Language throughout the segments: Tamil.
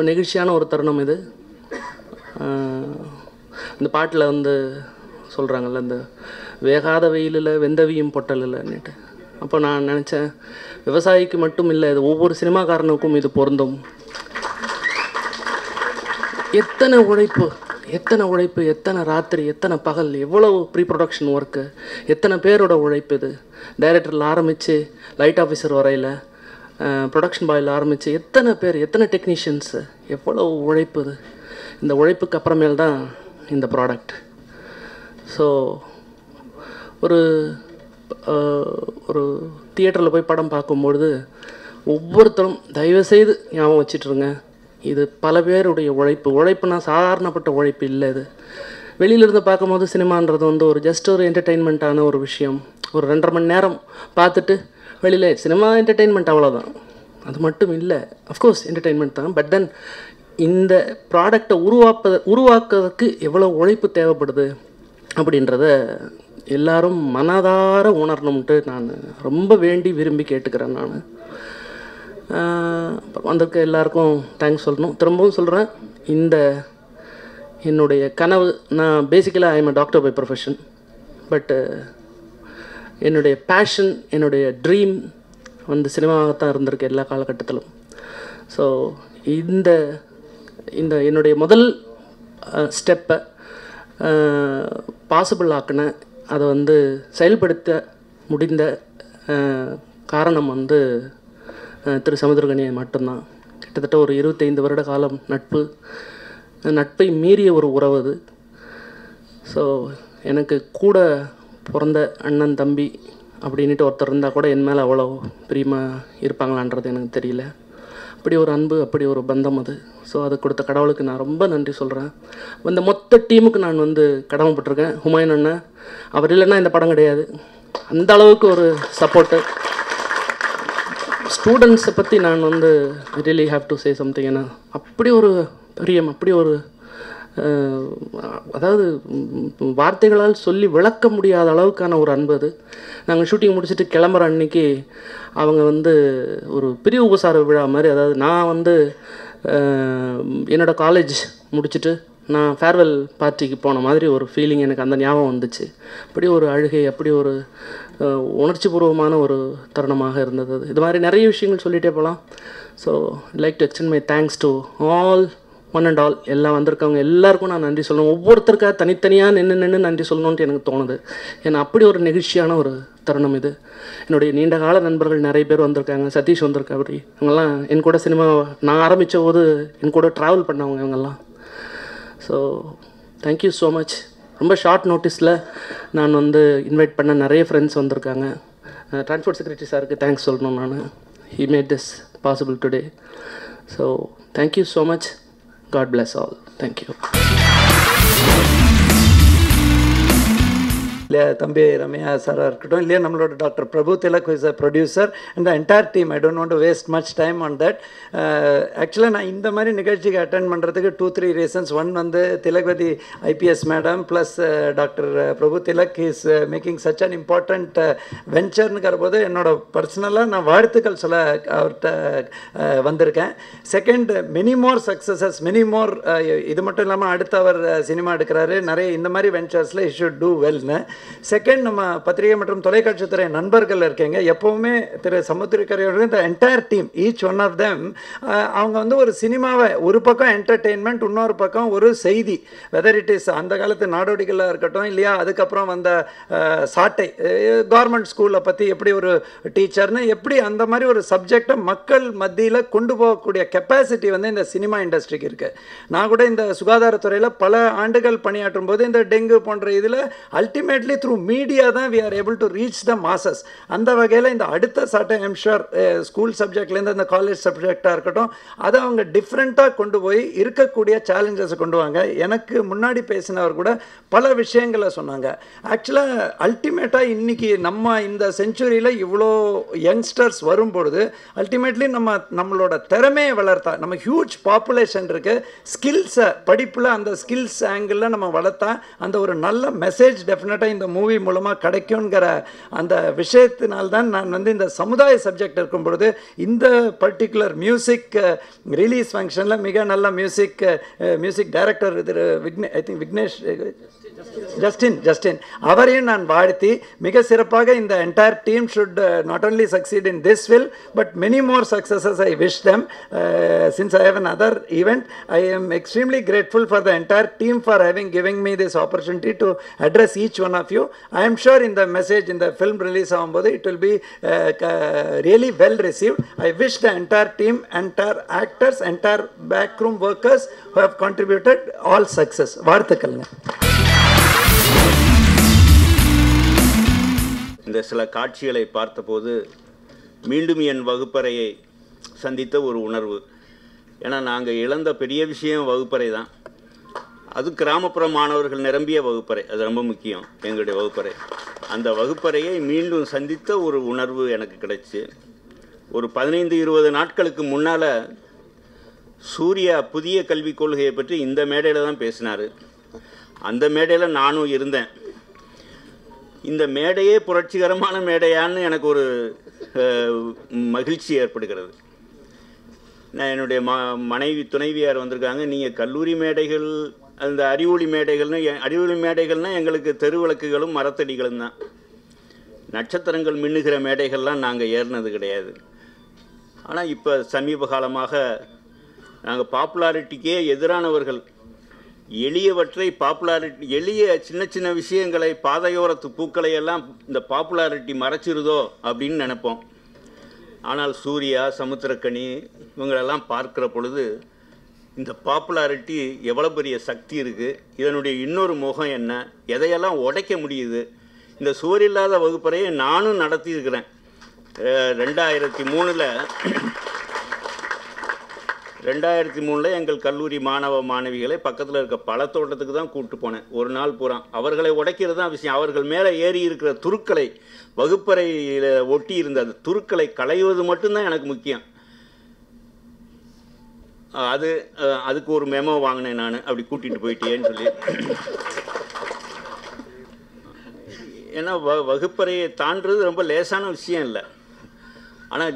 ரொம்ப நெகிழ்ச்சியான ஒரு தருணம் இது. இந்த பாட்டில் வந்து சொல்கிறாங்கல்ல, இந்த வேகாத வெயிலில் வெந்தவியும் பொட்டலில்ன்னுட்டு. அப்போ நான் நினச்சேன், விவசாயிக்கு மட்டும் இல்லை, இது ஒவ்வொரு சினிமாக்காரனுக்கும் இது பொருந்தும். எத்தனை உழைப்பு, எத்தனை ராத்திரி, எத்தனை பகல், எவ்வளோ ப்ரீ ப்ரொடக்ஷன் ஒர்க்கு, எத்தனை பேரோட உழைப்பு இது. டைரக்டரில் ஆரம்பித்து லைட் ஆஃபீஸர் வரையில், ப்ரொடக்ஷன் பாயில் ஆரம்பித்து எத்தனை பேர், எத்தனை டெக்னீஷியன்ஸு, எவ்வளோ உழைப்பு இது. இந்த உழைப்புக்கு அப்புறமேல் தான் இந்த ப்ராடக்ட். ஸோ ஒரு தியேட்டரில் போய் படம் பார்க்கும்பொழுது ஒவ்வொருத்தரும் தயவுசெய்து ஞாபகம் வச்சிட்ருங்க, இது பல பேருடைய உழைப்புனா சாதாரணப்பட்ட உழைப்பு இல்லை. இது வெளியிலேருந்து பார்க்கும்போது சினிமான்றது வந்து ஒரு ஜஸ்ட் ஒரு என்டர்டெயின்மெண்ட்டான ஒரு விஷயம். ஒரு 2.5 மணி நேரம் பார்த்துட்டு வெளியில் சினிமா என்டர்டெயின்மெண்ட் அவ்வளோதான். அது மட்டும் இல்லை, அஃப்கோர்ஸ் என்டர்டெயின்மெண்ட் தான். பட் தென் இந்த ப்ராடக்டை உருவாக்குறதுக்கு எவ்வளோ உழைப்பு தேவைப்படுது அப்படின்றத எல்லாரும் மனதார உணரணும்ட்டு நான் ரொம்ப வேண்டி விரும்பி கேட்டுக்கிறேன். நான் வந்திருக்க எல்லாருக்கும் தேங்க்ஸ் சொல்லணும். திரும்பவும் சொல்கிறேன், இந்த என்னுடைய கனவு, நான் பேசிக்கலாக I am doctor by profession. But என்னுடைய பேஷன், என்னுடைய ட்ரீம் வந்து சினிமாவாகத்தான் இருந்திருக்கு எல்லா காலகட்டத்திலும். ஸோ இந்த என்னுடைய முதல் ஸ்டெப்பை பாசிபிள் ஆக்கின, அதை வந்து செயல்படுத்த முடிந்த காரணம் வந்து திரு சமுத்திரகனியை மட்டும்தான். கிட்டத்தட்ட ஒரு 25 வருட காலம் நட்பை மீறிய ஒரு உறவு அது. ஸோ எனக்கு கூட பிறந்த அண்ணன் தம்பி அப்படின்ட்டு ஒருத்தர் இருந்தால் கூட என் மேலே அவ்வளோ பிரியமாக இருப்பாங்களான்றது எனக்கு தெரியல. அப்படி ஒரு அன்பு, அப்படி ஒரு பந்தம் அது. ஸோ அது கொடுத்த கடவுளுக்கு நான் ரொம்ப நன்றி சொல்கிறேன். இந்த மொத்த டீமுக்கு நான் வந்து கடமைப்பட்டிருக்கேன். ஹுமாயூன் அண்ணன், அவர் இல்லைன்னா இந்த படம் கிடையாது. அந்த அளவுக்கு ஒரு சப்போர்ட்டு. ஸ்டூடெண்ட்ஸை பற்றி நான் வந்து really have to say something. ஏன்னா அப்படி ஒரு பிரியம், அப்படி ஒரு அதாவது வார்த்தைகளால் சொல்லி விளக்க முடியாத அளவுக்கான ஒரு அன்பு அது. நாங்கள் ஷூட்டிங் முடிச்சுட்டு கிளம்புற அன்னைக்கு அவங்க வந்து ஒரு பெரிய உபசார விழா மாதிரி, அதாவது நான் வந்து என்னோடய காலேஜ் முடிச்சுட்டு நான் ஃபேர்வெல் பார்ட்டிக்கு போன மாதிரி ஒரு ஃபீலிங் எனக்கு அந்த ஞாபகம் வந்துச்சு. அப்படி ஒரு அழுகை, அப்படி ஒரு உணர்ச்சிபூர்வமான ஒரு தருணமாக இருந்தது அது. இது மாதிரி நிறைய விஷயங்கள் சொல்லிகிட்டே போகலாம். So like to extend my thanks to all one and all. எல்லாம் வந்திருக்கவங்க எல்லாருக்கும் நான் நன்றி சொல்லணும். ஒவ்வொருத்தருக்காக தனித்தனியாக நின்று நன்றி சொல்லணுன்ட்டு எனக்கு தோணுது. ஏன்னா அப்படி ஒரு நெகிழ்ச்சியான ஒரு தருணம் இது. என்னுடைய நீண்ட கால நண்பர்கள் நிறைய பேர் வந்திருக்காங்க. சதீஷ் வந்திருக்கா, அப்படி இவங்கெல்லாம் என் கூட சினிமா நான் ஆரம்பித்த போது என் கூட ட்ராவல் பண்ணவங்க இவங்கெல்லாம். So thank you so much. ரொம்ப ஷார்ட் நோட்டீஸில் நான் வந்து இன்வைட் பண்ண நிறைய ஃப்ரெண்ட்ஸ் வந்திருக்காங்க. ட்ரான்ஸ்போர்ட் செக்ரட்டரி சாருக்கு தேங்க்ஸ் சொல்லணும் நான். He made this possible today. So thank you so much. God bless all. Thank you. இல்லையா தம்பி ரம்யா சாராக இருக்கட்டும், இல்லையா நம்மளோட doctor Prabhu Thilak is a producer and the entire team. I don't want to waste much time on that. ஆக்சுவலாக நான் இந்த மாதிரி நிகழ்ச்சிக்கு அட்டென்ட் பண்ணுறதுக்கு 2-3 ரீசன்ஸ். ஒன் வந்து Thilagavathi IPS madam plus doctor Prabhu Thilak is making such an important வெஞ்சர்னுக்கிற போது என்னோட பர்சனலாக நான் வாழ்த்துக்கள் சொல்ல அவர்கிட்ட வந்திருக்கேன். Second, many more successes, many more. இது மட்டும் இல்லாமல் அடுத்து அவர் சினிமா எடுக்கிறாரு, நிறைய இந்த மாதிரி வெஞ்சர்ஸில் இ ஷுட் டூ வெல்னு. செகண்ட், நம்ம பத்திரிகை மற்றும் தொலைக்காட்சித்துறை நண்பர்கள் இருக்கீங்க. எப்போவுமே திரு சமுத்திரக்கரையோட இந்த entire team, each one of them, அவங்க வந்து ஒரு சினிமாவை ஒரு பக்கம் என்டர்டெயின்மெண்ட், இன்னொரு பக்கம் ஒரு செய்தி, வெதர் இட் இஸ் அந்த காலத்து நாடோடிகளாக இருக்கட்டும், இல்லையா அதுக்கப்புறம் வந்த சாட்டை கவர்மெண்ட் ஸ்கூலை பற்றி எப்படி ஒரு டீச்சர்னு எப்படி அந்த மாதிரி ஒரு சப்ஜெக்டை மக்கள் மத்தியில் கொண்டு போகக்கூடிய கெப்பாசிட்டி வந்து இந்த சினிமா இண்டஸ்ட்ரிக்கு இருக்குது. நான் கூட இந்த சுகாதாரத்துறையில் பல ஆண்டுகள் பணியாற்றும் போது இந்த டெங்கு போன்ற இதில் அல்டிமேட்லி த்ரூ மீடியா தான் we are able to reach the masses. அந்த வகையில் இந்த அடுத்த சாட்டை ஐம் ஷூர் ஸ்கூல் சப்ஜெக்ட்லேருந்து இந்த காலேஜ் சப்ஜெக்டாக இருக்கட்டும், அதை அவங்க டிஃப்ரெண்ட்டாக கொண்டு போய் இருக்கக்கூடிய சேலஞ்சஸை கொண்டு வாங்க. எனக்கு முன்னாடி பேசினவர் கூட பல விஷயங்களை சொன்னாங்க. ஆக்சுவலாக அல்டிமேட்டாக இன்றைக்கி நம்ம இந்த செஞ்சுரியில் இவ்வளோ யங்ஸ்டர்ஸ் வரும்பொழுது அல்டிமேட்லி நம்மளோட திறமையை வளர்த்தா, நம்ம ஹியூஜ் பாப்புலேஷன் இருக்குது, ஸ்கில்ஸை படிப்பில் அந்த ஸ்கில்ஸ் ஆங்கிளில் நம்ம வளர்த்தா அந்த ஒரு நல்ல மெசேஜ் டெஃபினட்டாக இந்த இந்த மூவி மூலமாக கிடைக்குங்கிற அந்த விஷயத்தினால்தான் நான் வந்து இந்த சமுதாய சப்ஜெக்ட் இருக்கும் பொழுது இந்த பர்டிகுலர் மியூசிக் ரிலீஸ் ஃபங்க்ஷனில் மிக நல்ல music director I think Vignesh Justin அவரையும் நான் வாழ்த்தி மிக சிறப்பாக இந்த entire team should not only succeed in this film but many more successes I wish them. Since I have another event, I am extremely grateful for the entire team for having given me this opportunity to address each one of you. I am sure in the message in the film release ஆகும்போது it will be really well received. I wish the entire team, entire actors, entire backroom workers who have contributed all success. வாழ்த்துக்கள்ங்க. இந்த சில காட்சிகளை பார்த்தபோது மீண்டும் என் வகுப்பறையை சந்தித்த ஒரு உணர்வு. ஏன்னா நாங்கள் இழந்த பெரிய விஷயம் வகுப்பறை தான். அது கிராமப்புற மாணவர்கள் நிரம்பிய வகுப்பறை, அது ரொம்ப முக்கியம் எங்களுடைய வகுப்பறை. அந்த வகுப்பறையை மீண்டும் சந்தித்த ஒரு உணர்வு எனக்கு கிடைச்சி. ஒரு 15-20 நாட்களுக்கு முன்னால் சூர்யா புதிய கல்விக் கொள்கையை பற்றி இந்த மேடையில் தான் பேசினார். அந்த மேடையில் நானும் இருந்தேன். இந்த மேடையே புரட்சிகரமான மேடையான்னு எனக்கு ஒரு மகிழ்ச்சி ஏற்படுகிறது. நான் என்னுடைய துணைவியார் வந்திருக்காங்க. நீங்கள் கல்லூரி மேடைகள், அந்த அறிவொளி மேடைகள்னால் எங்களுக்கு தெருவிளக்குகளும் மரத்தடிகளும் தான். நட்சத்திரங்கள் மின்னுகிற மேடைகள்லாம் நாங்கள் ஏறினது கிடையாது. ஆனால் இப்போ சமீப காலமாக நாங்கள் பாப்புலாரிட்டிக்கே எதிரானவர்கள். எளியவற்றை எளிய சின்ன சின்ன விஷயங்களை, பாதையோரத்து பூக்களை எல்லாம் இந்த பாப்புலாரிட்டி மறைச்சிருதோ அப்படின்னு நினைப்போம். ஆனால் சூர்யா, சமுத்திரக்கனி இவங்களெல்லாம் பார்க்குற பொழுது இந்த பாப்புலாரிட்டி எவ்வளோ பெரிய சக்தி இருக்குது, இதனுடைய இன்னொரு முகம் என்ன, எதையெல்லாம் உடைக்க முடியுது. இந்த சுவர் இல்லாத வகுப்பறையை நானும் நடத்தியிருக்கிறேன். 2003 எங்கள் கல்லூரி மாணவ மாணவிகளை பக்கத்தில் இருக்க பழத்தோட்டத்துக்கு தான் கூப்பிட்டு போனேன். ஒரு நாள் பூரா அவர்களை உடைக்கிறது தான் விஷயம். அவர்கள் மேலே ஏறி இருக்கிற துருக்களை, வகுப்பறையில் ஒட்டி இருந்த அந்த துருக்களை களைவது மட்டும்தான் எனக்கு முக்கியம். அதுக்கு ஒரு மெமோ வாங்கினேன் நான், அப்படி கூட்டிகிட்டு போயிட்டேன்னு சொல்லி. ஏன்னா வகுப்பறையை தாண்டுறது ரொம்ப லேசான விஷயம் இல்லை. ஆனால்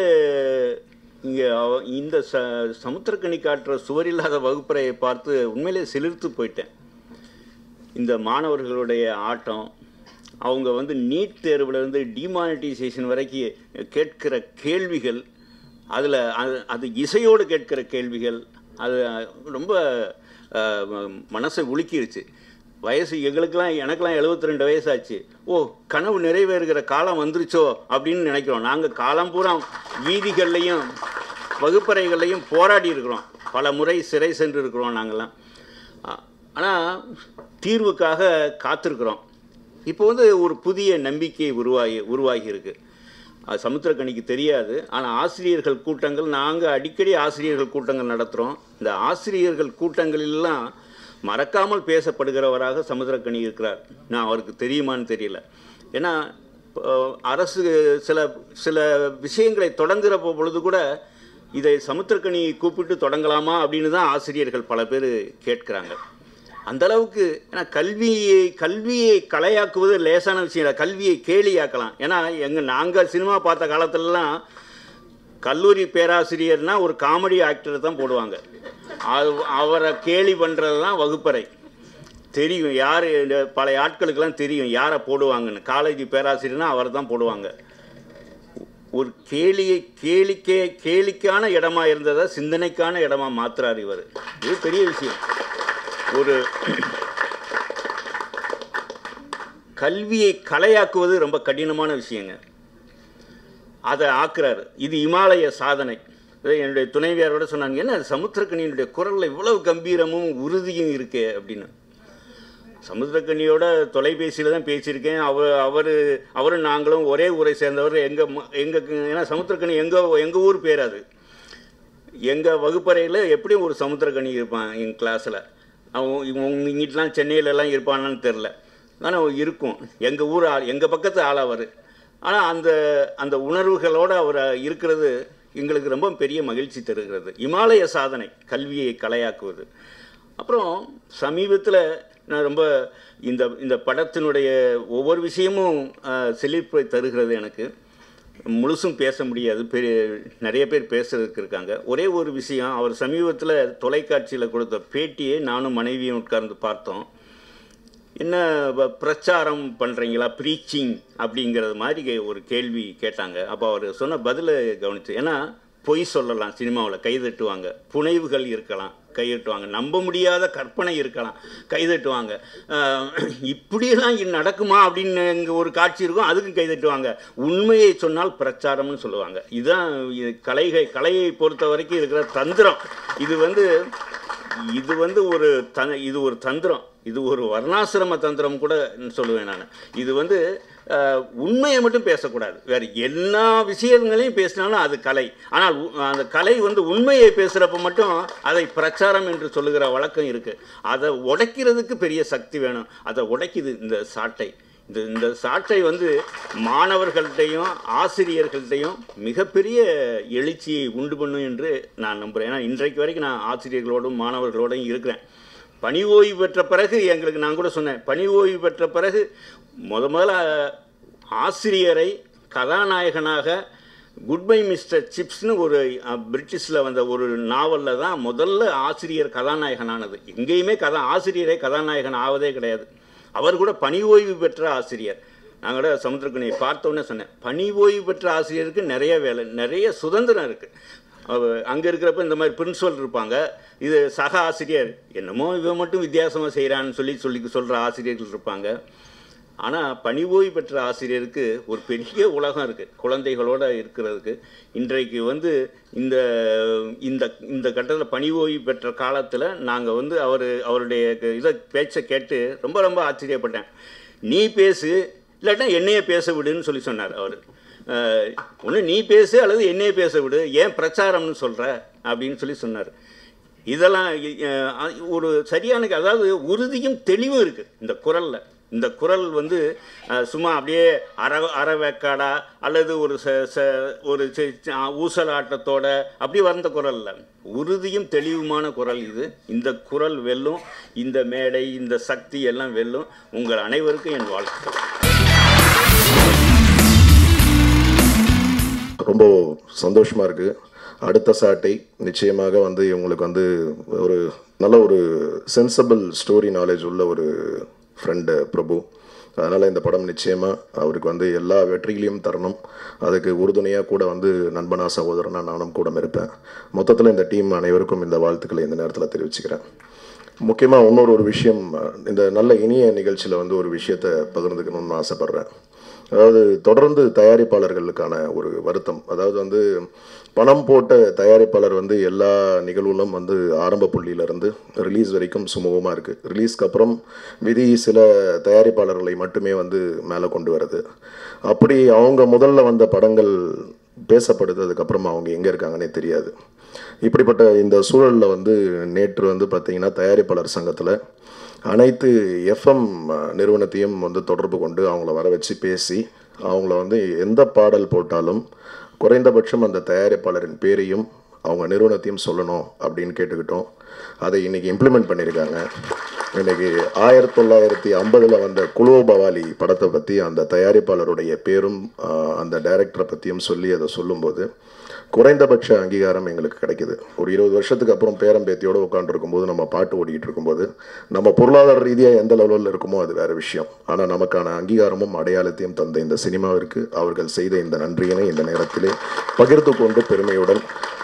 இந்த சமுத்திரக்கனி காட்டுற சுவரில்லாத வகுப்பறையை பார்த்து உண்மையிலே சிலிர்த்து போயிட்டேன். இந்த மாணவர்களுடைய ஆட்டம், அவங்க வந்து நீட் தேர்வுலேருந்து டிமானிட்டைசேஷன் வரைக்கும் கேட்கிற கேள்விகள், அது இசையோடு கேட்கிற கேள்விகள், அது ரொம்ப மனசை உலுக்கிருச்சு. வயசு எனக்கெல்லாம் 72 வயசாச்சு. கனவு நிறைவேறுகிற காலம் வந்துருச்சோ அப்படின்னு நினைக்கிறோம். நாங்கள் காலம் பூரா வீதிகள்லையும் வகுப்பறைகள்லையும் போராடி இருக்கிறோம். பல முறை சிறை சென்று இருக்கிறோம் நாங்கள்லாம். ஆனால் தீர்வுக்காக காத்திருக்கிறோம். இப்போ வந்து ஒரு புதிய நம்பிக்கை உருவாகி இருக்கு. அது சமுத்திரக்கனிக்கு தெரியாது. ஆனால் ஆசிரியர்கள் கூட்டங்கள், நாங்கள் அடிக்கடி ஆசிரியர்கள் கூட்டங்கள் நடத்துகிறோம். இந்த ஆசிரியர்கள் கூட்டங்களெல்லாம் மறக்காமல் பேசப்படுகிறவராக சமுத்திரக்கனி இருக்கிறார். நான் அவருக்கு தெரியுமான்னு தெரியல. ஏன்னா அரசு சில விஷயங்களை தொடங்குகிற பொழுது கூட இதை சமுத்திரக்கனி கூப்பிட்டு தொடங்கலாமா அப்படின்னு தான் ஆசிரியர்கள் பல பேர் கேட்குறாங்க. அந்தளவுக்கு. ஏன்னா கல்வியை கலையாக்குவது லேசான விஷயம் இல்லை. கல்வியை கேலியாக்கலாம். ஏன்னா நாங்கள் சினிமா பார்த்த காலத்துலலாம் கல்லூரி பேராசிரியர்னால் ஒரு காமெடி ஆக்டரை தான் போடுவாங்க. அவரை கேலி பண்ணுறது தான் வகுப்பறை. தெரியும் யார், பல ஆட்களுக்கெல்லாம் தெரியும் யாரை போடுவாங்கன்னு. காலேஜ் பேராசிரியர்னால் அவர் தான் போடுவாங்க. ஒரு கேலிக்கான இடமா இருந்ததை சிந்தனைக்கான இடமா மாற்றுறார் இவர். இது பெரிய விஷயம். ஒரு கல்வியை கலையாக்குவது ரொம்ப கடினமான விஷயங்க. அதை ஆக்குறாரு. இது இமாலய சாதனை. என்னுடைய துணைவியாரோட சொன்னாங்க, என்ன சமுத்திரக்கனியினுடைய குரலில் இவ்வளவு கம்பீரமும் உறுதியும் இருக்கே அப்படின்னு. சமுத்திரக்கனியோட தொலைபேசியில் தான் பேசியிருக்கேன். அவரும் நாங்களும் ஒரே ஊரை சேர்ந்தவர். ஏன்னா சமுத்திரக்கனி எங்கள் ஊர் பேர். அது எங்கள் வகுப்பறையில் எப்படியும் ஒரு சமுத்திரக்கனி இருப்பான் எங்கள் கிளாஸில். அவன் இங்கிட்டலாம் சென்னையிலலாம் இருப்பானான்னு தெரில. ஆனால் இருக்கும். எங்கள் ஊர் எங்கள் பக்கத்து ஆள் அவர். ஆனால் அந்த உணர்வுகளோடு அவர் இருக்கிறது எங்களுக்கு ரொம்ப பெரிய மகிழ்ச்சி தருகிறது. இமாலய சாதனை கல்வியை கலையாக்குவது. அப்புறம் சமீபத்தில் நான் ரொம்ப இந்த இந்த படத்தினுடைய ஒவ்வொரு விஷயமும் செழிப்பை தருகிறது எனக்கு. முழுசும் பேச முடியாது, நிறைய பேர் பேசுறதுக்கு இருக்காங்க. ஒரே ஒரு விஷயம், அவர் சமீபத்தில் தொலைக்காட்சியில் கொடுத்த பேட்டியை நானும் மனைவியும் உட்கார்ந்து பார்த்தோம். என்ன பிரச்சாரம் பண்ணுறீங்களா, ப்ரீச்சிங் அப்படிங்கிறது மாதிரி ஒரு கேள்வி கேட்டாங்க. அப்போ அவர் சொன்ன பதிலை கவனித்து, ஏன்னா பொய் சொல்லலாம், சினிமாவில் கைதட்டுவாங்க, புனைவுகள் இருக்கலாம், கைதட்டுவாங்க, நம்ப முடியாத கற்பனை இருக்கலாம், கைதட்டுவாங்க, இப்படியெல்லாம் நடக்குமா அப்படின்னு இங்கே ஒரு காட்சி இருக்கும், அதுக்கும் கைதட்டுவாங்க. உண்மையை சொன்னால் பிரச்சாரம்னு சொல்லுவாங்க. இதுதான் கலையை பொறுத்த வரைக்கும் இருக்கிற தந்திரம். இது ஒரு தந்திரம், இது ஒரு வர்ணாசிரம தந்திரம் கூட சொல்லுவேன் நான். இது உண்மையை மட்டும் பேசக்கூடாது, வேறு எல்லா விஷயங்களையும் பேசினாலும் அது கலை. ஆனால் அந்த கலை உண்மையை பேசுகிறப்ப மட்டும் அதை பிரச்சாரம் என்று சொல்லுகிற வழக்கம் இருக்குது. அதை உடைக்கிறதுக்கு பெரிய சக்தி வேணும். அதை உடைக்குது இந்த சாட்டை. இந்த சாட்டை மாணவர்கள்ட்டையும் ஆசிரியர்கள்ட்டையும் மிகப்பெரிய எழுச்சியை உண்டு பண்ணும் என்று நான் நம்புகிறேன். ஏன்னா இன்றைக்கு வரைக்கும் நான் ஆசிரியர்களோடும் மாணவர்களோடும் இருக்கிறேன். பணி ஓய்வு பெற்ற பிறகு எங்களுக்கு, நான் கூட சொன்னேன், பணி ஓய்வு பெற்ற பிறகு முதல்ல ஆசிரியரை கதாநாயகனாக குட்பை மிஸ்டர் சிப்ஸ்னு ஒரு பிரிட்டிஷில் வந்த ஒரு நாவலில் தான் முதல்ல ஆசிரியர் கதாநாயகனானது. எங்கேயுமே ஆசிரியரை கதாநாயகன் ஆவதே கிடையாது. அவர் கூட பணி ஓய்வு பெற்ற ஆசிரியர். நான் கூட சமுத்திரக்கனியை பார்த்தோன்னே சொன்னேன், பணி ஓய்வு பெற்ற ஆசிரியருக்கு நிறைய வேலை, நிறைய சுதந்திரம் இருக்குது. அங்கே இருக்கிறப்ப இந்த மாதிரி பிரின்சிபல் இருப்பாங்க, இது சக ஆசிரியர் என்னமோ இவன் மட்டும் வித்தியாசமாக செய்கிறான்னு சொல்கிற ஆசிரியர்கள் இருப்பாங்க. ஆனால் பணி ஓய்வு பெற்ற ஆசிரியருக்கு ஒரு பெரிய உலகம் இருக்குது குழந்தைகளோடு இருக்கிறதுக்கு. இன்றைக்கு இந்த இந்த இந்த கட்டத்தில் பணி ஓய்வு பெற்ற காலத்தில் நாங்கள் அவருடைய பேச்சை கேட்டு ரொம்ப ரொம்ப ஆச்சரியப்பட்டேன். நீ பேசு, இல்லாட்டா என்னையே பேச விடுன்னு சொன்னார் அவர். ஒன்று நீ பேசு அல்லது என்னையே பேச விடு, ஏன் பிரச்சாரம்னு சொல்கிற அப்படின்னு சொன்னார். இதெல்லாம் ஒரு சரியான, அதாவது உறுதியும் தெளிவும் இருக்குது இந்த குரலில். இந்த குரல் சும்மா அப்படியே அறவேக்காடா அல்லது ஒரு ஊசலாட்டத்தோட அப்படி வந்த குரல் இல்லை, உறுதியும் தெளிவுமான குரல் இது. இந்த குரல் வெல்லும், இந்த மேடை, இந்த சக்தி எல்லாம் வெல்லும். உங்கள் அனைவருக்கும் என் வாழ்த்துக்கள். ரொம்ப சந்தோஷமாக இருக்குது. அடுத்த சாட்டை நிச்சயமாக இவங்களுக்கு ஒரு நல்ல ஒரு சென்சபிள் ஸ்டோரி நாலேஜ் உள்ள ஒரு ஃப்ரெண்டு பிரபு. அதனால் இந்த படம் நிச்சயமாக அவருக்கு எல்லா வெற்றிகளையும் தரணும். அதுக்கு உறுதுணையாக கூட நண்பனா சகோதரனா நானும் கூட இருப்பேன். மொத்தத்தில் இந்த டீம் அனைவருக்கும் இந்த வாழ்த்துக்களை இந்த நேரத்தில் தெரிவிச்சுக்கிறேன். முக்கியமாக இன்னொரு விஷயம், இந்த நல்ல இனிய நிகழ்ச்சியில் ஒரு விஷயத்தை பகிர்ந்துக்கணும்னு ஆசைப்பட்றேன். அதாவது தொடர்ந்து தயாரிப்பாளர்களுக்கான ஒரு வருத்தம், அதாவது பணம் போட்ட தயாரிப்பாளர் எல்லா நிகழ்வுகளும் ஆரம்ப புள்ளியிலிருந்து ரிலீஸ் வரைக்கும் சுமூகமாக இருக்குது. ரிலீஸ்க்கு அப்புறம் விதி சில தயாரிப்பாளர்களை மட்டுமே மேலே கொண்டு வருது. அப்படி அவங்க முதல்ல வந்த படங்கள் பேசப்படுது, அதுக்கப்புறம் அவங்க எங்கே இருக்காங்கன்னே தெரியாது. இப்படிப்பட்ட இந்த சூழலில் நேற்று பார்த்திங்கன்னா தயாரிப்பாளர் சங்கத்தில் அனைத்து எஃப்எம் நிறுவனத்தையும் தொடர்பு கொண்டு அவங்கள வர வச்சு பேசி அவங்கள எந்த பாடல் போட்டாலும் குறைந்தபட்சம் அந்த தயாரிப்பாளரின் பேரையும் அவங்க நிறுவனத்தையும் சொல்லணும் அப்படின்னு கேட்டுக்கிட்டோம். அதை இன்றைக்கி இம்ப்ளிமெண்ட் பண்ணியிருக்காங்க. இன்றைக்கி 1950 வந்த குலோ பவாலி படத்தை பற்றி அந்த தயாரிப்பாளருடைய பேரும் அந்த டைரக்டரை பற்றியும் சொல்லி அதை சொல்லும்போது குறைந்தபட்ச அங்கீகாரம் எங்களுக்கு கிடைக்கிது. ஒரு 20 வருஷத்துக்கு அப்புறம் பேரம்பேத்தியோடு உட்காந்துருக்கும்போது நம்ம பாட்டு ஓடிக்கிட்டு இருக்கும்போது நம்ம பொருளாதார ரீதியாக எந்த லெவலில் இருக்குமோ அது வேறு விஷயம். ஆனால் நமக்கான அங்கீகாரமும் அடையாளத்தையும் தந்த இந்த சினிமாவிற்கு அவர்கள் செய்த இந்த நன்றியினை இந்த நேரத்திலே பகிர்ந்து கொண்டு பெருமையுடன்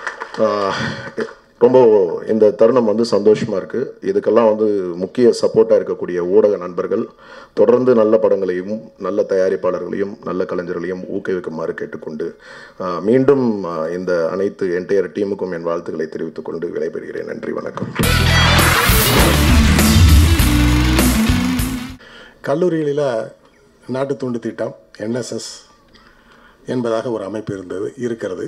ரொம்ப இந்த தருணம் சந்தோஷமாக இருக்குது. இதுக்கெல்லாம் முக்கிய சப்போர்ட்டாக இருக்கக்கூடிய ஊடக நண்பர்கள் தொடர்ந்து நல்ல படங்களையும் நல்ல தயாரிப்பாளர்களையும் நல்ல கலைஞர்களையும் ஊக்குவிக்குமாறு கேட்டுக்கொண்டு மீண்டும் இந்த அனைத்து என்டையர் டீமுக்கும் என் வாழ்த்துக்களை தெரிவித்துக் கொண்டு விடைபெறுகிறேன். நன்றி, வணக்கம். கல்லூரிகளில் நாட்டு துண்டு திட்டம் NSS என்பதாக ஒரு அமைப்பு இருக்கிறது.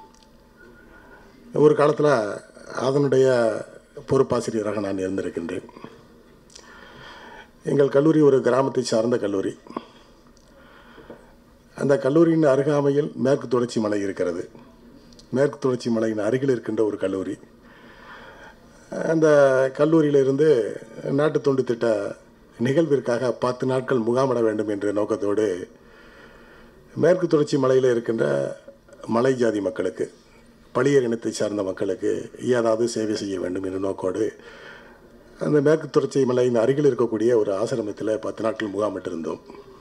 ஒரு காலத்தில் அதனுடைய பொறுப்பாசிரியராக நான் இருந்திருக்கின்றேன். எங்கள் கல்லூரி ஒரு கிராமத்தை சார்ந்த கல்லூரி. அந்த கல்லூரியின் அருகாமையில் மேற்கு தொடர்ச்சி மலை இருக்கிறது. மேற்கு தொடர்ச்சி மலையின் அருகில் இருக்கின்ற ஒரு கல்லூரி. அந்த கல்லூரியிலிருந்து நாட்டு தொண்டு திட்ட நிகழ்விற்காக 10 நாட்கள் முகாமிட வேண்டும் என்ற நோக்கத்தோடு மேற்கு தொடர்ச்சி மலையில் இருக்கின்ற மலை ஜாதி மக்களுக்கு, பளியர் இனத்தை சார்ந்த மக்களுக்கு ஏதாவது சேவை செய்ய வேண்டும் என்ற நோக்கோடு அந்த மேற்கு தொடர்ச்சி மலையின் அருகில் இருக்கக்கூடிய ஒரு ஆசிரமத்தில் 10 நாட்கள் முகாமிட்டிருந்தோம்.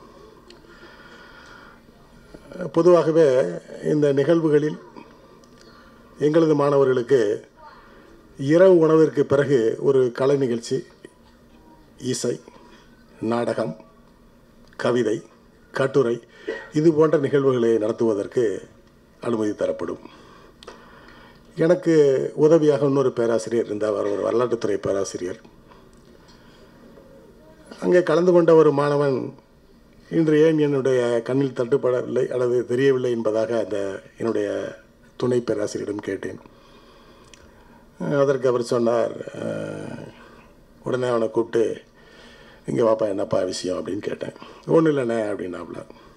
பொதுவாகவே இந்த நிகழ்வுகளில் எங்களது மாணவர்களுக்கு இரவு உணவிற்கு பிறகு ஒரு கலை நிகழ்ச்சி, இசை, நாடகம், கவிதை, கட்டுரை இது போன்ற நிகழ்வுகளை நடத்துவதற்கு அனுமதி தரப்படும். எனக்கு உதவியாக இன்னொரு பேராசிரியர் இருந்தார், அவர் ஒரு வரலாற்றுத்துறை பேராசிரியர். அங்கே கலந்து கொண்ட ஒரு மாணவன் இன்று ஏன் என்னுடைய கண்ணில் தட்டுப்படவில்லை அல்லது தெரியவில்லை என்பதாக அந்த என்னுடைய துணை பேராசிரியரிடம் கேட்டேன். அதற்கு அவர் சொன்னார், உடனே அவனை கூப்பிட்டு, இங்கே வாப்பா என்னப்பா விஷயம் அப்படின்னு கேட்டேன். ஒன்றும் இல்லைண்ணே அப்படின்னாப்புல.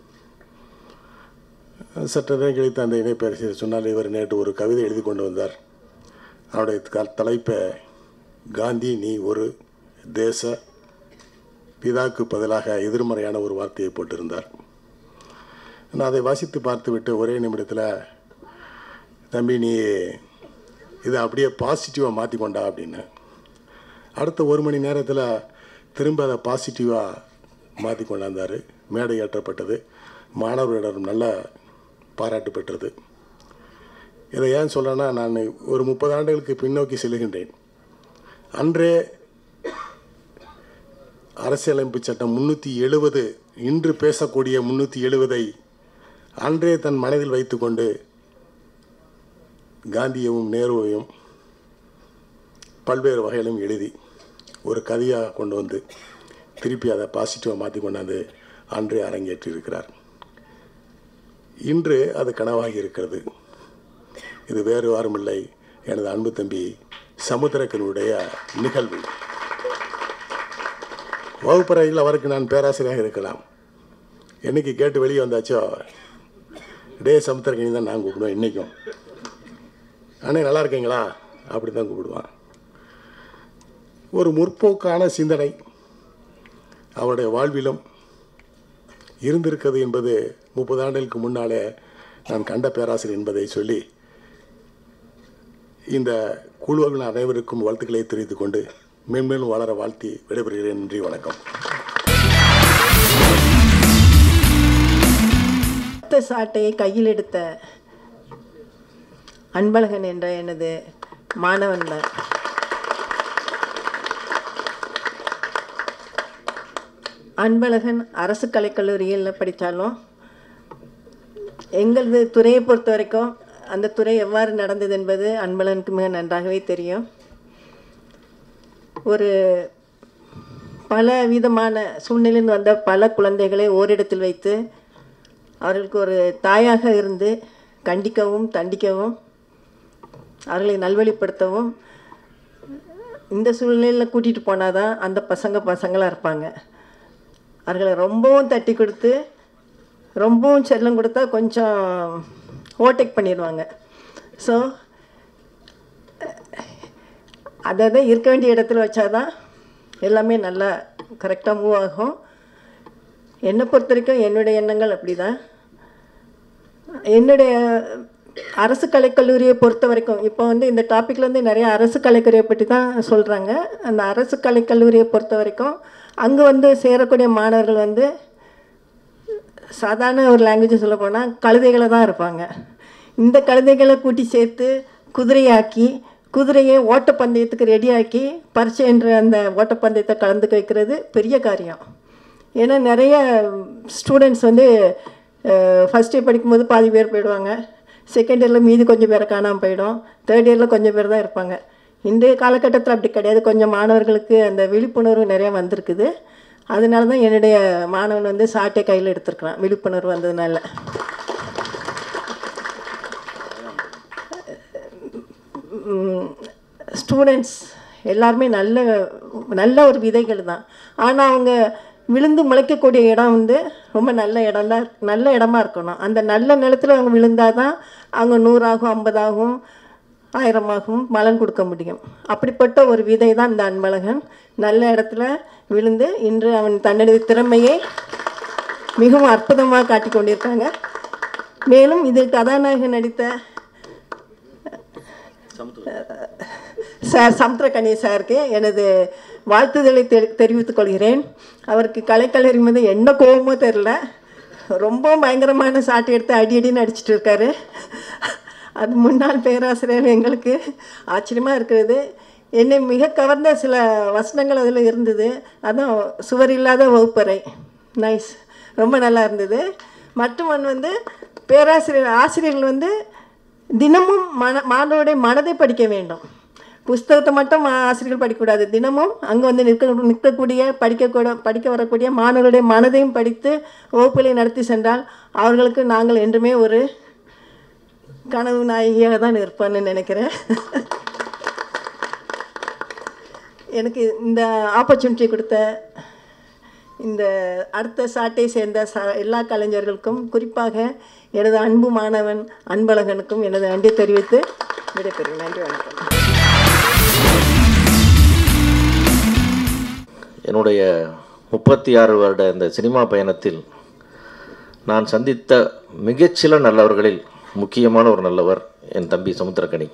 சற்று நேரம் கழித்து அந்த இணை பேராசிரியர் சொன்னால், இவர் நேற்று ஒரு கவிதை எழுதி கொண்டு வந்தார். அவருடைய தலைப்பை காந்தி நீ ஒரு தேச பிதாக்கு பதிலாக எதிர்மறையான ஒரு வார்த்தையை போட்டிருந்தார். நான் அதை வாசித்து பார்த்துவிட்டு ஒரே நிமிடத்தில், தம்பி நீ இதை அப்படியே பாசிட்டிவாக மாற்றிக்கொண்டா அப்படின்னு. அடுத்த 1 மணி நேரத்தில் திரும்ப அதை பாசிட்டிவாக மாற்றி கொண்டாந்தார். மேடை ஏற்றப்பட்டது. மாணவர்களிடம் நல்ல பாராட்டு பெற்றது. இதை ஏன் சொல்கிறேன்னா, நான் ஒரு 30 ஆண்டுகளுக்கு பின்னோக்கி செல்கின்றேன். அன்றே அரசியலமைப்பு சட்டம் 370, இன்று பேசக்கூடிய 370ஐ அன்றே தன் மனதில் வைத்துக்கொண்டு காந்தியையும் நேருவையும் பல்வேறு வகையிலும் எழுதி ஒரு கதையாக கொண்டு வந்து திருப்பி அதை பாசிட்டிவாக மாற்றி கொண்டாந்து அன்றே அரங்கேற்றி இருக்கிறார். இன்று அது கனவாகி இருக்கிறது. இது வேறு யாருமில்லை, எனது அன்பு தம்பி சமுத்திரக்கனுடைய நிகழ்வு. வகுப்பறையில் அவருக்கு நான் பேராசிரியராக இருக்கலாம். என்னைக்கு கேட்டு வெளியே வந்தாச்சோ, டே சமுத்திரக்கனி தான் நான் கூப்பிடுவேன். இன்றைக்கும் அண்ணே நல்லா இருக்கீங்களா அப்படி தான் கூப்பிடுவான். ஒரு முற்போக்கான சிந்தனை அவருடைய வாழ்விலும் இருந்திருக்கிறது என்பது 30 ஆண்டுகளுக்கு முன்னாலே நான் கண்ட பேராசிரியர் என்பதை சொல்லி இந்த குழுவின் அனைவருக்கும் வாழ்த்துக்களை தெரிவித்துக் கொண்டு மேன்மேலும் வளர வாழ்த்தி விடைபெறுகிறேன். நன்றி, வணக்கம். சாட்டையை கையில் எடுத்த அன்பழகன் என்ற எனது மாணவன் தான். அன்பழகன் அரசு கலைக்கல்லூரியில் படித்தாலும் எங்களது துறையை பொறுத்த வரைக்கும் அந்த துறை எவ்வாறு நடந்தது என்பது அன்பழகனுக்கு மிக நன்றாகவே தெரியும். ஒரு பல விதமான சூழ்நிலையில் வந்த பல குழந்தைகளை ஓரிடத்தில் வைத்து அவர்களுக்கு ஒரு தாயாக இருந்து கண்டிக்கவும் தண்டிக்கவும் அவர்களை நல்வழிப்படுத்தவும் இந்த சூழ்நிலையில் கூட்டிகிட்டு போனால் தான் அந்த பசங்களாக இருப்பாங்க. அவர்களை ரொம்பவும் தட்டி கொடுத்து ரொம்பவும் செல்லம் கொடுத்தா கொஞ்சம் ஓவர்டேக் பண்ணிடுவாங்க. ஸோ அதை இருக்க வேண்டிய இடத்துல வச்சாதான் எல்லாமே நல்லா கரெக்டாக மூவ் ஆகும். என்னை பொறுத்த வரைக்கும் என்னுடைய எண்ணங்கள் அப்படி தான். என்னுடைய அரசு கலைக்கல்லூரியை பொறுத்த வரைக்கும் இப்போ இந்த டாப்பிக்கில் நிறைய அரசு கலைக்கல்லூரியை பற்றி தான் சொல்கிறாங்க. அந்த அரசு கலைக்கல்லூரியை பொறுத்த வரைக்கும் அங்கே சேரக்கூடிய மாணவர்கள் சாதாரண ஒரு லாங்குவேஜ் சொல்ல போனால் கழுதைகளை தான் இருப்பாங்க. இந்த கழுதைகளை கூட்டி சேர்த்து குதிரையாக்கி குதிரையை ஓட்டப்பந்தயத்துக்கு ரெடியாக்கி பரீட்சை என்ற அந்த ஓட்டப்பந்தயத்தை கலந்துக்க வைக்கிறது பெரிய காரியம். ஏன்னா நிறைய ஸ்டூடெண்ட்ஸ் ஃபஸ்ட் இயர் படிக்கும்போது பாதி பேர் போயிடுவாங்க, செகண்ட் இயரில் மீதி கொஞ்சம் பேரை காணாமல் போயிடும், தேர்ட் இயரில் கொஞ்சம் பேர் தான் இருப்பாங்க. இன்றைய காலகட்டத்தில் அப்படி கிடையாது. கொஞ்சம் மாணவர்களுக்கு அந்த விழிப்புணர்வு நிறையா வந்திருக்குது. அதனால தான் என்னுடைய மாணவன் சாட்டை கையில் எடுத்துருக்கிறான், விழிப்புணர்வு வந்ததுனால. ஸ்டூடெண்ட்ஸ் எல்லாருமே நல்ல நல்ல ஒரு விதைகள் தான். ஆனால் அவங்க விழுந்து முளைக்கக்கூடிய இடம் ரொம்ப நல்ல இடமா இருக்கணும். அந்த நல்ல நிலத்தில் அவங்க விழுந்தால் தான் அவங்க 100 ஆகும், 50 ஆகும், ஆயிரமாகவும் பலன் கொடுக்க முடியும். அப்படிப்பட்ட ஒரு விதை தான் இந்த அன்பழகன். நல்ல இடத்துல விழுந்து இன்று அவன் தன்னுடைய திறமையை மிகவும் அற்புதமாக காட்டி கொண்டிருக்காங்க. மேலும் இதில் கதாநாயகன் நடித்த சார் சமுத்திரக்கனி சாருக்கு எனது வாழ்த்துதலை தெரிவித்துக் கொள்கிறேன். அவருக்கு கலைக்கல்லூரி மீது என்ன கோபமோ தெரில, ரொம்ப பயங்கரமான சாட்டை எடுத்து அடின்னு அடிச்சிட்டு இருக்காரு. அது முன்னாள் பேராசிரியர் எங்களுக்கு ஆச்சரியமாக இருக்கிறது. என்னை மிக கவர்ந்த சில வசனங்கள் அதில் இருந்தது. அதுவும் சுவர் இல்லாத வகுப்பறை, நைஸ், ரொம்ப நல்லா இருந்தது. மற்றவன் ஆசிரியர்கள் தினமும் மாணவருடைய மனதை படிக்க வேண்டும். புஸ்தகத்தை மட்டும் ஆசிரியர்கள் படிக்கக்கூடாது. தினமும் அங்கே நிற்கக்கூடிய படிக்க வரக்கூடிய மாணவருடைய மனதையும் படித்து வகுப்புகளை நடத்தி சென்றால் அவர்களுக்கு நாங்கள் என்றுமே ஒரு கனவு நாயகியாக தான் இருப்பேன்னு நினைக்கிறேன். எனக்கு இந்த ஆப்பர்ச்சுனிட்டி கொடுத்த இந்த அடுத்த சாட்டை சேர்ந்த எல்லா கலைஞர்களுக்கும், குறிப்பாக எனது அன்பு மாணவன் அன்பழகனுக்கும் எனது நன்றி தெரிவித்து விடைபெறுகிறேன். நன்றி, வணக்கம். என்னுடைய 36 வருட இந்த சினிமா பயணத்தில் நான் சந்தித்த மிகச்சில நல்லவர்களில் முக்கியமான ஒரு நல்லவர் என் தம்பி சமுத்திரக்கனி.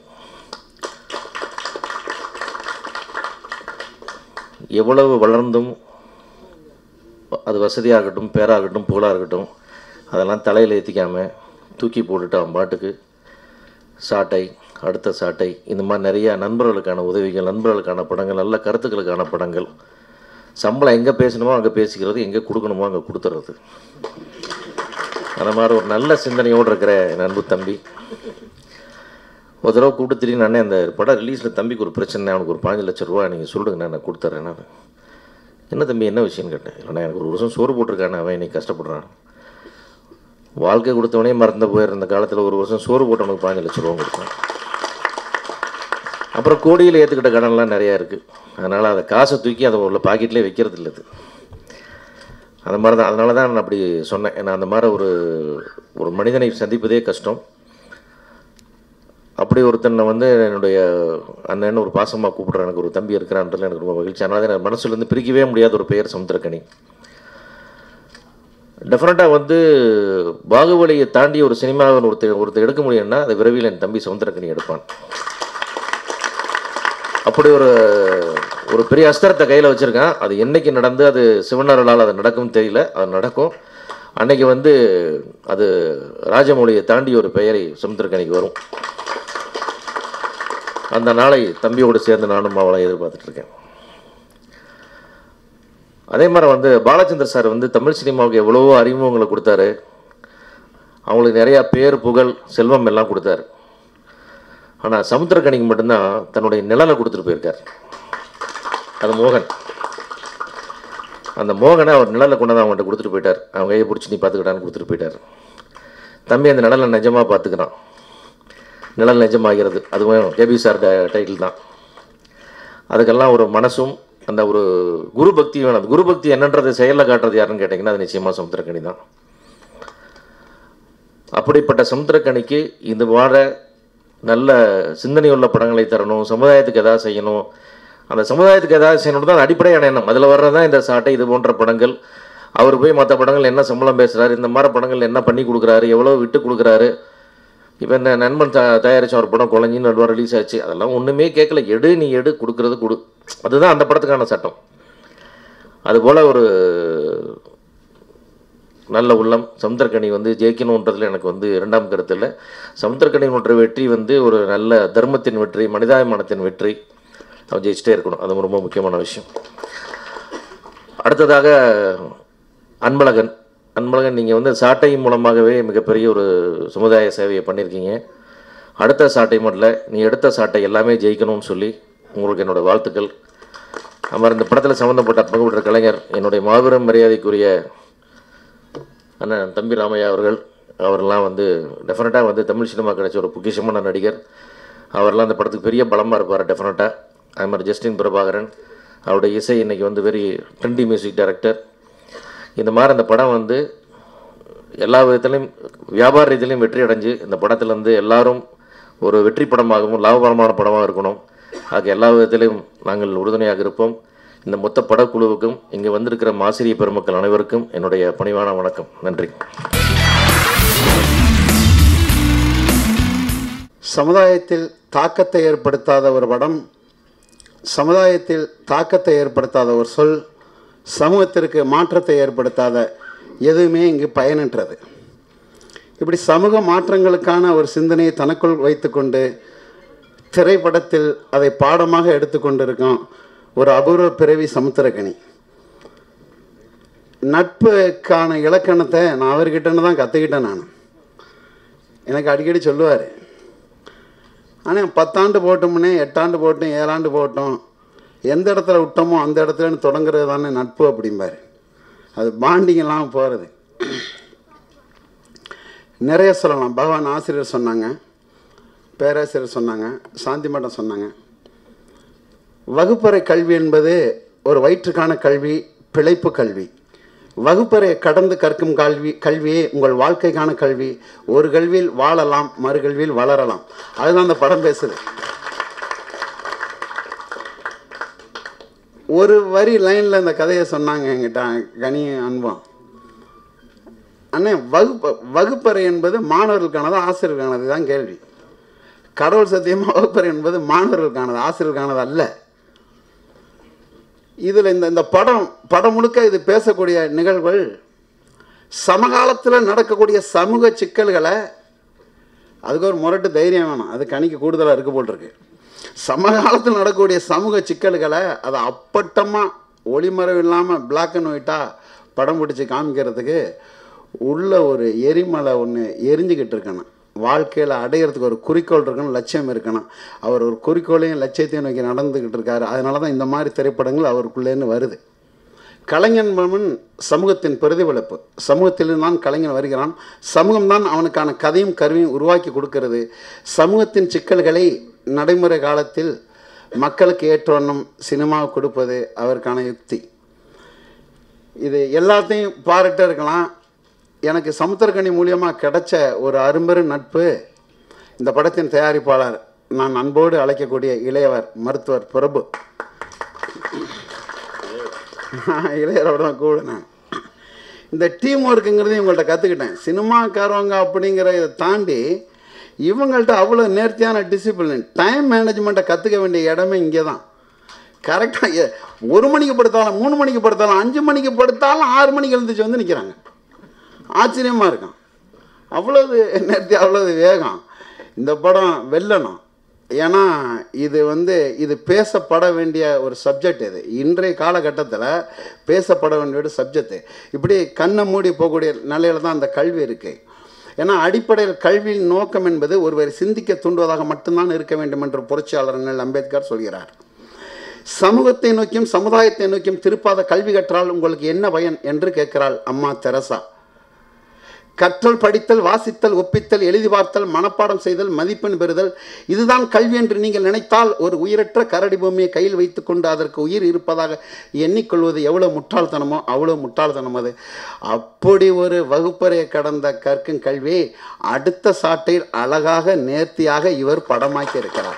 எவ்வளவு வளர்ந்தும் அது வசதியாகட்டும், பேராகட்டும், புகழாகட்டும், அதெல்லாம் தலையில் ஏற்றிக்காமல் தூக்கி போட்டுட்டு அவன் பாட்டுக்கு சாட்டை, அடுத்த சாட்டை, இந்த மாதிரி நிறையா நண்பர்களுக்கான உதவிகள், நண்பர்களுக்கான படங்கள், நல்ல கருத்துக்களுக்கான படங்கள், சம்பளம் எங்கே பேசணுமோ அங்கே பேசிக்கிறது, எங்கே கொடுக்கணுமோ அங்கே கொடுத்துறது. அந்த மாதிரி ஒரு நல்ல சிந்தனையோடு இருக்கிற என் அன்பு தம்பி. ஒரு தடவை கூப்பிட்டு திடீர்னு அண்ணே அந்த படம் ரிலீஸில் தம்பிக்கு ஒரு பிரச்சனை, அவனுக்கு ஒரு 15 லட்ச ரூபா நீங்கள் சொல்லுங்கண்ணா, நான் கொடுத்துட்றேன். நான் என்ன தம்பி என்ன விஷயம்னு கேட்டேன். இல்லைண்ணா எனக்கு ஒரு வருஷம் சோறு போட்டிருக்கானே, அவன் இன்னைக்கு கஷ்டப்படுறான். வாழ்க்கை கொடுத்தவனே மறந்து போயிருந்த காலத்தில் ஒரு வருஷம் சோறு போட்டவனுக்கு 15 லட்ச ரூபா கொடுத்தான். அப்புறம் கோடியில் ஏற்றுக்கிட்ட கடன்லாம் நிறையா இருக்குது. அதனால் அதை காசை தூக்கி அதை உள்ள பாக்கெட்லேயே வைக்கிறது இல்லை. அது மாதிரி தான், அதனால தான் நான் அப்படி சொன்னேன். ஏன்னா அந்த மாதிரி ஒரு மனிதனை சந்திப்பதே கஷ்டம். அப்படி ஒருத்தனை என்னுடைய அண்ணன் ஒரு பாசமாக கூப்பிட்றேன். எனக்கு ஒரு தம்பி இருக்கிறான்றது எனக்கு ரொம்ப மகிழ்ச்சி. அதனால தான் என் மனசுலேருந்து பிரிக்கவே முடியாத ஒரு பெயர் சமுத்திரக்கனி. டெஃபினட்டாக பாகுபலியை தாண்டி ஒரு சினிமாவை ஒருத்தர் எடுக்க முடியும்னா அதை விரைவில் என் தம்பி சமுத்திரக்கனி எடுப்பான். அப்படி ஒரு பெரிய அஸ்திரத்தை கையில் வச்சுருக்கான். அது என்றைக்கு நடந்து அது சிவனர்களால் அது நடக்கும்னு தெரியல, அது நடக்கும். அன்னைக்கு அது ராஜமௌலியை தாண்டி ஒரு பெயரை சமுத்திரக்கனிக்கு வரும். அந்த நாளை தம்பியோடு சேர்ந்து நானும் அவளை எதிர்பார்த்துட்ருக்கேன். அதே மாதிரி பாலச்சந்தர் சார் தமிழ் சினிமாவுக்கு எவ்வளவோ அறிமுகங்களை கொடுத்தாரு. அவங்களுக்கு நிறையா பேர், புகழ், செல்வம் எல்லாம் கொடுத்தாரு. ஆனால் சமுத்திரக்கனிக்கு மட்டும்தான் தன்னுடைய நிழலை கொடுத்துட்டு போயிருக்கார். அது மோகன். அந்த மோகனை அவர் நிழலை கொண்டாந்து அவங்கள்ட்ட கொடுத்துட்டு போயிட்டார். அவங்க கையை பிடிச்சி நீ பார்த்துக்கிட்டான்னு கொடுத்துட்டு போயிட்டார். தம்பி அந்த நிழலை நிஜமாக பார்த்துக்கிறான். நிழல் நிஜமாகிறது. அதுவும் கேபி சார் டைட்டில் தான். அதுக்கெல்லாம் ஒரு மனசும் அந்த ஒரு குரு பக்தி வேணும். அந்த குரு பக்தி என்னன்றதை செயலில் காட்டுறது யாருன்னு கேட்டிங்கன்னா அது நிச்சயமாக சமுத்திரக்கனி தான். அப்படிப்பட்ட சமுத்திரக்கனிக்கு இந்த வார நல்ல சிந்தனையுள்ள படங்களை தரணும், சமுதாயத்துக்கு எதாவது செய்யணும். அந்த சமுதாயத்துக்கு எதாவது செய்யணும் தான் அடிப்படையான எண்ணம். அதில் வர்றது தான் இந்த சாட்டை, இது போன்ற படங்கள். அவர் போய் மற்ற படங்கள் என்ன சம்பளம் பேசுகிறாரு, இந்த மாதிரி படங்கள் என்ன பண்ணி கொடுக்குறாரு, எவ்வளோ விட்டு கொடுக்குறாரு. இப்போ இந்த நண்பன் தயாரித்த ஒரு படம் குழஞ்சின்னு நடுவாக ரிலீஸ் ஆச்சு. அதெல்லாம் ஒன்றுமே கேட்கல. நீ எடு, கொடுக்குறது கொடு. அதுதான் அந்த படத்துக்கான சட்டம். அதுபோல் ஒரு நல்ல உள்ளம் சமுத்திரக்கனி ஜெயிக்கணுன்றதுல எனக்கு இரண்டாம் கருத்து இல்லை. சமுத்திரக்கனியினுடைய வெற்றி ஒரு நல்ல தர்மத்தின் வெற்றி, மனிதாபிமானத்தின் வெற்றி. அவன் ஜெயிச்சிட்டே இருக்கணும். அது ரொம்ப முக்கியமான விஷயம். அடுத்ததாக அன்பழகன். நீங்கள் சாட்டை மூலமாகவே மிகப்பெரிய ஒரு சமுதாய சேவையை பண்ணியிருக்கீங்க. அடுத்த சாட்டை மட்டும் நீ எடுத்த சாட்டை எல்லாமே ஜெயிக்கணும்னு சொல்லி உங்களுக்கு என்னோடய வாழ்த்துக்கள். அவர் இந்த படத்தில் சம்மந்தப்பட்ட பங்குபெற்ற கலைஞர், என்னுடைய மாபெரும் மரியாதைக்குரிய அண்ணன் தம்பி ராமையா அவரெல்லாம் டெஃபினட்டாக தமிழ் சினிமா கிடைச்ச ஒரு பொக்கிஷமான நடிகர். அவரெல்லாம் அந்த படத்துக்கு பெரிய பலமாக இருப்பார் டெஃபினட்டாக. அது மாதிரி ஜஸ்டின் பிரபாகரன், அவருடைய இசை இன்றைக்கி வெரி ட்ரெண்டி மியூசிக் டைரக்டர். இந்த மாதிரி அந்த படம் எல்லா விதத்துலையும் வியாபார ரீதியிலையும் வெற்றி அடைஞ்சு இந்த படத்தில் எல்லாரும் ஒரு வெற்றி படமாகவும் லாபகரமான படமாக இருக்கணும். ஆக எல்லா விதத்திலையும் நாங்கள் உறுதுணையாக இருப்போம். இந்த மொத்த படக்குழுவுக்கும் இங்கே வந்திருக்கிற ஆசிரிய பெருமக்கள் அனைவருக்கும் என்னுடைய பணிவான வணக்கம். நன்றி. சமுதாயத்தில் தாக்கத்தை ஏற்படுத்தாத ஒரு படம், சமுதாயத்தில் தாக்கத்தை ஏற்படுத்தாத ஒரு சொல், சமூகத்திற்கு மாற்றத்தை ஏற்படுத்தாத எதுவுமே இங்கு பயனற்றது. இப்படி சமூக மாற்றங்களுக்கான ஒரு சிந்தனையை தனக்குள் வைத்துக்கொண்டு திரைப்படத்தில் அதை பாடமாக எடுத்துக்கொண்டிருக்கும் ஒரு அபூர்வ பிறவி சமுத்திரக்கனி. நட்புக்கான இலக்கணத்தை நான் அவர்கிட்டன்னு தான் கற்றுக்கிட்டேன். நான் எனக்கு அடிக்கடி சொல்லுவார், ஆனால் 10 ஆண்டு போட்டோம்னே 8 ஆண்டு போட்டோம் 7 ஆண்டு போட்டோம், எந்த இடத்துல விட்டோமோ அந்த இடத்துலன்னு தொடங்குறது தானே நட்பு அப்படிம்பார். அது பாண்டிங்கெல்லாம் போகிறது. நிறைய சொல்லலாம். பகவான் ஆசிரியர் சொன்னாங்க, பேராசிரியர் சொன்னாங்க, சாந்தி மடம் சொன்னாங்க. வகுப்பறை கல்வி என்பது ஒரு வயிற்றுக்கான கல்வி, பிழைப்பு கல்வி. வகுப்பறை கடந்து கற்கும் கல்வியே உங்கள் வாழ்க்கைக்கான கல்வி. ஒரு கல்வியில் வாழலாம், மறு கல்வியில் வளரலாம். அதுதான் அந்த படம் பேசுது. ஒரு வரி லைனில் இந்த கதையை சொன்னாங்க என்கிட்ட கனி அன்பம். அண்ணே, வகுப்பறை என்பது மாணவர்களுக்கானது, ஆசிரியர்களுக்கானது தான் கேள்வி. கடவுள் சத்தியமாக வகுப்பறை என்பது மாணவர்களுக்கானது, ஆசிரியர்களுக்கானது அல்ல. இதில் இந்த படம் முழுக்க இது பேசக்கூடிய நிகழ்வுகள் சமகாலத்தில் நடக்கக்கூடிய சமூக சிக்கல்களை, அதுக்கு ஒரு முரட்டு தைரியம் வேணும், அது கணிக்கு கூடுதலாக இருக்க போட்டிருக்கு. சமகாலத்தில் நடக்கக்கூடிய சமூக சிக்கல்களை அதை அப்பட்டமாக ஒளிமறைவு இல்லாமல் பிளாக் அண்ட் ஒயிட்டாக படம் பிடிச்சி காமிக்கிறதுக்கு உள்ள ஒரு எரிமலை ஒன்று எரிஞ்சிக்கிட்டு இருக்கணும். வாழ்க்கையில் அடையிறதுக்கு ஒரு குறிக்கோள் இருக்கணும், லட்சியம் இருக்கணும். அவர் ஒரு குறிக்கோளையும் லட்சியத்தையும் நோக்கி நடந்துக்கிட்டு இருக்காரு. அதனால தான் இந்த மாதிரி திரைப்படங்கள் அவருக்குள்ளேன்னு வருது. கலைஞன் சமூகத்தின் பிரதிபலிப்பு. சமூகத்திலிருந்து தான் கலைஞன் வருகிறான். சமூகம்தான் அவனுக்கான கதையும் கருவியும் உருவாக்கி கொடுக்கிறது. சமூகத்தின் சிக்கல்களை நடைமுறை காலத்தில் மக்களுக்கு ஏற்றவண்ணம் சினிமாவை கொடுப்பது அவருக்கான யுக்தி. இது எல்லாத்தையும் பாராட்ட இருக்கலாம். எனக்கு சமுத்திரக்கனி மூலியமாக கிடைச்ச ஒரு அரும்பெரும் நட்பு இந்த படத்தின் தயாரிப்பாளர், நான் அன்போடு அழைக்கக்கூடிய இளையவர் மருத்துவர் பிரபு. இளையரோட தான் கூட நான் இந்த டீம் ஒர்க்குங்கிறதையும் இவங்கள்ட்ட கற்றுக்கிட்டேன். சினிமாக்காரவங்க அப்படிங்கிற இதை தாண்டி இவங்கள்ட்ட அவ்வளோ நேர்த்தியான டிசிப்ளின், டைம் மேனேஜ்மெண்ட்டை கற்றுக்க வேண்டிய இடமே இங்கே தான். கரெக்டாக 1 மணிக்கு படுத்தாலும் 3 மணிக்கு படுத்தாலும் 5 மணிக்கு படுத்தாலும் 6 மணிக்கு எழுந்துச்சு வந்து நிற்கிறாங்க. ஆச்சரியமாக இருக்கும். அவ்வளவு நேர்த்தி, அவ்வளவு வேகம். இந்த படம் வெல்லணும். ஏன்னா இது பேசப்பட வேண்டிய ஒரு சப்ஜெக்ட். இது இன்றைய காலகட்டத்தில் பேசப்பட வேண்டிய ஒரு சப்ஜெக்ட். இப்படி கண்ணை மூடி போகக்கூடிய நிலையில் தான் அந்த கல்வி இருக்குது. ஏன்னா அடிப்படையில் கல்வியின் நோக்கம் என்பது ஒருவரை சிந்திக்க தூண்டுவதாக மட்டும்தான் இருக்க வேண்டும் என்று புரட்சியாளர் அம்பேத்கர் சொல்கிறார். சமூகத்தை நோக்கியும் சமுதாயத்தை நோக்கியும் திருப்பாத கல்வி கற்றால் உங்களுக்கு என்ன பயன் என்று கேட்கிறாள் அம்மா தெரசா. கற்றல், படித்தல், வாசித்தல், ஒப்பித்தல், எழுதி பார்த்தல், மனப்பாடம் செய்தல், மதிப்பெண் பெறுதல், இதுதான் கல்வி என்று நீங்கள் நினைத்தால் ஒரு உயிரற்ற கரடி பூமியை கையில் வைத்துக்கொண்டு அதற்கு உயிர் இருப்பதாக எண்ணிக்கொள்வது எவ்வளோ முட்டாள்தனமோ அவ்வளோ முட்டாள்தனம் அது. அப்படி ஒரு வகுப்பறையை கடந்த கற்கும் கல்வியை அடுத்த சாட்டையில் அழகாக நேர்த்தியாக இவர் படமாக்கி இருக்கிறார்.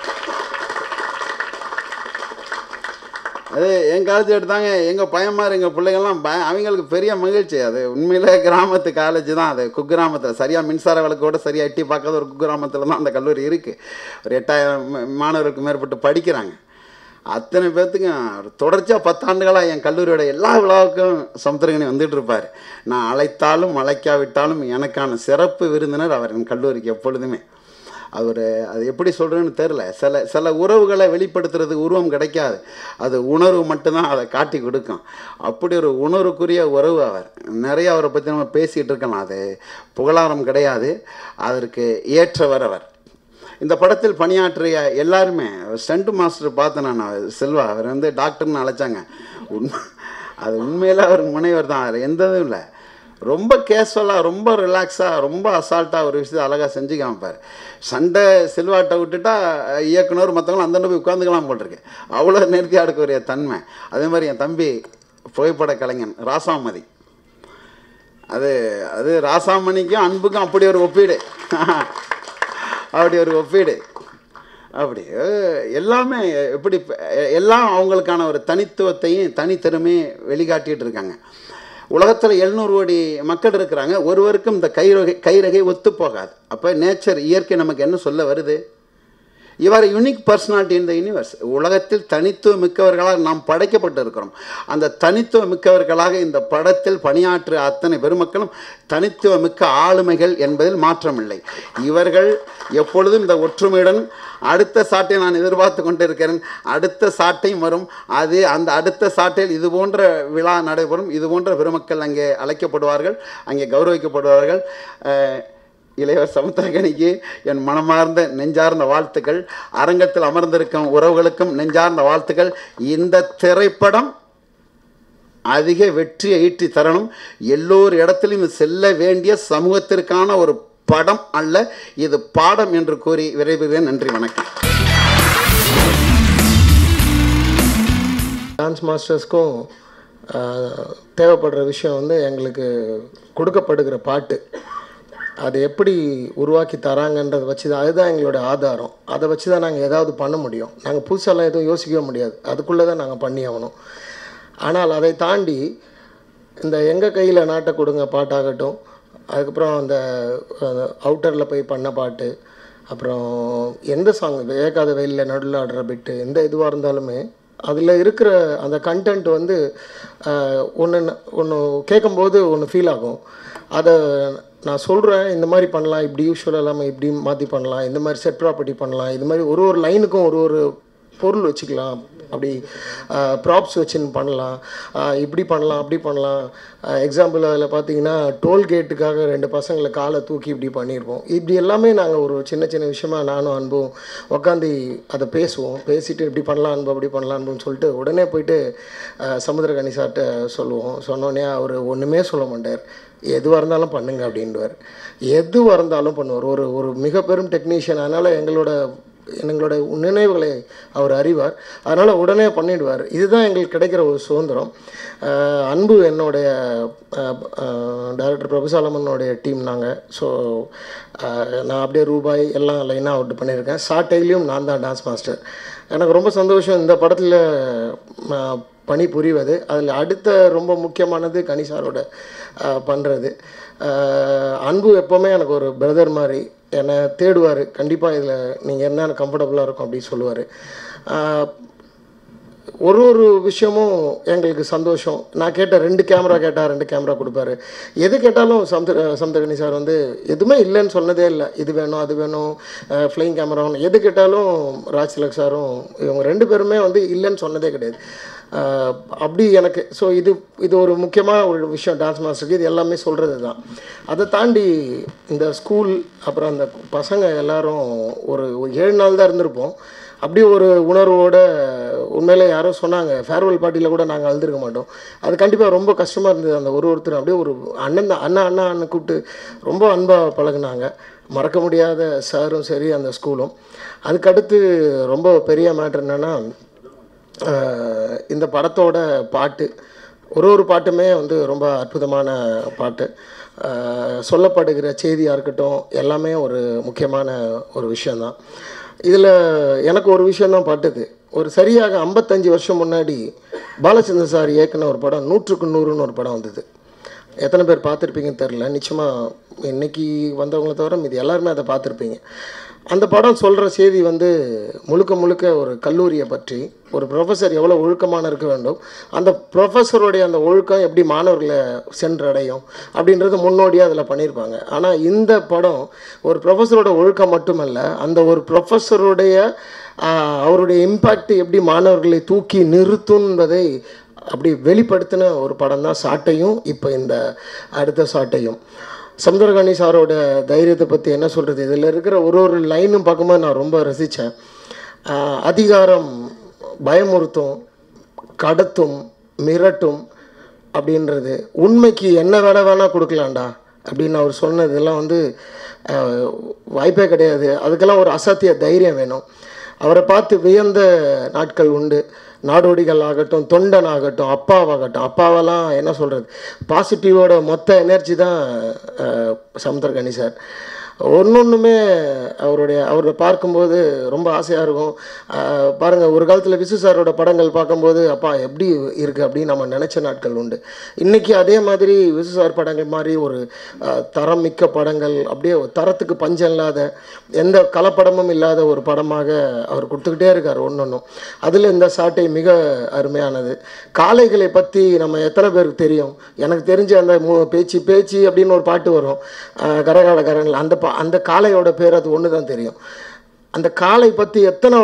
அது என் காலேஜ் எடுத்தாங்க. எங்கள் பையன்மார் எங்கள் பிள்ளைங்கள்லாம் அவங்களுக்கு பெரிய மகிழ்ச்சி. அது உண்மையிலே கிராமத்து காலேஜ் தான். அது குக்கிராமத்தில் சரியாக மின்சார விளக்கோட சரியாக எட்டி பார்க்காத ஒரு குக்கிராமத்தில் தான் அந்த கல்லூரி இருக்குது. ஒரு 8000 மாணவர்களுக்கு மேற்பட்டு படிக்கிறாங்க. அத்தனை பேர்த்துக்கும் தொடர்ச்சியாக 10 ஆண்டுகளாக என் கல்லூரியோட எல்லா விழாவுக்கும் சமுத்திரக்கனி வந்துட்டு இருப்பார். நான் அழைத்தாலும் அழைக்காவிட்டாலும் எனக்கான சிறப்பு விருந்தினர் அவர் என் கல்லூரிக்கு எப்பொழுதுமே. அது எப்படி சொல்கிறேன்னு தெரில. சில உறவுகளை வெளிப்படுத்துறதுக்கு உருவம் கிடைக்காது, அது உணர்வு மட்டும்தான் அதை காட்டி கொடுக்கும். அப்படி ஒரு உணர்வுக்குரிய உறவு அவர். நிறைய அவரை பற்றி நம்ம பேசிகிட்டு இருக்கலாம். அது புகழாரம் கிடையாது, அதற்கு ஏற்றவர் அவர். இந்த படத்தில் பணியாற்றிய எல்லாருமே, ஸ்டண்ட் மாஸ்டர் பார்த்தேன் நான், செல்வா, அவர் டாக்டர்னு அழைச்சாங்க. அது உண்மையில் அவர் முனைவர் தான், அதில் எந்த இதுவும் இல்லை. ரொம்ப கேஷுவலாக, ரொம்ப ரிலாக்ஸாக, ரொம்ப அசால்ட்டாக ஒரு விஷயத்தை அழகாக செஞ்சு காமிப்பார். சண்டை செல்வாட்டை விட்டுட்டா இயக்குனர் மற்றவங்களும் அந்த போய் உட்காந்துக்கலாம் போட்டிருக்கு. அவ்வளோ நேர்த்தியாக எடுக்கக்கூடிய தன்மை. அதே மாதிரி என் தம்பி புகைப்பட கலைஞன் ராசாமதி, அது ராசாமணிக்கும் அன்புக்கும் அப்படி ஒரு ஒப்பீடு. அப்படி ஒரு ஒப்பீடு. அப்படி எல்லாமே எப்படி எல்லாம் அவங்களுக்கான ஒரு தனித்துவத்தையும் தனித்திறமையும் வெளிக்காட்டிகிட்டு இருக்காங்க. உலகத்தில் 700 கோடி மக்கள் இருக்கிறாங்க, ஒருவருக்கும் இந்த கைரகை ஒத்து போகாது. அப்போ நேச்சர், இயற்கை நமக்கு என்ன சொல்ல வருது? இவர் unique personality in the universe. உலகத்தில் தனித்துவ மிக்கவர்களாக நாம் படைக்கப்பட்டு இருக்கிறோம். அந்த தனித்துவ மிக்கவர்களாக இந்த படத்தில் பணியாற்ற அத்தனை பெருமக்களும் தனித்துவ மிக்க ஆளுமைகள் என்பதில் மாற்றமில்லை. இவர்கள் எப்பொழுதும் இந்த ஒற்றுமையுடன் அடுத்த சாட்டை நான் எதிர்பார்த்து கொண்டிருக்கிறேன். அடுத்த சாட்டையும் வரும். அது அந்த அடுத்த சாட்டையில் இது போன்ற விழா நடைபெறும். இது போன்ற பெருமக்கள் அங்கே அழைக்கப்படுவார்கள், அங்கே கௌரவிக்கப்படுவார்கள். இளையவர் சமுத்திரக்கனிக்கு என் மனமார்ந்த நெஞ்சார்ந்த வாழ்த்துக்கள். அரங்கத்தில் அமர்ந்திருக்கும் உறவுகளுக்கும் நெஞ்சார்ந்த வாழ்த்துக்கள். இந்த திரைப்படம் அதிக வெற்றியை ஈட்டி தரணும். எல்லோரு இடத்திலும் செல்ல வேண்டிய சமூகத்திற்கான ஒரு படம் அல்ல, இது பாடம் என்று கூறி விரைவுகிறேன். நன்றி, வணக்கம். டான்ஸ் மாஸ்டர்ஸ்க்கும் தேவைப்படுற விஷயம் வந்து எங்களுக்கு கொடுக்கப்படுகிற பாட்டு, அதை எப்படி உருவாக்கி தராங்கன்றதை வச்சு தான், அதுதான் எங்களோட ஆதாரம். அதை வச்சு தான் நாங்கள் ஏதாவது பண்ண முடியும். நாங்கள் புதுசாலாம் எதுவும் யோசிக்கவே முடியாது, அதுக்குள்ளே தான் நாங்கள் பண்ணி ஆகணும். ஆனால் அதை தாண்டி இந்த எங்கள் கையில் நாட்டை கொடுங்க பாட்டாகட்டும், அதுக்கப்புறம் அந்த அவுட்டரில் போய் பண்ண பாட்டு, அப்புறம் எந்த சாங் ஏகாத வெயிலில் நடுவில் ஆடுற பிட்டு, எந்த இதுவாக இருந்தாலுமே அதில் இருக்கிற அந்த கண்டென்ட் வந்து ஒன்று கேட்கும்போது ஒன்று ஃபீல் ஆகும். அதை நான் சொல்கிறேன், இந்த மாதிரி பண்ணலாம், இப்படி யூஸ்வலாக இல்லாமல் இப்படி மாற்றி பண்ணலாம், இந்த மாதிரி செட் ப்ராப்பர்ட்டி பண்ணலாம், இது மாதிரி ஒரு ஒரு லைனுக்கும் ஒரு ஒரு பொருள் வச்சுக்கலாம், அப்படி ப்ராப்ஸ் வச்சுன்னு பண்ணலாம், இப்படி பண்ணலாம் அப்படி பண்ணலாம். எக்ஸாம்பிள் அதில் பார்த்தீங்கன்னா டோல்கேட்டுக்காக 2 பசங்களை காலை தூக்கி இப்படி பண்ணியிருப்போம். இப்படி எல்லாமே நாங்கள் ஒரு சின்ன சின்ன விஷயமா நானும் அன்பும் உட்காந்து அதை பேசுவோம். பேசிவிட்டு இப்படி பண்ணலாம் அன்பு, அப்படி பண்ணலாம் அன்புன்னு சொல்லிட்டு உடனே போயிட்டு சமுத்திரக்கனி சார்கிட்ட சொல்லுவோம். சொன்னோடனே அவர் ஒன்றுமே சொல்ல மாட்டார், எதுவாக இருந்தாலும் பண்ணுங்க அப்படின்வார். எதுவாக இருந்தாலும் பண்ணுவார். ஒரு ஒரு மிக பெரும் டெக்னீஷியன். அதனால் எங்களோட நினைவுகளை அவர் அறிவார். அதனால் உடனே பண்ணிடுவார். இதுதான் எங்களுக்கு கிடைக்கிற ஒரு சுதந்திரம். அன்பு என்னுடைய டைரக்டர் பிரபுசாலமனுடைய டீம் நாங்கள். ஸோ நான் அப்படியே ரூபாய் எல்லாம் லைனாக அவுட் பண்ணியிருக்கேன். சாட்டையிலையும் நான் தான் டான்ஸ் மாஸ்டர். எனக்கு ரொம்ப சந்தோஷம் இந்த படத்தில் பணி புரிவது. அதில் அடுத்த ரொம்ப முக்கியமானது கனிசாரோட பண்ணுறது. அன்பு எப்போவுமே எனக்கு ஒரு பிரதர் மாதிரி என்னை தேடுவார். கண்டிப்பாக இதில் நீங்கள் என்ன கம்ஃபர்டபுளாக இருக்கும் அப்படின்னு சொல்லுவார். ஒரு ஒரு விஷயமும் எங்களுக்கு சந்தோஷம். நான் கேட்ட 2 கேமரா கேட்டால் 2 கேமரா கொடுப்பாரு. எது கேட்டாலும் சமுத்திரக்கனி சார் வந்து எதுவுமே இல்லைன்னு சொன்னதே இல்லை. இது வேணும் அது வேணும், ஃப்ளைங் கேமரா வேணும், எது கேட்டாலும் ராஜ்திலக் சாரும் இவங்க 2 பேருமே வந்து இல்லைன்னு சொன்னதே கிடையாது. அப்படி எனக்கு ஸோ இது ஒரு முக்கியமான ஒரு விஷயம் டான்ஸ் மாஸ்டருக்கு. இது எல்லாமே சொல்கிறது தான். அதை தாண்டி இந்த ஸ்கூல் அப்புறம் அந்த பசங்க எல்லோரும் ஒரு 7 நாள் தான் இருந்திருப்போம். அப்படியே ஒரு உணர்வோடு உண்மையிலே யாரோ சொன்னாங்க, ஃபேர்வெல் பார்ட்டியில் கூட நாங்கள் அழுதுருக்க மாட்டோம். அது கண்டிப்பாக ரொம்ப கஷ்டமாக இருந்தது. அந்த ஒருத்தர் அப்படியே ஒரு அண்ணன் கூப்பிட்டு ரொம்ப அன்பாக பழகுனாங்க. மறக்க முடியாத சாரும் சரி அந்த ஸ்கூலும். அதுக்கடுத்து ரொம்ப பெரிய மேட்ரு என்னென்னா, இந்த படத்தோட பாட்டு ஒரு பாட்டுமே வந்து ரொம்ப அற்புதமான பாட்டு. சொல்லப்படுகிற செய்தியாக இருக்கட்டும், எல்லாமே ஒரு முக்கியமான ஒரு விஷயந்தான். இதில் எனக்கு ஒரு விஷயந்தான் பட்டுது. ஒரு சரியாக 55 வருஷம் முன்னாடி பாலச்சந்திர சார் இயக்குன ஒரு படம் 100க்கு 100ன்னு ஒரு படம் வந்தது. எத்தனை பேர் பார்த்துருப்பீங்கன்னு தெரில. நிச்சயமாக இன்றைக்கி வந்தவங்களை தவிர மீது எல்லாருமே அதை பார்த்துருப்பீங்க. அந்த படம் சொல்கிற செய்தி வந்து முழுக்க ஒரு கல்லூரியை பற்றி, ஒரு ப்ரொஃபஸர் எவ்வளோ ஒழுக்கமான இருக்க வேண்டும், அந்த ப்ரொஃபஸருடைய அந்த ஒழுக்கம் எப்படி மாணவர்களை சென்றடையும் அப்படின்றது முன்னோடியாக அதில் பண்ணியிருப்பாங்க. ஆனால் இந்த படம் ஒரு ப்ரொஃபஸரோட ஒழுக்கம் மட்டுமல்ல, அந்த ஒரு ப்ரொஃபஸருடைய அவருடைய இம்பேக்ட் எப்படி மாணவர்களை தூக்கி நிறுத்தும் என்பதை அப்படி வெளிப்படுத்தின ஒரு படம் தான் சாட்டையும். இப்போ இந்த அடுத்த சாட்டையும். சமுத்திரக்கனி சாரோட தைரியத்தை பற்றி என்ன சொல்கிறது, இதில் இருக்கிற ஒரு லைனும் பார்க்கும்போது நான் ரொம்ப ரசித்தேன். அதிகாரம் பயமுறுத்தும், கடத்தும், மிரட்டும் அப்படின்றது, உண்மைக்கு என்ன வேணால் கொடுக்கலாம்டா அப்படின்னு அவர் சொன்னதெல்லாம் வந்து வாய்ப்பே கிடையாது. அதுக்கெல்லாம் ஒரு அசாத்திய தைரியம் வேணும். அவரை பார்த்து வியந்த நாட்கள் உண்டு. நாடோடிகள் ஆகட்டும், தொண்டன் ஆகட்டும், அப்பாவாகட்டும், அப்பாவெல்லாம் என்ன சொல்கிறது, பாசிட்டிவோட மொத்த எனர்ஜி தான் சமுத்திரக்கனி சார். ஒன்றுமே அவரை பார்க்கும்போது ரொம்ப ஆசையாக இருக்கும். பாருங்கள், ஒரு காலத்தில் விசு சாரோட படங்கள் பார்க்கும்போது அப்பா எப்படி இருக்குது அப்படின்னு நம்ம நினச்ச நாட்கள் உண்டு. இன்றைக்கி அதே மாதிரி விசு சார் படங்கள் மாதிரி ஒரு தரம் மிக்க படங்கள், அப்படியே தரத்துக்கு பஞ்சம் இல்லாத, எந்த கலப்படமும் இல்லாத ஒரு படமாக அவர் கொடுத்துக்கிட்டே இருக்கார் ஒன்றும். அதில் இந்த சாட்டை மிக அருமையானது. காளைகளை பற்றி நம்ம எத்தனை பேருக்கு தெரியும்? எனக்கு தெரிஞ்ச அந்த பேச்சு பேச்சு அப்படின்னு ஒரு பாட்டு வரும், கரகாலக்காரங்கள், அந்த காளையோட பேர் அது ஒன்று தான் தெரியும். அந்த காளை பற்றி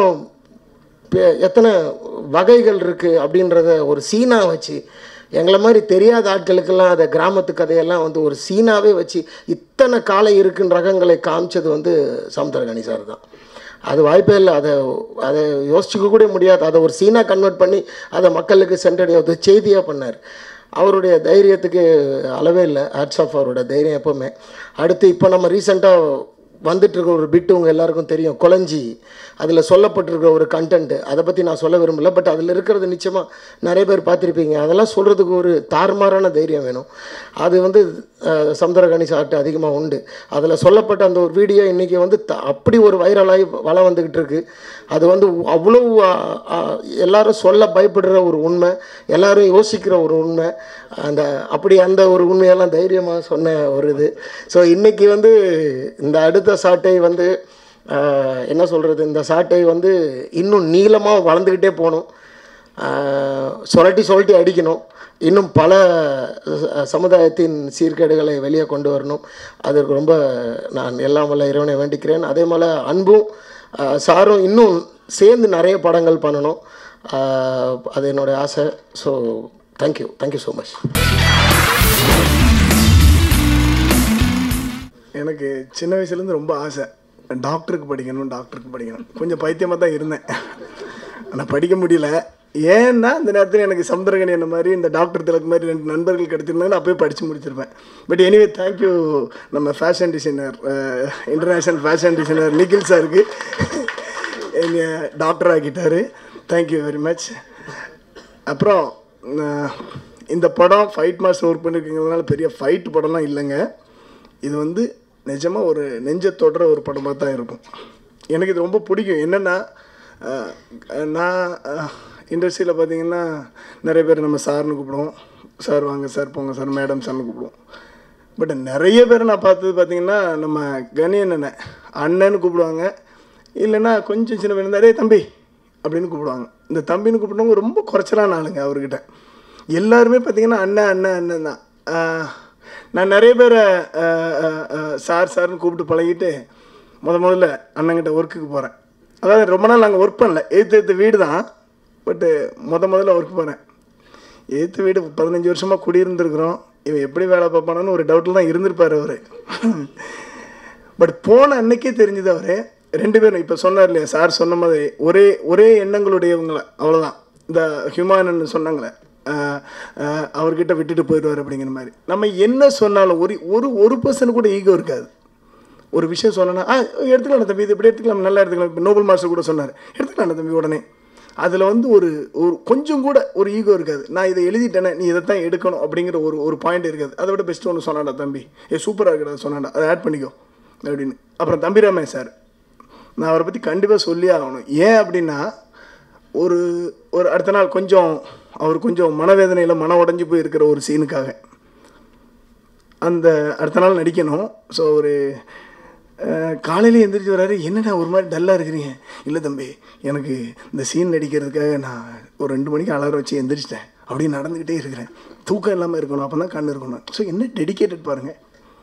எத்தனை வகைகள் இருக்குது அப்படின்றத ஒரு சீனா வச்சு, எங்களை மாதிரி தெரியாத ஆட்களுக்கெல்லாம் அதை கிராமத்து கதையெல்லாம் வந்து ஒரு சீனாவே வச்சு இத்தனை காளை இருக்குன்னு ரகங்களை காமிச்சது சமுத்திரக்கனி சார் தான். அது வாய்ப்பே இல்லை. அதை யோசிச்சுக்க கூட முடியாது. அதை ஒரு சீனா கன்வெர்ட் பண்ணி அதை மக்களுக்கு சென்றடைய செய்தியாக பண்ணார். அவருடைய தைரியத்துக்கு அளவே இல்லை. ஹேட்ஸ் ஆஃப் அவரோட தைரியம் எப்போவுமே. அடுத்து இப்போ நம்ம ரீசெண்டாக வந்துட்டுருக்க ஒரு பிட்டு உங்கள் எல்லாருக்கும் தெரியும், கொலஞ்சி. அதில் சொல்லப்பட்டிருக்க ஒரு கண்டென்ட்டு, அதை பற்றி நான் சொல்ல விரும்பலை. பட் அதில் இருக்கிறது நிச்சயமாக நிறைய பேர் பார்த்துருப்பீங்க. அதெல்லாம் சொல்கிறதுக்கு ஒரு தாறுமாறான தைரியம் வேணும். அது சமுத்திரக்கனி சார்ட்டு அதிகமாக உண்டு. அதில் சொல்லப்பட்ட அந்த ஒரு வீடியோ இன்றைக்கி அப்படி ஒரு வைரலாகி வளம் வந்துக்கிட்டு இருக்குது. அது அவ்வளோ எல்லாரும் சொல்ல பயப்படுற ஒரு உண்மை, எல்லாரும் யோசிக்கிற ஒரு உண்மை. அந்த ஒரு உண்மையெல்லாம் தைரியமாக சொன்ன ஒரு இது. ஸோ இன்றைக்கி இந்த அடுத்த சாட்டை என்ன சொல்கிறது, இந்த சாட்டை இன்னும் நீளமாக வளர்ந்துக்கிட்டே போகணும், சொல்லட்டி அடிக்கணும், இன்னும் பல சமுதாயத்தின் சீர்கேடுகளை வெளியே கொண்டு வரணும். அதற்கு ரொம்ப நான் எல்லாம் வல்ல இறைவனை வேண்டிக்கிறேன். அதே போல் அன்பும் சாரும் இன்னும் சேர்ந்து நிறைய படங்கள் பண்ணணும், அது என்னுடைய ஆசை. So thank you so much. எனக்கு சின்ன வயசுலேருந்து ரொம்ப ஆசை, டாக்டருக்கு படிக்கணும். கொஞ்சம் பைத்தியமாக தான் இருந்தேன், ஆனால் படிக்க முடியல. ஏன்னா அந்த நேரத்தில் எனக்கு சமுத்திரக்கனி என்ன மாதிரி இந்த டாக்டர் திலக் மாதிரி 2 நண்பர்கள் கிடச்சிருந்தாங்க, நான் போய் படித்து முடிச்சிருப்பேன். பட் எனிவே தேங்க்யூ நம்ம fashion designer, international fashion designer Nikhil சாருக்கு என்னை டாக்டர் ஆக்கிட்டார். Thank you very much. அப்புறம் இந்த படம் ஃபைட் மாஸ்டர் ஒர்க் பண்ணியிருக்கீங்கிறதுனால பெரிய ஃபைட் படம்லாம் இல்லைங்க. இது நிஜமாக ஒரு நெஞ்சை தொடுற ஒரு படமாக தான் இருக்கும். எனக்கு இது ரொம்ப பிடிக்கும். என்னென்னா, நான் இண்டஸ்ட்ரியில் பார்த்திங்கன்னா நிறைய பேர் நம்ம சார்னு கூப்பிடுவோம், சார் வாங்க சார் போங்க சார், மேடம் சார்னு கூப்பிடுவோம். பட் நிறைய பேர் நான் பார்த்தது பார்த்திங்கன்னா நம்ம கணி அண்ணன்னு கூப்பிடுவாங்க, இல்லைன்னா கொஞ்சம் சின்ன பேர் இருந்தாலே தம்பி அப்படின்னு கூப்பிடுவாங்க. இந்த தம்பின்னு கூப்பிடுறவங்க ரொம்ப குறைச்சலான ஆளுங்க. அவர்கிட்ட எல்லாருமே பார்த்திங்கன்னா அண்ணன் தான். நான் நிறைய பேரை சார்னு கூப்பிட்டு பழகிட்டு முதல்ல அண்ணங்கிட்ட ஒர்க்குக்கு போகிறேன். அதாவது ரொம்ப நாள் நாங்கள் ஒர்க் பண்ணல, ஏற்று வீடு தான். பட்டு முதல்ல ஒர்க் போகிறேன். ஏற்று வீடு 15 வருஷமாக குடியிருந்துருக்குறோம். இவன் எப்படி வேலை பார்ப்பானு ஒரு டவுட்டில் தான் இருந்திருப்பார் அவர். பட் போன அன்னைக்கே தெரிஞ்சது அவர் 2 பேரும் இப்போ சொன்னார் இல்லையா, சார் சொன்ன மாதிரி ஒரே எண்ணங்களுடையவங்களை, அவ்வளோதான். இந்த ஹியூமன் சொன்னாங்களே, அவர்கிட்ட விட்டுட்டு போயிடுவார் அப்படிங்கிற மாதிரி. நம்ம என்ன சொன்னாலும் ஒரு பர்சன் கூட ஈகோ இருக்காது. ஒரு விஷயம் சொன்னோன்னா எடுத்துக்கலாம் தம்பி, இது இப்படி எடுத்துக்கலாம், நல்லா எடுத்துக்கலாம். இப்போ நோபல் மாஸ்டர் கூட சொன்னார், எடுத்துக்கலாம் தம்பி உடனே. அதில் ஒரு கொஞ்சம் கூட ஒரு ஈகோ இருக்காது. நான் இதை எழுதிட்டேனே, நீ இதை தான் எடுக்கணும் அப்படிங்கிற ஒரு பாயிண்ட் இருக்காது. அதை விட பெஸ்ட்டு ஒன்று சொன்னாண்டா தம்பி, சூப்பராக இருக்கிறத சொன்னாண்டா, அதை ஆட் பண்ணிக்கோ அப்படின்னு. அப்புறம் தம்பிராமே சார், நான் அவரை பற்றி கண்டிப்பாக சொல்லி ஆகணும். ஏன் அப்படின்னா, ஒரு அடுத்த நாள் அவர் கொஞ்சம் மனவேதனையில் உடஞ்சி போய் இருக்கிற ஒரு சீனுக்காக அந்த அடுத்த நாள் நடிக்கணும். ஸோ காலையில் எந்திரிச்சு வராரு, என்னடா ஒரு மாதிரி டல்லாக இருக்கிறீங்க? இல்லை தம்பி, எனக்கு இந்த சீன் நடிக்கிறதுக்காக நான் ஒரு 2 மணிக்கு அலாரம் வச்சு எந்திரிச்சிட்டேன், அப்படியே நடந்துக்கிட்டே இருக்கிறேன், தூக்கம் இல்லாமல் இருக்கணும், அப்போ தான் கண்ணு இருக்கணும். ஸோ என்ன டெடிக்கேட்டட் பாருங்கள்,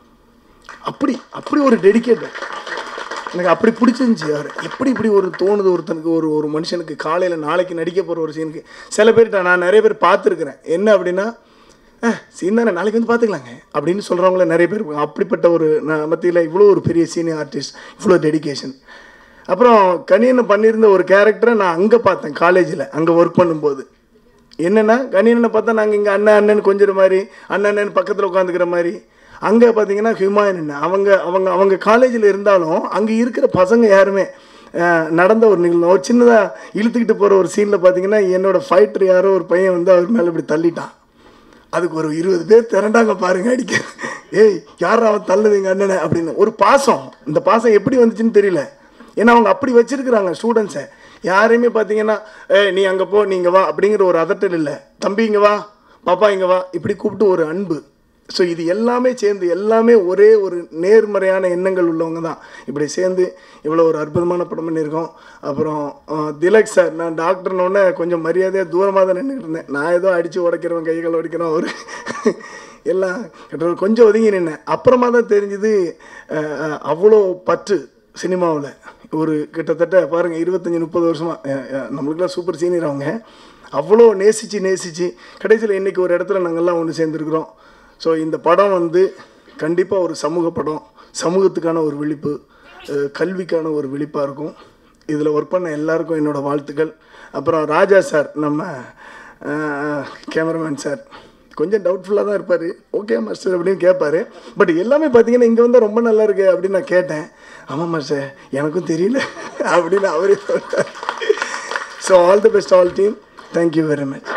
அப்படி ஒரு டெடிக்கேட்டட். எனக்கு அப்படி பிடிச்சிருந்துச்சி. அவர் இப்படி ஒரு தோணுது ஒருத்தனுக்கு, ஒரு மனுஷனுக்கு காலையில் நாளைக்கு நடிக்க போகிற ஒரு சீனுக்கு. சில பேர்கிட்ட நான் நிறைய பேர் பார்த்துருக்குறேன், என்ன அப்படின்னா, சீன் தானே நாளைக்கு பார்த்துக்கலாங்க அப்படின்னு சொல்கிறவங்கள நிறைய பேர். அப்படிப்பட்ட ஒரு மத்தியில் இவ்வளோ ஒரு பெரிய சீனியர் ஆர்டிஸ்ட், இவ்வளோ டெடிக்கேஷன். அப்புறம் கணியனை பண்ணியிருந்த ஒரு கேரக்டரை நான் அங்கே பார்த்தேன், காலேஜில் அங்கே ஒர்க் பண்ணும்போது. என்னென்னா, கணியனை பார்த்தா நாங்கள் இங்கே அண்ணன் கொஞ்சிற மாதிரி, அண்ணன் பக்கத்தில் உட்காந்துக்கிற மாதிரி. அங்கே பார்த்தீங்கன்னா ஹியூமன் அவங்க காலேஜில் இருந்தாலும் அங்கே இருக்கிற பசங்க யாருமே நடந்த ஒரு நிகழ்வு. ஒரு சின்னதாக இழுத்துக்கிட்டு போகிற ஒரு சீனில் பார்த்தீங்கன்னா என்னோடய ஃபைட்டர் யாரோ ஒரு பையன் வந்து அவர் மேலே இப்படி தள்ளிட்டான். அதுக்கு ஒரு 20 பேர் திரண்டாங்க பாருங்க அடிக்க. ஏய் யார் அவன் தள்ளுது எங்கள் அண்ணனை அப்படின்னு ஒரு பாசம். இந்த பாசம் எப்படி வந்துச்சுன்னு தெரியல. ஏன்னா அவங்க அப்படி வச்சுருக்குறாங்க ஸ்டூடெண்ட்ஸை. யாரையுமே பார்த்தீங்கன்னா நீ அங்கே போ நீங்கள் வா அப்படிங்கிற ஒரு அதட்டல் இல்லை. தம்பி இங்கே வா, பாப்பா இங்கே வா, இப்படி கூப்பிட்டு ஒரு அன்பு. ஸோ இது எல்லாமே சேர்ந்து எல்லாமே ஒரே ஒரு நேர்மறையான எண்ணங்கள் உள்ளவங்க தான் இப்படி சேர்ந்து இவ்வளோ ஒரு அற்புதமான படம் பண்ணியிருக்கோம். அப்புறம் திலக் சார், நான் டாக்டர்னோடனே கொஞ்சம் மரியாதையாக தூரமாக தான் நின்றுட்டு இருந்தேன். நான் ஏதோ அடித்து உடைக்கிறவன் கைகள் உடைக்கிறோம் அவர் எல்லாம் கொஞ்சம் ஒதுங்கி நின்னேன். அப்புறமா தான் தெரிஞ்சுது அவ்வளோ பற்று சினிமாவில். ஒரு கிட்டத்தட்ட பாருங்கள் 25-30 வருஷமாக நம்மளுக்கெல்லாம் சூப்பர் சீனியர் அவங்க. அவ்வளோ நேசித்து கடைசியில் இன்றைக்கி ஒரு இடத்துல நாங்கள்லாம் ஒன்று சேர்ந்துருக்குறோம். ஸோ இந்த படம் வந்து கண்டிப்பாக ஒரு சமூக படம், சமூகத்துக்கான ஒரு விழிப்பு, கல்விக்கான ஒரு விழிப்பாக இருக்கும். இதில் ஒர்க் பண்ண எல்லாருக்கும் என்னோடய வாழ்த்துக்கள். அப்புறம் ராஜா சார், நம்ம கேமராமேன் சார் கொஞ்சம் டவுட்ஃபுல்லாக தான் இருப்பார். ஓகே மாஸ்டர் அப்படின்னு கேட்பார். பட் எல்லாமே பார்த்தீங்கன்னா இங்கே வந்தால் ரொம்ப நல்லா இருக்கு அப்படின்னு நான் கேட்டேன். ஆமாம் மாஸ்டர் எனக்கும் தெரியல அப்படின்னு அவரே சொல்லிட்டார். So all the best all team. Thank you very much.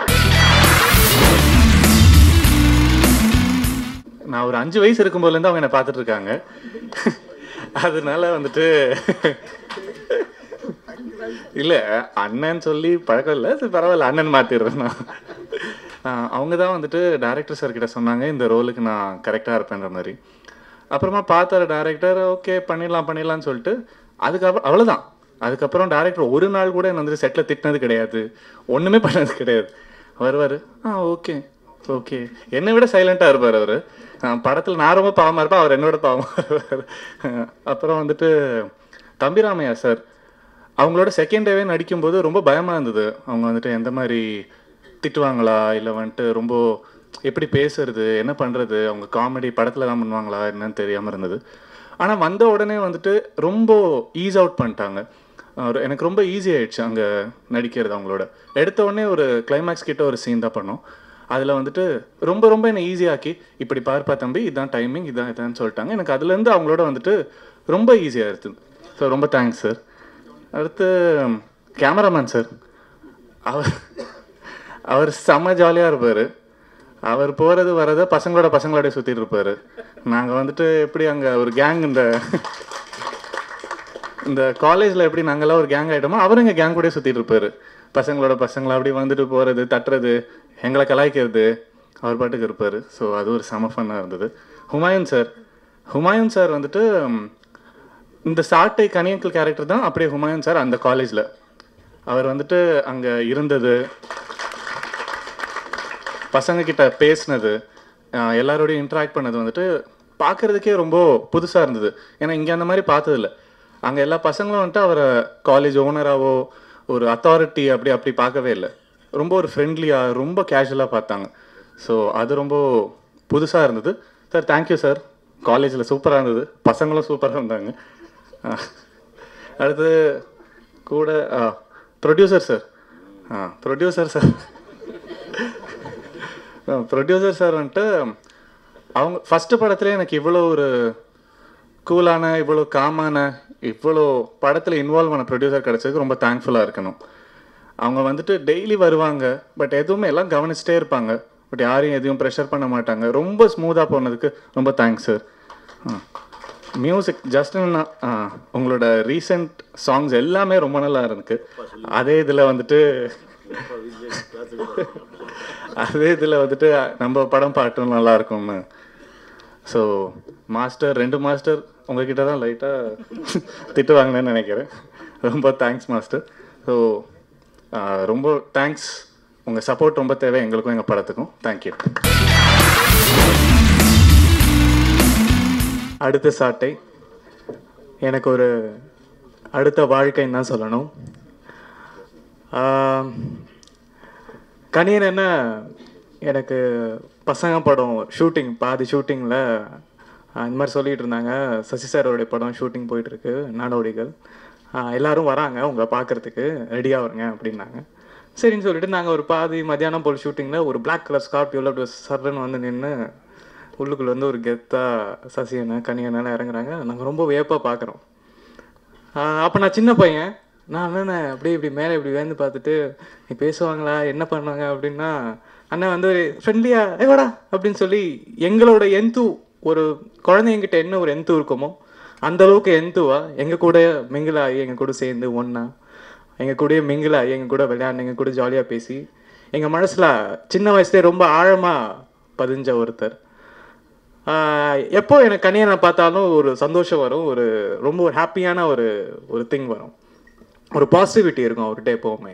நான் ஒரு 5 வயசு இருக்கும்போதுலேருந்து அவங்க என்னை பார்த்துட்டு இருக்காங்க. அதனால வந்துட்டு இல்லை அண்ணன் சொல்லி பழக்கம் இல்லை, சரி பரவாயில்ல அண்ணன் மாற்றிடுறேன் நான். அவங்க தான் வந்துட்டு டேரக்டர் சார்கிட்ட சொன்னாங்க இந்த ரோலுக்கு நான் கரெக்டாக இருப்பேன்ற மாதிரி. அப்புறமா பார்த்தாரு டேரக்டர், ஓகே பண்ணிடலாம்னு சொல்லிட்டு அதுக்கப்புறம் அவ்வளோதான். அதுக்கப்புறம் டேரக்டர் ஒரு நாள் கூட என்ன வந்துட்டு செட்டில் திட்டினது கிடையாது, ஒன்றுமே பண்ணது கிடையாது. வருவார், ஓகே ஓகே, என்னை விட சைலண்ட்டாக இருப்பார் அவர். படத்தில் நான் ரொம்ப பாவமாக இருப்பேன், அவர் என்னோட பாவமாக இருப்பார். அப்புறம் வந்துட்டு தம்பிராமையா சார், அவங்களோட செகண்ட் டேவே நடிக்கும்போது ரொம்ப பயமாக இருந்தது. அவங்க வந்துட்டு எந்த மாதிரி திட்டுவாங்களா, இல்லை வந்துட்டு ரொம்ப எப்படி பேசுறது, என்ன பண்ணுறது, அவங்க காமெடி படத்தில் தான் பண்ணுவாங்களா என்னன்னு தெரியாமல் இருந்தது. ஆனால் வந்த உடனே வந்துட்டு ரொம்ப ஈஸ் அவுட் பண்ணிட்டாங்க. எனக்கு ரொம்ப ஈஸி ஆயிடுச்சு அங்கே நடிக்கிறது. அவங்களோட எடுத்த உடனே ஒரு கிளைமேக்ஸ் கிட்ட ஒரு சீன் தான் பண்ணோம். அதில் வந்துட்டு ரொம்ப என்னை ஈஸியாக்கி இப்படி பார்ப்பா தம்பி, இதுதான் டைமிங், இதான்னு சொல்லிட்டாங்க. எனக்கு அதுலேருந்து அவங்களோட வந்துட்டு ரொம்ப ஈஸியாக இருக்குது. ஸோ ரொம்ப தேங்க்ஸ் சார். அடுத்து கேமராமேன் சார், அவர் செம்ம ஜாலியாக இருப்பார். அவர் போகிறது வர்றதை பசங்களோடய சுற்றிட்டு இருப்பார். நாங்கள் வந்துட்டு எப்படி அங்கே ஒரு கேங், இந்த காலேஜில் எப்படி நாங்கள்லாம் ஒரு கேங் ஆகிட்டோமோ அவர் எங்கள் கேங் கூட சுற்றிட்டு இருப்பார். பசங்களா அப்படி வந்துட்டு போகிறது, தட்டுறது, எங்களை கலாய்க்கிறது, அவர் பாட்டுக்கு இருப்பார். ஸோ அது ஒரு செம ஃபன்னாக இருந்தது. ஹுமாயூன் சார் வந்துட்டு இந்த சாட்டை கனியக்கல் கேரக்டர் தான் அப்படியே ஹுமாயூன் சார் அந்த காலேஜில். அவர் வந்துட்டு அங்கே இருந்தது, பசங்கக்கிட்ட பேசினது, எல்லாரோடையும் இன்ட்ராக்ட் பண்ணது வந்துட்டு பார்க்குறதுக்கே ரொம்ப புதுசாக இருந்தது. ஏன்னா இங்கே அந்த மாதிரி பார்த்ததில்ல. அங்கே எல்லா பசங்களும் வந்துட்டு அவரை காலேஜ் ஓனராகவோ ஒரு அத்தாரிட்டி அப்படி பார்க்கவே இல்லை. ரொம்ப ஒரு ஃப்ரெண்ட்லியாக ரொம்ப கேஷுவலாக பார்த்தாங்க. ஸோ அது ரொம்ப புதுசாக இருந்தது. Sir thank you sir. காலேஜில் சூப்பராக இருந்தது, பசங்களும் சூப்பராக இருந்தாங்க. அடுத்து கூட ப்ரொடியூசர் சார் வந்துட்டு அவங்க ஃபஸ்ட்டு படத்துலேயே எனக்கு இவ்வளோ ஒரு கூலான, இவ்வளோ காமான, இவ்வளோ படத்தில் இன்வால்வ் ஆன ப்ரொடியூசர் கிடச்சதுக்கு ரொம்ப தேங்க்ஃபுல்லாக இருக்கணும். அவங்க வந்துட்டு டெய்லி வருவாங்க, பட் எதுவுமே எல்லாம் கவனிச்சிட்டே இருப்பாங்க, பட் யாரையும் எதையும் ப்ரெஷர் பண்ண மாட்டாங்க. ரொம்ப ஸ்மூத்தாக போனதுக்கு ரொம்ப தேங்க்ஸ் சார். மியூசிக் ஜஸ்டின்னா உங்களோட ரீசெண்ட் சாங்ஸ் எல்லாமே ரொம்ப நல்லா இருக்கு. அதே இதில் வந்துட்டு நம்ம படம் பாட்டும் நல்லா இருக்கும்னு. ஸோ மாஸ்டர் 2 மாஸ்டர் உங்ககிட்ட தான் லைட்டாக திட்டு வாங்கினேன்னு நினைக்கிறேன். ரொம்ப தேங்க்ஸ் மாஸ்டர். ஸோ ரொம்ப தேங்க்ஸ். உங்கள் சப்போர்ட் ரொம்ப தேவை எங்களுக்கும் எங்கள் படத்துக்கும். தேங்க்யூ. அடுத்த சாட்டை எனக்கு ஒரு அடுத்த வாழ்க்கைன்னு தான் சொல்லணும். கணியன் என்ன, எனக்கு பசங்க படம் ஷூட்டிங், பாதி ஷூட்டிங்கில் இந்த மாதிரி சொல்லிகிட்டு இருந்தாங்க, சசி சாரோடைய படம் ஷூட்டிங் போயிட்டுருக்கு நாடோடிகள், எல்லோரும் வராங்க உங்களை பார்க்குறதுக்கு, ரெடியாக வருங்க அப்படின்னாங்க. சரின்னு சொல்லிட்டு நாங்கள் ஒரு பாதி மத்தியானம் போல் ஷூட்டிங்கில் ஒரு பிளாக் கலர் ஸ்கார்பியோவில் அப்படி சர்ன்னு வந்து நின்று உள்ளுக்குள்ளே வந்து ஒரு கெத்தாக சசியனை கனியனால இறங்குறாங்க. நாங்கள் ரொம்ப வியப்பாக பார்க்குறோம். அப்போ நான் சின்ன பையன், நான் அண்ணனை அப்படியே இப்படி மேலே இப்படி வேந்து பார்த்துட்டு நீ பேசுவாங்களா என்ன பண்ணுவாங்க அப்படின்னா, அண்ணன் வந்து ஃப்ரெண்ட்லியாக வாடா அப்படின்னு சொல்லி எங்களோட எந்து ஒரு குழந்தைங்கிட்ட என்ன ஒரு எந்து இருக்குமோ அந்த அளவுக்கு எந்துவா எங்கள் கூட மிங்கிள் ஆகி எங்கள் கூட சேர்ந்து ஒன்றா எங்கள் கூடயே மிங்கிள் ஆகி எங்கள் கூட விளையாண்டு எங்கள் கூட ஜாலியாக பேசி எங்கள் மனசில் சின்ன வயசுலேயே ரொம்ப ஆழமாக பதிஞ்ச ஒருத்தர். எப்போ எனக்கு கனியனை பார்த்தாலும் ஒரு சந்தோஷம் வரும், ஒரு ரொம்ப ஒரு ஹாப்பியான ஒரு திங் வரும், ஒரு பாசிட்டிவிட்டி இருக்கும் அவர்கிட்ட எப்போவுமே.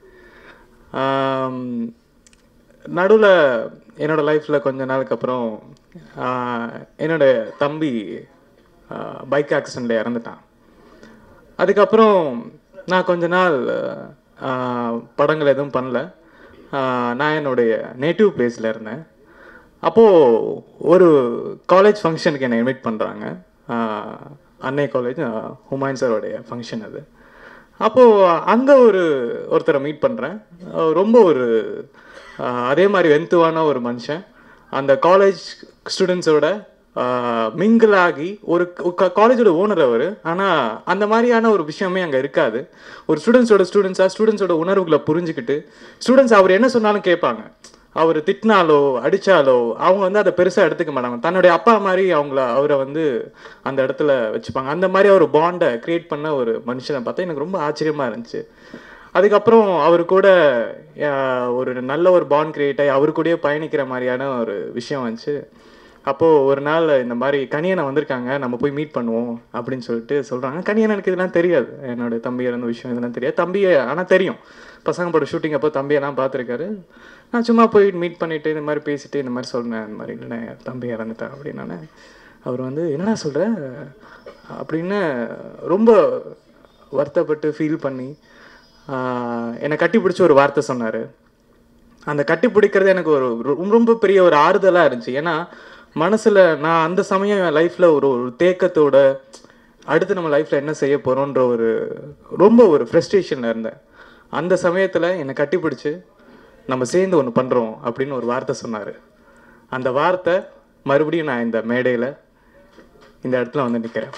நடுவில் என்னோடய லைஃப்பில் கொஞ்ச நாளுக்கு அப்புறம் என்னோடய தம்பி பைக் ஆக்சிடெண்ட்டில் இறந்துட்டான். அதுக்கப்புறம் நான் கொஞ்ச நாள் படங்கள் எதுவும் பண்ணல. நான் என்னுடைய நேட்டிவ் பிளேஸில் இருந்தேன். அப்போது ஒரு காலேஜ் ஃபங்க்ஷனுக்கு என்னை இன்வைட் பண்ணுறாங்க. அன்னை காலேஜ் ஹுமாயூன் சாரோடைய ஃபங்க்ஷன் அது. அப்போது அங்கே ஒருத்தரை மீட் பண்ணுறேன். ரொம்ப அதே மாதிரி வெந்துவான ஒரு மனுஷன். அந்த காலேஜ் ஸ்டூடெண்ட்ஸோட மிங்கிள் ஆகி ஒரு காலேஜோட ஓனர் அவர். ஆனால் அந்த மாதிரியான ஒரு விஷயமே அங்கே இருக்காது. ஒரு ஸ்டூடெண்ட்ஸோட உணர்வுகளை புரிஞ்சுக்கிட்டு ஸ்டூடெண்ட்ஸ் அவர் என்ன சொன்னாலும் கேட்பாங்க. அவர் திட்டினாலோ அடித்தாலோ அவங்க வந்து அதை பெருசாக எடுத்துக்க மாட்டாங்க. தன்னுடைய அப்பா மாதிரி அவரை வந்து அந்த இடத்துல வச்சுப்பாங்க. அந்த மாதிரி ஒரு பாண்டை க்ரியேட் பண்ண ஒரு மனுஷனை பார்த்தா எனக்கு ரொம்ப ஆச்சரியமாக இருந்துச்சு. அதுக்கப்புறம் அவர் கூட ஒரு நல்ல ஒரு பாண்ட் க்ரியேட் ஆகி அவர் கூடயே பயணிக்கிற மாதிரியான ஒரு விஷயம் வந்துச்சு. அப்போது ஒரு நாள் இந்த மாதிரி கனியனை வந்திருக்காங்க, நம்ம போய் மீட் பண்ணுவோம் அப்படின்னு சொல்கிறாங்க. கனியனுக்கு இதெல்லாம் தெரியாது, என்னோடய தம்பி இறந்த விஷயம் இதெல்லாம் தெரியாது. தம்பியை ஆனால் தெரியும், பசங்க படம் ஷூட்டிங் அப்போ தம்பியெல்லாம் பார்த்துருக்காரு. நான் சும்மா போய் மீட் பண்ணிவிட்டு இந்த மாதிரி பேசிவிட்டு இந்த மாதிரி சொன்னேன், இந்த மாதிரி இல்லைண்ணே தம்பி இறந்துட்டேன் அப்படின்னானே. அவர் வந்து என்னடா சொல்கிற அப்படின்னு ரொம்ப வருத்தப்பட்டு ஃபீல் பண்ணி என்னை கட்டி பிடிச்சி ஒரு வார்த்தை சொன்னார். அந்த கட்டி பிடிக்கிறது எனக்கு ரொம்ப பெரிய ஒரு ஆறுதலாக இருந்துச்சு. ஏன்னா மனசில் நான் அந்த சமயம் என் லைஃப்பில் ஒரு தேக்கத்தோட அடுத்து நம்ம லைஃப்பில் என்ன செய்ய போகிறோன்ற ரொம்ப ஒரு ஃப்ரஸ்ட்ரேஷனில் இருந்தேன். அந்த சமயத்தில் என்னை கட்டி பிடிச்சி நம்ம சேர்ந்து ஒன்று பண்ணுறோம் அப்படின்னு ஒரு வார்த்தை சொன்னார். அந்த வார்த்தை மறுபடியும் நான் இந்த மேடையில் இந்த இடத்துல வந்து நிற்கிறேன்.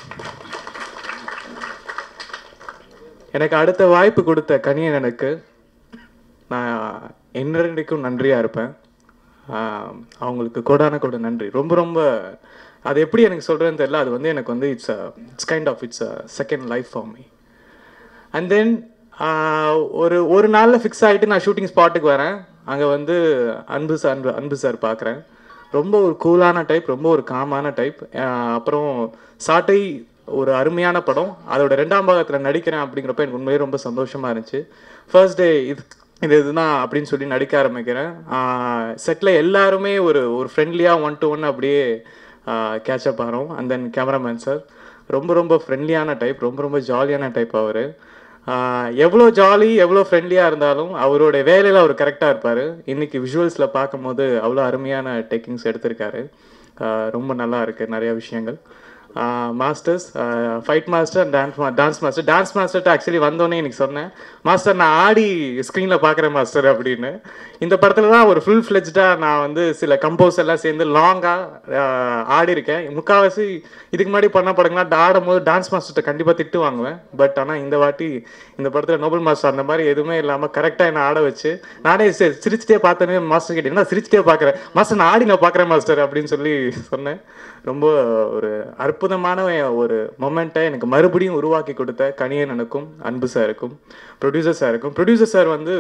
எனக்கு அடுத்த வாய்ப்பு கொடுத்த கனியனுக்கு நான் என்னைக்கும் நன்றியாக இருப்பேன். அவங்களுக்கு கோடான நன்றி. ரொம்ப ரொம்ப அது எப்படி எனக்கு சொல்கிறேன்னு தெரியல. அது வந்து எனக்கு வந்து it's kind of it's second life for me. And then ஒரு நாளில் ஃபிக்ஸ் ஆகிட்டு நான் ஷூட்டிங் ஸ்பாட்டுக்கு வரேன். அங்கே வந்து அன்பு சார் பார்க்குறேன். ரொம்ப ஒரு கூலான டைப், ரொம்ப ஒரு காமான டைப். அப்புறம் சாட்டை ஒரு அருமையான படம், அதோட 2ஆம் பாகத்தில் நடிக்கிறேன் அப்படிங்கிறப்ப எனக்கு உண்மையே ரொம்ப சந்தோஷமாக இருந்துச்சு. ஃபர்ஸ்ட் டே இதுதான் அப்படின்னு சொல்லி நடிக்க ஆரம்பிக்கிறேன். செட்டில் எல்லாருமே ஒரு ஃப்ரெண்ட்லியாக 1-to-1 அப்படியே கேட்சப் ஆகிறோம். அண்ட் தென் கேமராமேன் சார் ரொம்ப ஃப்ரெண்ட்லியான டைப், ரொம்ப ஜாலியான டைப். அவர் எவ்வளோ ஜாலி எவ்வளோ ஃப்ரெண்ட்லியாக இருந்தாலும் அவருடைய வேலையில் அவர் கரெக்டாக இருப்பார். இன்றைக்கி விஷுவல்ஸில் பார்க்கும்போது அவ்வளோ அருமையான டேக்கிங்ஸ் எடுத்திருக்காரு. ரொம்ப நல்லா இருக்குது நிறையா விஷயங்கள். Masters, fight master and dance மாஸ்டர்கிட்ட ஆக்சுவலி வந்தோடனே எனக்கு சொன்னேன், மாஸ்டர் நான் ஆடி ஸ்க்ரீனில் பார்க்குறேன் மாஸ்டர் அப்படின்னு. இந்த படத்தில் தான் ஒரு ஃபுல் ஃப்ளெஜ்டாக நான் வந்து சில கம்போஸ் எல்லாம் சேர்ந்து லாங்காக ஆடி இருக்கேன். முக்கால்வாசி இதுக்கு முன்னாடி பண்ண படங்கள்லாம் ஆடும்போது டான்ஸ் மாஸ்டர்கிட்ட கண்டிப்பாக திட்டு வாங்குவேன். பட் ஆனால் இந்த வாட்டி இந்த படத்தில் நோபல் மாஸ்டர் அந்த மாதிரி எதுவுமே இல்லாமல் கரெக்டாக என்னை ஆட வச்சு நானே சிரிச்சிட்டே பார்த்தேனே. மாஸ்டர் கிட்டே என்ன சிரிச்சிட்டே பார்க்குறேன் மாஸ்டர், நான் ஆடி நான் பார்க்குறேன் மாஸ்டர் அப்படின்னு சொல்லி சொன்னேன். ரொம்ப ஒரு அற்புதமான ஒரு மொமெண்ட்டை எனக்கு மறுபடியும் உருவாக்கி கொடுத்த கனியனுக்கும் அன்பு சாருக்கும் ப்ரொடியூசர் சார் வந்து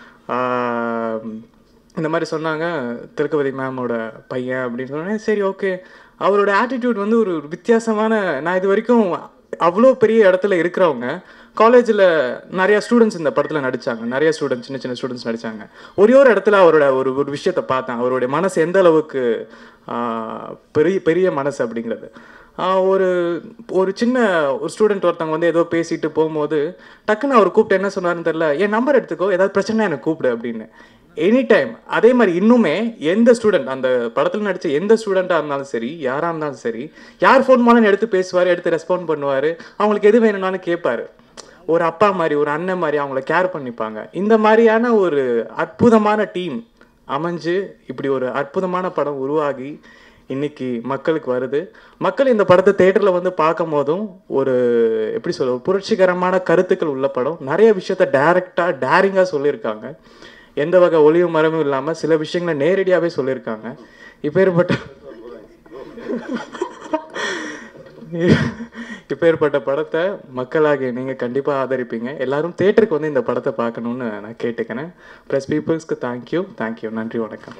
இந்த மாதிரி சொன்னாங்க, திலகவதி மேமோட பையன் அப்படின்னு சொன்னேன். சரி ஓகே. அவரோட ஆட்டிடியூட் வந்து ஒரு வித்தியாசமான, நான் இது வரைக்கும் அவ்வளோ பெரிய இடத்துல இருக்கிறவங்க காலேஜில் நிறையா ஸ்டூடெண்ட்ஸ் இந்த படத்தில் நடித்தாங்க, நிறைய ஸ்டூடெண்ட்ஸ் சின்ன ஸ்டூடெண்ட்ஸ் நடித்தாங்க. ஒரு இடத்துல அவரோட ஒரு விஷயத்தை பார்த்தேன், அவருடைய மனசு எந்த அளவுக்கு பெரிய மனசு அப்படிங்கிறது. ஒரு சின்ன ஸ்டூடெண்ட் ஒருத்தவங்க வந்து ஏதோ பேசிட்டு போகும்போது டக்குன்னு அவர் கூப்பிட்டு என்ன சொன்னார்னு தெரியல, என் நம்பர் எடுத்துக்கோ, ஏதாவது பிரச்சனை எனக்கு கூப்பிடு அப்படின்னு. எனி டைம் அதே மாதிரி இன்னுமே எந்த ஸ்டூடெண்ட் அந்த படத்தில் நடித்த எந்த ஸ்டூடெண்ட்டாக இருந்தாலும் சரி, யாராக இருந்தாலும் சரி, யார் ஃபோன் பண்ணாலும் எடுத்து பேசுவார், எடுத்து ரெஸ்பாண்ட் பண்ணுவார், அவங்களுக்கு எது வேணும்னாலும் கேட்பார். ஒரு அப்பா மாதிரி ஒரு அண்ணன் மாதிரி அவங்கள கேர் பண்ணிப்பாங்க. இந்த மாதிரியான ஒரு அற்புதமான டீம் அமைஞ்சு இப்படி ஒரு அற்புதமான படம் உருவாகி இன்னைக்கு மக்களுக்கு வருது. மக்கள் இந்த படத்தை தேட்டரில் வந்து பார்க்கும் போதும் ஒரு எப்படி சொல்ல புரட்சிகரமான கருத்துக்கள் உள்ள படம். நிறைய விஷயத்த டைரக்டாக டேரிங்காக சொல்லியிருக்காங்க. எந்த வகை ஒளிவு மரமும் இல்லாமல் சில விஷயங்களை நேரடியாகவே சொல்லியிருக்காங்க. இப்பேற்பட்ட படத்தை மக்களாகிய நீங்கள் கண்டிப்பாக ஆதரிப்பீங்க. எல்லாரும் தேட்டருக்கு வந்து இந்த படத்தை பார்க்கணுன்னு நான் கேட்டுக்கிறேன். ப்ளஸ் பீப்புள்ஸ்க்கு தேங்க்யூ. நன்றி, வணக்கம்.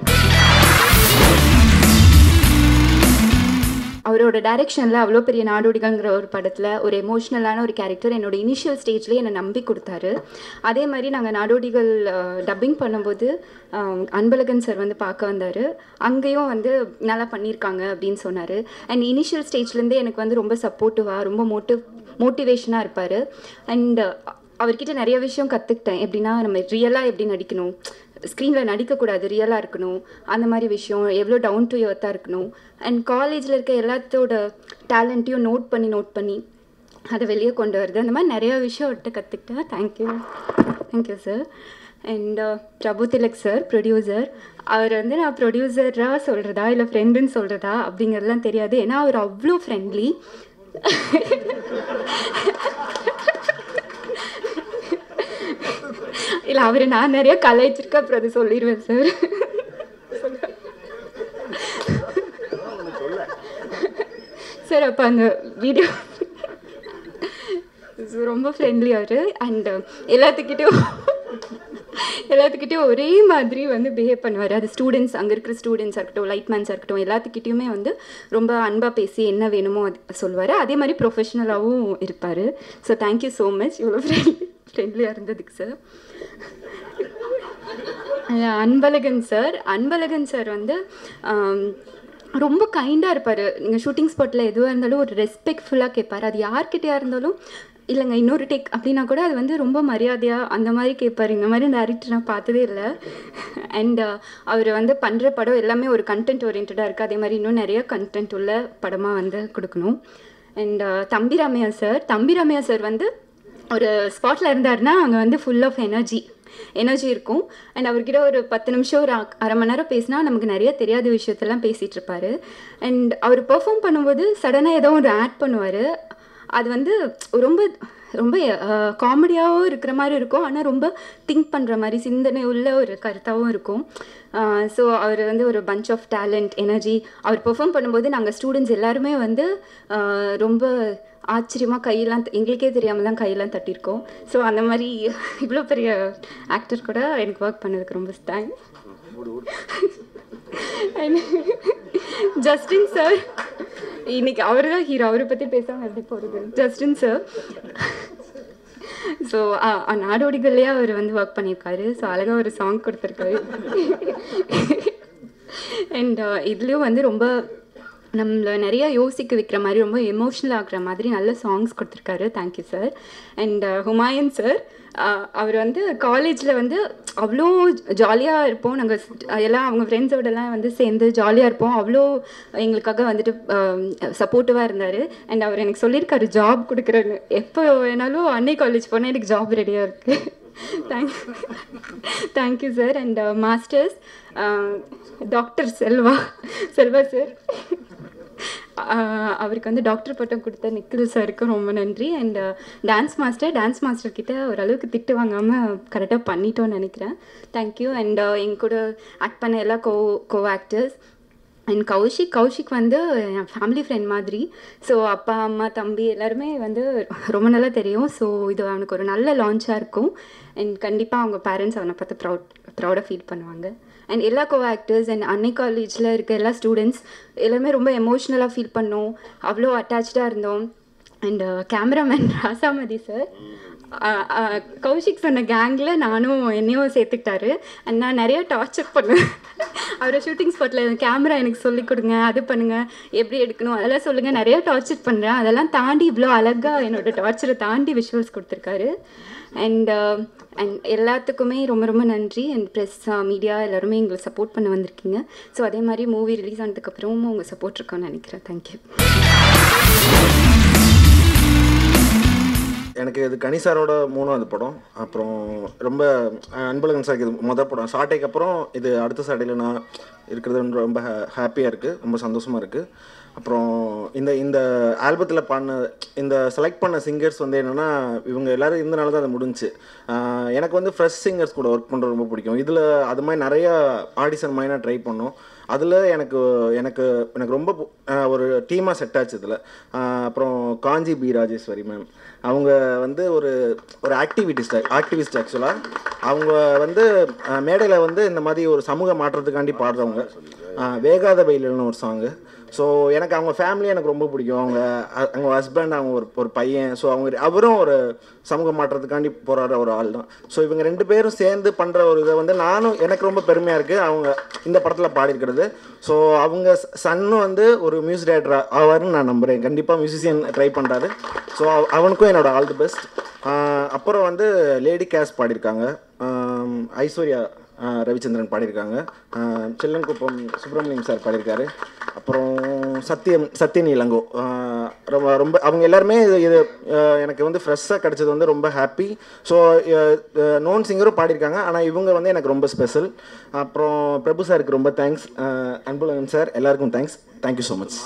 அவரோட டைரெக்ஷனில் அவ்வளோ பெரிய நாடோடிகள்ங்கிற ஒரு படத்தில் ஒரு எமோஷ்னலான ஒரு கேரக்டர் என்னோட இனிஷியல் ஸ்டேஜ்லேயே என்னை நம்பி கொடுத்தாரு. அதே மாதிரி நாங்கள் நாடோடிகள் டப்பிங் பண்ணும்போது அன்பழகன் சார் வந்து பார்க்க வந்தார். அங்கேயும் வந்து நல்லா பண்ணியிருக்காங்க அப்படின்னு சொன்னார். அண்ட் இனிஷியல் ஸ்டேஜ்லேருந்தே எனக்கு வந்து ரொம்ப சப்போர்ட்டிவாக ரொம்ப மோட்டிவேஷனாக இருப்பார். அண்ட் அவர்கிட்ட நிறைய விஷயம் கற்றுக்கிட்டேன். எப்படின்னா நம்ம ரியலாக எப்படி நடிக்கணும், ஸ்க்ரீனில் நடிக்கக்கூடாது, ரியலாக இருக்கணும், அந்த மாதிரி விஷயம் எவ்வளோ டவுன் டு எர்த்தாக இருக்கணும். அண்ட் காலேஜில் இருக்க எல்லாத்தோட டேலண்ட்டையும் நோட் பண்ணி அதை வெளியே கொண்டு வருது. அந்த மாதிரி நிறையா விஷயம் அவர்கிட்ட கற்றுக்கிட்டேன். Thank you sir. And Prabhu Thilak sir producer. அவர் வந்து நான் ப்ரொடியூசராக சொல்கிறதா இல்லை ஃப்ரெண்டுன்னு சொல்கிறதா அப்படிங்கிறதுலாம் தெரியாது. ஏன்னா அவர் அவ்வளோ ஃப்ரெண்ட்லி. இல்லை அவரை நான் நிறைய கலாய்ச்சிருக்கேன், அப்புறம் அதை சொல்லிடுவேன் சார். சார் அப்போ அந்த வீடியோ ரொம்ப ஃப்ரெண்ட்லி அவர். அண்ட் எல்லாத்துக்கிட்டையும் ஒரே மாதிரி வந்து பிஹேவ் பண்ணுவார். அது ஸ்டூடெண்ட்ஸ், அங்கே இருக்கிற ஸ்டூடெண்ட்ஸாக இருக்கட்டும், லைட்மேன்ஸாக இருக்கட்டும், எல்லாத்துக்கிட்டையுமே வந்து ரொம்ப அன்பாக பேசி என்ன வேணுமோ அது சொல்லுவார். அதே மாதிரி ப்ரொஃபஷ்னலாகவும் இருப்பார். ஸோ தேங்க்யூ ஸோ மச் இவ்வளோ ஃப்ரெண்ட்லியாக இருந்ததுக்கு சார். அன்பழகன் சார் வந்து ரொம்ப கைண்டாக இருப்பார். நீங்கள் ஷூட்டிங் ஸ்பாட்டில் எதுவாக இருந்தாலும் ஒரு ரெஸ்பெக்ட்ஃபுல்லாக கேட்பார். அது யார்கிட்டையாக இருந்தாலும் இல்லைங்க இன்னொரு டேக் அப்படின்னா கூட அது வந்து ரொம்ப மரியாதையாக அந்த மாதிரி கேட்பார். இந்த மாதிரி டேரக்டர் நான் பார்த்ததே இல்லை. அண்ட் அவர் வந்து பண்ணுற படம் எல்லாமே ஒரு கண்டென்ட் ஓரியன்டாக இருக்குது. அதே மாதிரி இன்னும் நிறைய கண்டென்ட் உள்ள படமாக வந்து கொடுக்கணும். அண்ட் தம்பி ராமையா சார் வந்து ஒரு ஸ்பாட்டில் இருந்தாருன்னா அங்கே வந்து ஃபுல் ஆஃப் எனர்ஜி இருக்கும். அண்ட் அவர்கிட்ட ஒரு 10 நிமிஷம் ஒரு அரை மணி நேரம் பேசினா நமக்கு நிறைய தெரியாத விஷயத்தெல்லாம் பேசிகிட்டு இருப்பார். அண்ட் அவர் பெர்ஃபார்ம் பண்ணும்போது சடனாக ஏதோ ஒரு ஆட் பண்ணுவார். அது வந்து ரொம்ப ரொம்ப காமெடியாகவும் இருக்கிற மாதிரி இருக்கும். ஆனால் ரொம்ப திங்க் பண்ணுற மாதிரி சிந்தனை உள்ள ஒரு கருத்தாகவும் இருக்கும். ஸோ அவர் வந்து ஒரு பஞ்ச் ஆஃப் டேலண்ட், எனர்ஜி. அவர் பெர்ஃபார்ம் பண்ணும்போது நாங்கள் ஸ்டூடெண்ட்ஸ் எல்லாருமே வந்து ரொம்ப ஆச்சரியமாக கையெல்லாம் எங்களுக்கே தெரியாமல் தான் கையெல்லாம் தட்டியிருக்கோம். ஸோ அந்த மாதிரி இவ்வளோ பெரிய ஆக்டர் கூட எனக்கு ஒர்க் பண்ணதுக்கு ரொம்ப தேங்க்ஸ். ஜஸ்டின் சார் இன்னைக்கு அவர் தான் ஹீரோ. அவரை பற்றி பேசாமல் எப்படி போகிறது. ஜஸ்டின் சார் ஸோ நாடோடிகள்லேயே அவர் வந்து ஒர்க் பண்ணியிருக்காரு. ஸோ அழகாக ஒரு சாங் கொடுத்துருக்காரு. அண்ட் இதுலேயும் வந்து ரொம்ப நம்மளை நிறையா யோசிக்க வைக்கிற மாதிரி ரொம்ப எமோஷ்னல் ஆகிற மாதிரி நல்ல சாங்ஸ் கொடுத்துருக்காரு. Thank you sir. And Humayun sir அவர் வந்து காலேஜில் வந்து அவ்வளோ ஜாலியாக இருப்போம். நாங்கள் எல்லாம் அவங்க ஃப்ரெண்ட்ஸோடலாம் வந்து சேர்ந்து ஜாலியாக இருப்போம். அவ்வளோ எங்களுக்காக வந்துட்டு சப்போர்ட்டிவாக இருந்தார். அண்ட் அவர் எனக்கு சொல்லியிருக்காரு ஜாப் கொடுக்குறேன்னு. எப்போ வேணாலும் அன்னை காலேஜ் போனால் எனக்கு ஜாப் ரெடியாக இருக்குது. Thank you sir. And masters doctor Selva sir, அவருக்கு வந்து டாக்டர் பட்டம் கொடுத்த நிக்கில் சாருக்கு ரொம்ப நன்றி. அண்ட் டான்ஸ் மாஸ்டர் கிட்ட ஓரளவுக்கு திட்டு வாங்காமல் கரெக்டாக பண்ணிட்டோன்னு நினைக்கிறேன். தேங்க்யூ. அண்ட் எங்க கூட ஆக்ட் பண்ண எல்லா கோ ஆக்டர்ஸ். அண்ட் கௌஷிக் வந்து என் ஃபேமிலி ஃப்ரெண்ட் மாதிரி. ஸோ அப்பா அம்மா தம்பி எல்லாருமே வந்து ரொம்ப நல்லா தெரியும். ஸோ இது அவனுக்கு ஒரு நல்ல லான்ச்சாக இருக்கும். அண்ட் கண்டிப்பாக அவங்க பேரண்ட்ஸ் அவனை பார்த்து ப்ரௌடாக ஃபீல் பண்ணுவாங்க. அண்ட் எல்லா கோ ஆக்டர்ஸ் அண்ட் அன்னை காலேஜில் இருக்க எல்லா ஸ்டூடெண்ட்ஸ் எல்லாமே ரொம்ப எமோஷ்னலாக ஃபீல் பண்ணோம். அவ்வளோ அட்டாச்சாக இருந்தோம். And cameraman Rasamathi sir Kaushik சொன்ன கேங்கில் நானும் என்னையும் சேர்த்துக்கிட்டாரு. அண்ட் நான் நிறையா டார்ச்சர் பண்ணுவேன். அவரை ஷூட்டிங் ஸ்பாட்டில் கேமரா எனக்கு சொல்லிக் கொடுங்க, அது பண்ணுங்கள், எப்படி எடுக்கணும் அதெல்லாம் சொல்லுங்கள், நிறையா டார்ச்சர் பண்ணுறேன். அதெல்லாம் தாண்டி இவ்வளோ அழகாக என்னோடய டார்ச்சரை தாண்டி விஷுவல்ஸ் கொடுத்துருக்காரு. அண்ட் எல்லாத்துக்குமே ரொம்ப ரொம்ப நன்றி. அண்ட் ப்ரெஸ் மீடியா எல்லாருமே எங்களை சப்போர்ட் பண்ண வந்திருக்கீங்க. ஸோ அதே மாதிரி மூவி ரிலீஸ் ஆனதுக்கப்புறமும் உங்கள் சப்போர்ட் இருக்குன்னு நினைக்கிறேன். தேங்க்யூ. எனக்கு இது கனிசாரோட 3வது படம். அப்புறம் ரொம்ப அன்பழகன் சாருக்கு இது மொதல் படம். சாட்டைக்கு அப்புறம் இது அடுத்த சாட்டையில் நான் இருக்கிறது ரொம்ப ஹாப்பியாக இருக்குது, ரொம்ப சந்தோஷமாக இருக்குது. அப்புறம் இந்த ஆல்பத்தில் பாடின இந்த செலக்ட் பண்ண சிங்கர்ஸ் வந்து என்னென்னா இவங்க எல்லோரும் இருந்தனால தான் அது முடிஞ்சு. எனக்கு வந்து ஃப்ரெஷ் சிங்கர்ஸ் கூட ஒர்க் பண்ணுறது ரொம்ப பிடிக்கும். இதில் அது மாதிரி நிறையா ஆடிஷன் மாதிரி நான் ட்ரை பண்ணோம். அதில் எனக்கு எனக்கு எனக்கு ரொம்ப ஒரு டீமாக செட் ஆச்சு இதில். அப்புறம் காஞ்சி பி ராஜேஸ்வரி மேம், அவங்க வந்து ஒரு ஆக்டிவிஸ்ட் ஆக்சுவலாக. அவங்க வந்து மேடையில் வந்து இந்த மாதிரி ஒரு சமூக மாற்றத்துக்காண்டி பாடுறவங்க. வேகாத வெயில்னு ஒரு சாங்கு. ஸோ எனக்கு அவங்க ஃபேமிலி எனக்கு ரொம்ப பிடிக்கும். அவங்க ஹஸ்பண்ட், அவங்க ஒரு பையன். ஸோ அவரும் ஒரு சமூக மாற்றத்துக்காண்டி போராடுற ஒரு ஆள் தான். ஸோ இவங்க 2 பேரும் சேர்ந்து பண்ணுற ஒரு இதை வந்து எனக்கு ரொம்ப பெருமையாக இருக்குது அவங்க இந்த படத்தில் பாடியிருக்கிறது. ஸோ அவங்க சன்னும் வந்து ஒரு மியூசிக் டைரக்டர் ஆவார்னு நான் நம்புகிறேன். கண்டிப்பாக மியூசிஷியன் ட்ரை பண்ணுறாரு. ஸோ அவனுக்கும் என்னோடய ஆல் தி பெஸ்ட். அப்புறம் வந்து லேடி கேஸ் பாடியிருக்காங்க, ஐஸ்வர்யா ரவிச்சந்திரன் பாடியிருக்காங்க, செல்லன்குப்பம் சுப்பிரமணியம் சார் பாடியிருக்காரு, அப்புறம் சத்யன் இளங்கோ. ரொம்ப அவங்க எல்லாருமே இது எனக்கு வந்து ஃப்ரெஷ்ஷாக கிடச்சது வந்து ரொம்ப ஹாப்பி. ஸோ நோன் சிங்கரும் பாடியிருக்காங்க, ஆனால் இவங்க வந்து எனக்கு ரொம்ப ஸ்பெஷல். அப்புறம் பிரபு சாருக்கு ரொம்ப தேங்க்ஸ், அன்பழகன் சார் எல்லாருக்கும் தேங்க்ஸ். Thank you so much.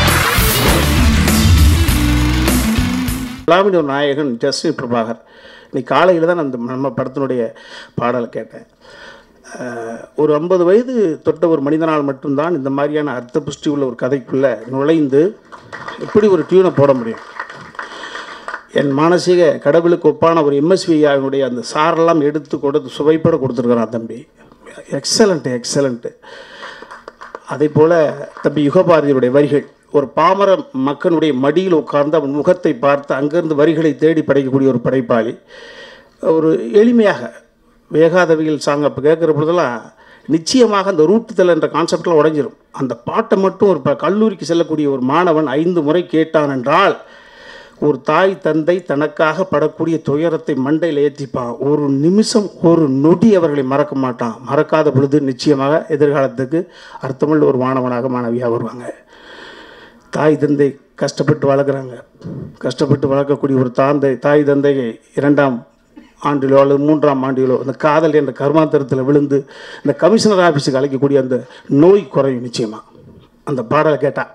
விழாவின் ஒரு நாயகன் ஜஸ்டின் பிரபாகர். இன்னைக்கு காலையில் தான் நம்ம படத்தினுடைய பாடலை கேட்டேன். ஒரு 50 வயது தொட்ட ஒரு மனிதனால் மட்டும்தான் இந்த மாதிரியான அர்த்த புஷ்டி உள்ள ஒரு கதைக்குள்ளே நுழைந்து இப்படி ஒரு டியூனை போட முடியும். என் மானசீக கடவுளுக்கு ஒப்பான ஒரு எம்எஸ்விஐனுடைய அந்த சாரெல்லாம் எடுத்து கொடுத்து சுவைப்பட கொடுத்துருக்குறான் தம்பி. எக்ஸலண்ட்டு. அதே போல் தம்பி யுகபாரதியுடைய வரிகள், ஒரு பாமர மக்களுடைய மடியில் உட்கார்ந்து அவன் முகத்தை பார்த்து அங்கேருந்து வரிகளை தேடி படைக்கக்கூடிய ஒரு படைப்பாளி. ஒரு எளிமையாக வேகாதவியல் சாங் அப்போ கேட்குற பொழுதெல்லாம் நிச்சயமாக அந்த ரூட்டுதல் என்ற கான்செப்டில் உடைஞ்சிரும். அந்த பாட்டை மட்டும் ஒரு கல்லூரிக்கு செல்லக்கூடிய ஒரு மாணவன் 5 முறை கேட்டான் என்றால் ஒரு தாய் தந்தை தனக்காக படக்கூடிய துயரத்தை மண்டையில் ஏற்றிப்பான். ஒரு நிமிஷம் ஒரு நொடி அவர்களை மறக்க மாட்டான். மறக்காத பொழுது நிச்சயமாக எதிர்காலத்துக்கு அர்த்தமுள்ள ஒரு மாணவனாக மாணவியாக வருவாங்க. தாய் தந்தை கஷ்டப்பட்டு வளர்க்குறாங்க. கஷ்டப்பட்டு வளர்க்கக்கூடிய ஒரு தாய் தந்தையை 2ஆம் ஆண்டிலோ அல்லது 3ஆம் ஆண்டிலோ அந்த காதல் என்ற கர்மாந்தரத்தில் விழுந்து இந்த கமிஷனர் ஆஃபீஸுக்கு அழைக்கக்கூடிய அந்த நோய் குறையும் நிச்சயமாக. அந்த பாடலை கேட்டால்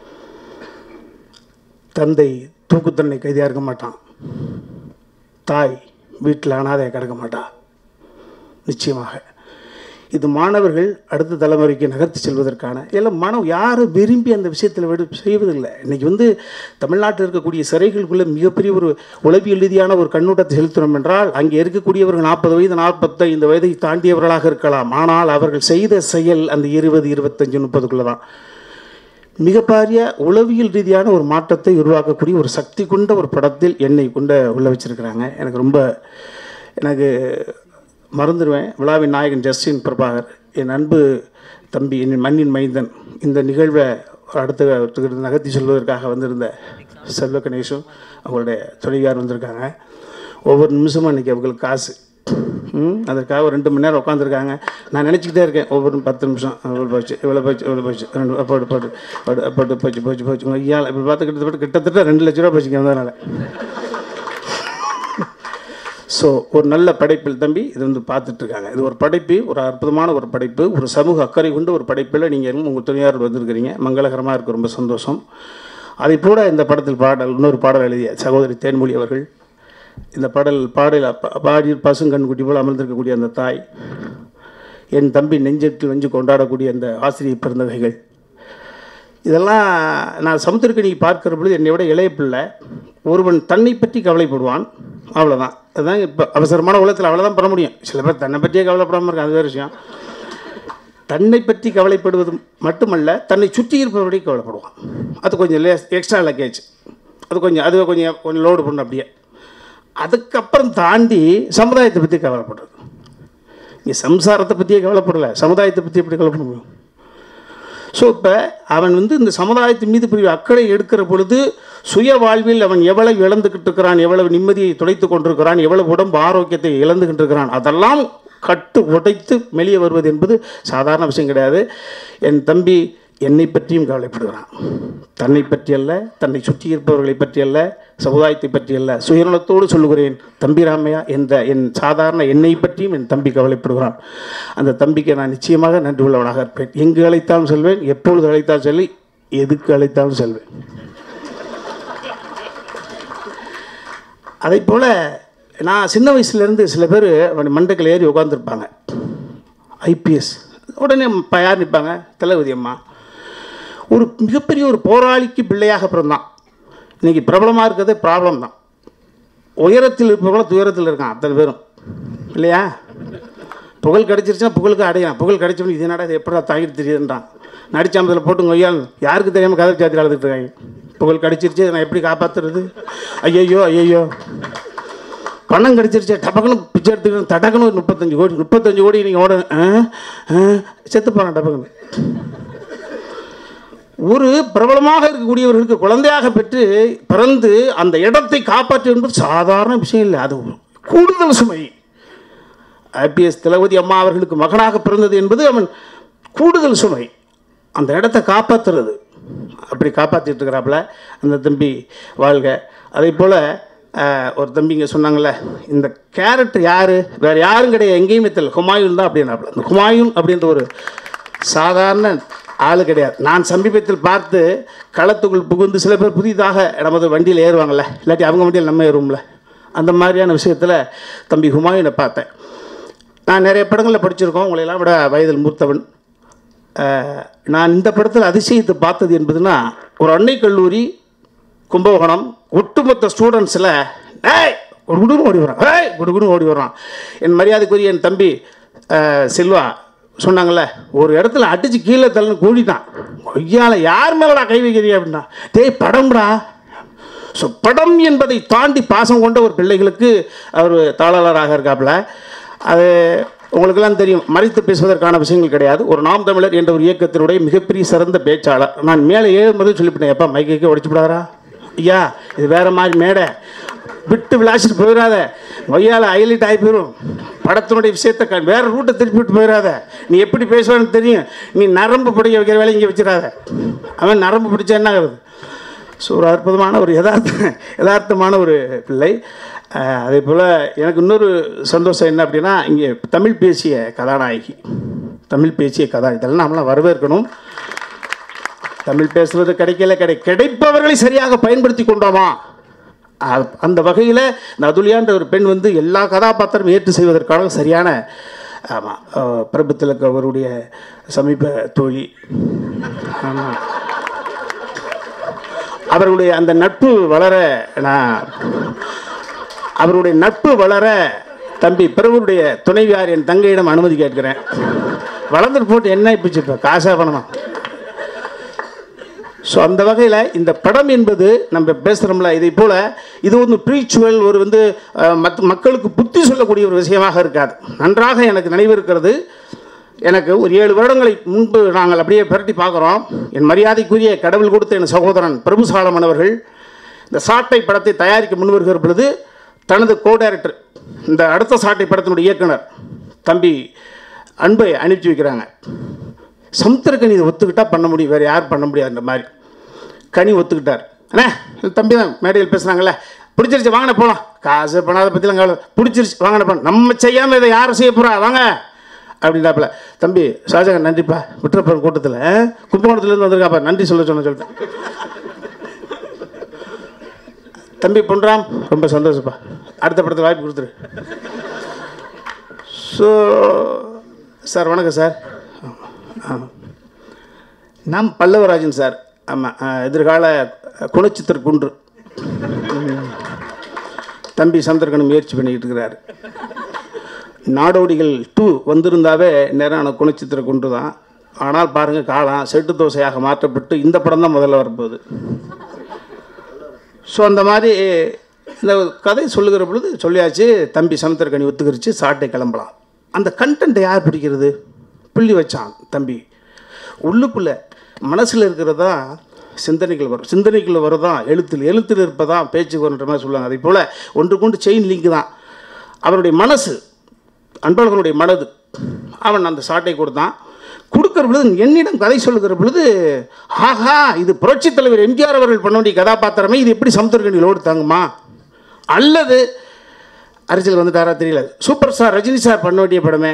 தந்தை தூக்குத்தண்டனை கைதியாக இருக்க மாட்டான், தாய் வீட்டில் அனாதையாக கிடக்க மாட்டான் நிச்சயமாக. இது மாணவர்கள் அடுத்த தலைமுறைக்கு நகர்த்தி செல்வதற்கான எல்லாம் யாரும் விரும்பி அந்த விஷயத்தில் செய்வதில்லை. இன்றைக்கி வந்து தமிழ்நாட்டில் இருக்கக்கூடிய சிறைகளுக்குள்ளே மிகப்பெரிய ஒரு உளவியல் ரீதியான ஒரு கண்ணோட்டத்தை செலுத்தணும் என்றால் அங்கே இருக்கக்கூடியவர்கள் 40 வயது 45 வயதை தாண்டியவர்களாக இருக்கலாம். ஆனால் அவர்கள் செய்த செயல் அந்த 20, 25, 30க்குள்ளே தான் மிகப்பெரிய உளவியல் ரீதியான ஒரு மாற்றத்தை உருவாக்கக்கூடிய ஒரு சக்தி கொண்ட ஒரு படத்தில் என்னை உள்ள வச்சுருக்கிறாங்க. எனக்கு மறந்துடுவேன். விழாவின் நாயகன் ஜஸ்டின் பிரபாகர், என் அன்பு தம்பி, என் மண்ணின் மைந்தன், இந்த நிகழ்வை அடுத்த நகர்த்தி சொல்வதற்காக வந்திருந்த செல்வ கணேஷும் அவங்களுடைய துணைவியார் வந்திருக்காங்க. ஒவ்வொரு நிமிஷமும் இன்றைக்கி அவங்களுக்கு காசு அதற்காக ஒரு 2 மணி நேரம் உட்காந்துருக்காங்க. நான் நினச்சிக்கிட்டே இருக்கேன் ஒவ்வொரு 10 நிமிஷம் இவ்வளோ போச்சு ஐயா இப்போ பார்த்து கிட்டத்தட்ட 2 லட்ச ரூபா போச்சுங்க வந்ததுனால. ஸோ ஒரு நல்ல படைப்பில் தம்பி இது வந்து பார்த்துட்ருக்காங்க. இது ஒரு படைப்பு, ஒரு அற்புதமான ஒரு படைப்பு, ஒரு சமூக அக்கறை கொண்டு ஒரு படைப்பில் நீங்கள் உங்கள் துணையார் வந்திருக்கிறீங்க. மங்களகரமாக இருக்குது, ரொம்ப சந்தோஷம். அதை போல இந்த படத்தில் இன்னொரு பாடல் எழுதிய சகோதரி தேன்மொழி அவர்கள், இந்த பாடி பசுங்கண்குட்டி போல் அமர்ந்திருக்கக்கூடிய அந்த தாய், என் தம்பி நெஞ்சத்தில் நெஞ்சு கொண்டாடக்கூடிய அந்த ஆசிரியர் பிறந்தகைகள், இதெல்லாம் நான் சமுத்திரக்கணி பார்க்கிற பொழுது என்னை விட இளைய பிள்ளை ஒருவன் தன்னை பற்றி கவலைப்படுவான், அவ்வளோதான். அதுதான் இப்போ அவசரமான உலகத்தில் அவ்வளோதான் பண்ண முடியும். சில பேர் தன்னை பற்றியே கவலைப்படாமல் இருக்காங்க, அது வேறு விஷயம். தன்னை பற்றி கவலைப்படுவது மட்டுமல்ல, தன்னை சுற்றி இருப்பவருடைய கவலைப்படுவான். அது கொஞ்சம் எக்ஸ்ட்ரா லக்கேஜ், அது கொஞ்சம் லோடு பண்ணணும். அப்படியே அதுக்கப்புறம் தாண்டி சமுதாயத்தை பற்றி கவலைப்படுறது. இங்கே சம்சாரத்தை பற்றியே கவலைப்படலை, சமுதாயத்தை பற்றி எப்படி கவலைப்பட முடியும்? ஸோ இப்போ அவன் வந்து இந்த சமுதாயத்தின் மீது பெரிய அக்கறை எடுக்கிற பொழுது சுய வாழ்வில் அவன் எவ்வளவு இழந்துக்கிட்டு இருக்கிறான், எவ்வளவு நிம்மதியை துளைத்து கொண்டிருக்கிறான், எவ்வளவு உடம்பு ஆரோக்கியத்தை இழந்துகிட்டு இருக்கிறான், அதெல்லாம் கட்டு உடைத்து வெளியே வருவது என்பது சாதாரண விஷயம் கிடையாது. என் தம்பி என்னை பற்றியும் கவலைப்படுகிறான். தன்னை பற்றியல்ல, தன்னை சுற்றி இருப்பவர்களை பற்றியல்ல, சமுதாயத்தை பற்றியல்ல, சுயநலத்தோடு சொல்லுகிறேன். தம்பி ராமையா என்ற என் சாதாரண என்னை பற்றியும் என் தம்பி கவலைப்படுகிறான். அந்த தம்பிக்கு நான் நிச்சயமாக நன்றி உள்ளவனாக இருப்பேன். எங்கு அழைத்தாலும் செல்வேன், எப்பொழுது அழைத்தாலும் சொல்லி, எதுக்கு அழைத்தாலும் செல்வேன். அதை போல் நான் சின்ன வயசுலேருந்து சில பேர் மண்டைக்கில் ஏறி உட்காந்துருப்பாங்க. ஐபிஎஸ் உடனே யார் நிற்பாங்க? தளபதி அம்மா. ஒரு மிகப்பெரிய ஒரு போராளிக்கு பிள்ளையாக பிறந்தான். இன்றைக்கி பிரபலமாக இருக்கிறதே ப்ராப்ளம் தான். உயரத்தில் இருப்பவங்களும் துயரத்தில் இருக்கான் அத்தனை பேரும், இல்லையா? புகழ் கிடச்சிருச்சுன்னா புகழுக்கு அடையான். புகழ் கிடச்சவனு இது என்னடா இது எப்படா தாங்கிட்டு தெரியுதுன்றான். நடிச்சாம்பதில் போட்டு கொய்யால் யாருக்கு தெரியாமல் கதை சாத்தி அழுதுட்டு இருக்காங்க. புகழ் கிடச்சிருச்சு, நான் எப்படி காப்பாற்றுறது? ஐயையோ ஐயையோ. பணம் கிடச்சிருச்சு, டபக்குன்னு பிச்சை எடுத்துக்கணும், தடக்குன்னு ஒரு 35 கோடி நீங்கள் ஓட செத்து போகிறான் டபக்குன்னு. ஒரு பிரபலமாக இருக்கக்கூடியவர்களுக்கு குழந்தையாக பெற்று பிறந்து அந்த இடத்தை காப்பாற்று என்பது சாதாரண விஷயம் இல்லை. அது கூடுதல் சுமை. ஐபிஎஸ் தளபதி அம்மா அவர்களுக்கு மகனாக பிறந்தது என்பது அவன் கூடுதல் சுமை. அந்த இடத்தை காப்பாற்றுறது, அப்படி காப்பாற்றிட்டு இருக்கிறாப்புல அந்த தம்பி வாழ்க. அதே போல் ஒரு தம்பிங்க சொன்னாங்கள்ல, இந்த கேரக்டர் யார்? வேறு யாரும் கிடையாது, எங்கேயுமே தெரியல, ஹுமாயூன் தான் அப்படின்னாப்புல. அந்த ஹுமாயூன் அப்படின்ற ஒரு சாதாரண ஆள் கிடையாது. நான் சமீபத்தில் பார்த்து களத்துக்குள் புகுந்து சில பேர் புதிதாக நமது வண்டியில் ஏறுவாங்கள்ல, இல்லாட்டி அவங்க வண்டியில் நம்ம ஏறுவோம்ல, அந்த மாதிரியான விஷயத்தில் தம்பி ஹுமாயூனை பார்த்தேன். நான் நிறைய படங்களில் படிச்சிருக்கோம், உங்களையெல்லாம் விட வயதில் மூத்தவன். நான் இந்த படத்தில் அதிசயத்தை பார்த்தது என்பதுன்னா, ஒரு அன்னை கல்லூரி கும்பகோணம், ஒட்டுமொத்த ஸ்டூடெண்ட்ஸில் குடுகுடுன்னு ஓடி வரான், குடுகுடுன்னு ஓடி வரான். என் மரியாதைக்குரிய என் தம்பி செல்வா சொன்னாங்கள்ல, ஒரு இடத்துல அடித்து கீழே தள்ளன்னு கூடிட்டான். ஐயால யார் மேலடா கை வைக்கிறீ அப்படின்னா, டேய் படம்டா. ஸோ படம் என்பதை தாண்டி பாசம் கொண்ட ஒரு பிள்ளைகளுக்கு அவர் தாளராக இருக்காப்புல. அது உங்களுக்கெல்லாம் தெரியும், மறைத்து பேசுவதற்கான விஷயங்கள் கிடையாது. ஒரு நாம் தமிழர் என்ற ஒரு இயக்கத்தினுடைய மிகப்பெரிய சிறந்த பேச்சாளர். நான் மேலே ஏறும்போது சொல்லிவிட்டேன், எப்பா மைக்கே உடைச்சு விடாதா ஐயா, இது வேறு மாதிரி மேடை, விட்டு விளாசிட்டு போயிடாத, வையால் ஹைலைட் ஆகி போயிடும், படத்தினுடைய விஷயத்தை வேறு ரூட்டை திருப்பி விட்டு போயிடாத, நீ எப்படி பேசுவான்னு தெரியும், நீ நரம்பு பிடிக்க வைக்கிற வேலை இங்கே வச்சிடாத. அவன் நரம்பு பிடிச்சா என்ன ஆகுது? ஸோ ஒரு அற்புதமான ஒரு யதார்த்தமான ஒரு பிள்ளை. அதே போல் எனக்கு இன்னொரு சந்தோஷம் என்ன அப்படின்னா, இங்கே தமிழ் பேசிய கதாநாயகி, இதெல்லாம் நம்மளாம் வரவேற்கணும். தமிழ் பேசுவது கிடைப்பவர்களை சரியாக பயன்படுத்தி கொண்டோமா? அந்த வகையில் இந்த அதுலியான்ற ஒரு பெண் வந்து எல்லா கதாபாத்திரம் ஏற்று செய்வதற்கான சரியான, ஆமாம், பிரபுத்திலக்கு அவருடைய சமீப தோழி, ஆமாம், அவர்களுடைய அந்த நட்பு வளர, அவருடைய நட்பு வளர தம்பி பிரபுடைய துணைவியார் என் தங்கையிடம் அனுமதி கேட்கிறேன். வளர்ந்துட்டு போட்டு என்ன இப்போச்சு, இப்போ காசாக பண்ணணும். ஸோ அந்த வகையில் இந்த படம் என்பது நம்ம பேசுகிறோம்ல, இதை போல் இது வந்து ப்ரீச்சுவல், ஒரு வந்து மக்களுக்கு புத்தி சொல்லக்கூடிய ஒரு விஷயமாக இருக்காது. நன்றாக எனக்கு நினைவு இருக்கிறது. எனக்கு ஒரு 7 வருடங்களை முன்பு நாங்கள் அப்படியே பிரட்டி பார்க்குறோம். என் மரியாதைக்குரிய கடவுள் கொடுத்த என் சகோதரன் பிரபு சாலமன் அவர்கள் இந்த சாட்டை படத்தை தயாரிக்க முன்வருகிற பொழுது தனது கோ டைரக்டர், இந்த அடுத்த சாட்டை படத்தினுடைய இயக்குனர் தம்பி அன்பை அனுப்பிச்சி வைக்கிறாங்க. சமுத்திரக்கனி இதை ஒத்துக்கிட்டால் பண்ண முடியும், வேறு யார் பண்ண முடியாதுன்ற மாதிரி. கனி ஒத்துக்கிட்டார். அண்ணே தம்பி தான் மேடையில் பேசுகிறாங்கல்ல, பிடிச்சிருச்சு வாங்கின போகலாம், காசு பணம் பற்றிலாம் கவலை, பிடிச்சிருச்சு வாங்கின போகலாம், நம்ம செய்யாமல் இதை யாரும் செய்ய போகிறா வாங்க அப்படின்னாப்புல. தம்பி ஷாஜகான் நன்றிப்பா, விட்டுறப்பன் கூட்டத்தில் கும்பகோணத்துலேருந்து வந்திருக்காப்பா, நன்றி சொல்லிட்டேன். தம்பி பொன்ராம் ரொம்ப சந்தோஷப்பா, அடுத்த படத்தில் வாய்ப்பு கொடுத்துரு. ஸோ சார் வணக்கம் சார். நாம் பல்லவராஜன் சார். ஆமாம், எதிர்கால குணச்சித்திர குன்று தம்பி சந்திரகன் முயற்சி பண்ணிக்கிட்டு இருக்கிறார். நாடோடிகள் 2 வந்திருந்தாவே நேரான குணச்சித்திர குன்று தான். ஆனால் பாருங்கள், காலம் செட்டு தோசையாக மாற்றப்பட்டு இந்த படம் தான் முதல்ல வரப்போகுது. ஸோ அந்த மாதிரி இந்த கதை சொல்லுகிற பொழுது சொல்லியாச்சு, தம்பி சமுத்திரக்கனி ஒத்துக்கிருச்சு, சாட்டை கிளம்பலாம். அந்த கண்டென்ட்டை யார் பிடிக்கிறது? புள்ளி வச்சான் தம்பி. உள்ளுக்குள்ளே மனசில் இருக்கிறதா சிந்தனைகள் வரும், சிந்தனைகள் வரதான் எழுத்தில் இருப்பதான் பேச்சுக்கு வருன்ற மாதிரி சொல்லுவாங்க. அதே போல் ஒன்றுக்கொண்டு செயின் லிங்க் தான். அவருடைய மனசு, அன்பழகனுடைய மனது, அவன் அந்த சாட்டை கொடுத்தான். கொடுக்குற பொழுது என்னிடம் கதை சொல்லுகிற பொழுது ஆஹா இது புரட்சித் தலைவர் எம்ஜிஆர் அவர்கள் பண்ண வேண்டிய கதாபாத்திரமே இது எப்படி சமுத்திரக்கனிகளோடு தாங்குமா, அல்லது அரசியல் வந்துட்டாரா தெரியல சூப்பர் ஸ்டார் ரஜினி சார் பண்ண வேண்டிய படமே,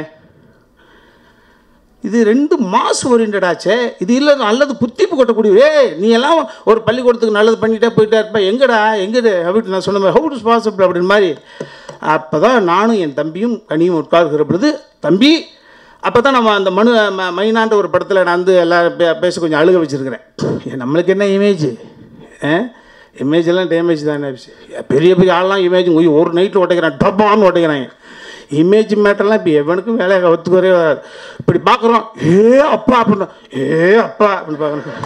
இது 2 மாஸ் ஓரியன்டாச்சே, இது இல்லை அல்லது புத்திப்பு கொட்டக்கூடிய நீ எல்லாம் ஒரு பள்ளிக்கூடத்துக்கு நல்லது பண்ணிட்டே போயிட்டே இருப்ப எங்கடா எங்கடு அப்படி நான் சொன்ன மாதிரி ஹவு இஸ் பாசிபிள் அப்படின்னு மாதிரி. அப்போ தான் நானும் என் தம்பியும் கனியும் உட்கார்கிற பொழுது தம்பி அப்போ தான் நம்ம அந்த மைனான்ற ஒரு படத்தில் நான் வந்து எல்லோரும் பேச கொஞ்சம் அழுக வச்சுருக்கிறேன். நம்மளுக்கு என்ன இமேஜ் எல்லாம் டேமேஜ் தானே, பெரிய பெரிய ஆள்லாம் இமேஜ் ஒரு நைட்டில் ஒட்டைக்கிறான் டப்பான்னு ஒட்டைக்கிறாங்க. இமேஜ் மேட்டர்லாம் இப்போ எவனுக்கும் வேலையை ஒத்துக்கவே வராது. இப்படி பார்க்குறோம் அப்பா அப்படின்னா அப்பா அப்படின்னு பார்க்கணும்.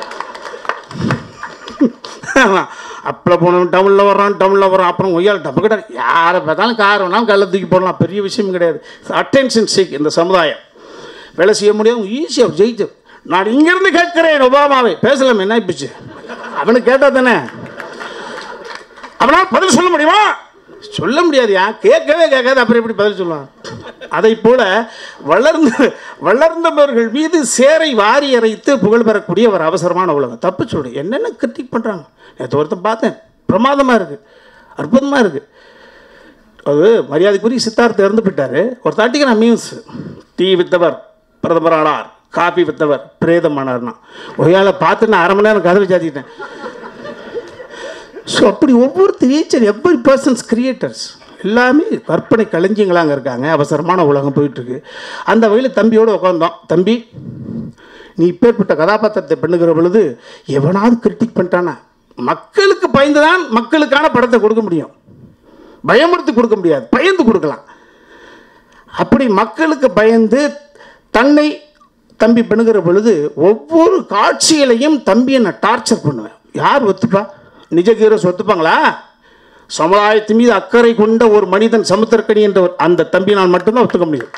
அப்பளம் போனவன் டவுனில் வர்றான் அப்புறம் ஒய்யால் டப்பு கிட்ட யாரை பார்த்தாலும் கார் வேணாலும் கல்லை தூக்கி போடலாம், பெரிய விஷயம் கிடையாது. அட்டென்ஷன் சீக் இந்த சமுதாயம் வேலை செய்ய முடியாது, ஈஸியாக ஜெயிச்சு. நான் இங்கேருந்து கேட்குறேன் ஒபாமாவை பேசலாமே என்ன ஆயிடுச்சு, அவனுக்கு கேட்டால் தானே அவனால் பதில் சொல்ல முடியுமா, சொல்ல முடியாதுயா, கேட்கவே கேட்காது, அப்புறம் எப்படி பதில் சொல்லுவான். அதை போல வளர்ந்தவர்கள் மீது சேரை வாரி அரைத்து புகழ் பெறக்கூடிய ஒரு அவசரமான உலகம். தப்பு சொல்லு என்னென்ன கிரிட்டிக் பண்ணுறாங்க. நேற்று ஒருத்தன் பார்த்தேன், பிரமாதமாக இருக்குது, அற்புதமாக இருக்குது. அது மரியாதைக்குரிய சித்தார்த்த இறந்து போயிட்டார். ஒரு தாட்டிக்கு நான் மீன்ஸ் டீ வித்தவர் பிரதமர் ஆனார், காபி வித்தவர் பிரேதம் ஆனார்னா ஒய்யால பார்த்து நான் 1/2 மணி நேரம் கதை வச்சாத்திட்டேன். ஸோ அப்படி ஒவ்வொருத்தர் எவ்வரி பர்சன்ஸ் கிரியேட்டர்ஸ் எல்லாமே கற்பனை களஞ்சியங்களாங்க இருக்காங்க. அவசரமான உலகம் போயிட்டுருக்கு. அந்த வகையில் தம்பியோடு உட்காந்தோம். தம்பி நீ இப்பேற்பட்ட கதாபாத்திரத்தை பண்ணுகிற பொழுது எவனாவது கிரிட்டிக் பண்ணிட்டானா, மக்களுக்கு பயந்து தான் மக்களுக்கான படத்தை கொடுக்க முடியும், பயமுறுத்தி கொடுக்க முடியாது, பயந்து கொடுக்கலாம். அப்படி மக்களுக்கு பயந்து தன்னை தம்பி பண்ணுகிற பொழுது ஒவ்வொரு காட்சிகளையும் தம்பியை நான் டார்ச்சர் பண்ணுவேன். யார் ஒத்துப்பா? நிஜ ஹீரோஸ் ஒத்துப்பாங்களா? சமுதாயத்தின் மீது அக்கறை கொண்ட ஒரு மனிதன் சமுத்திரக்கனி என்ற அந்த தம்பி நான் மட்டும்தான் ஒத்துக்க முடியும்.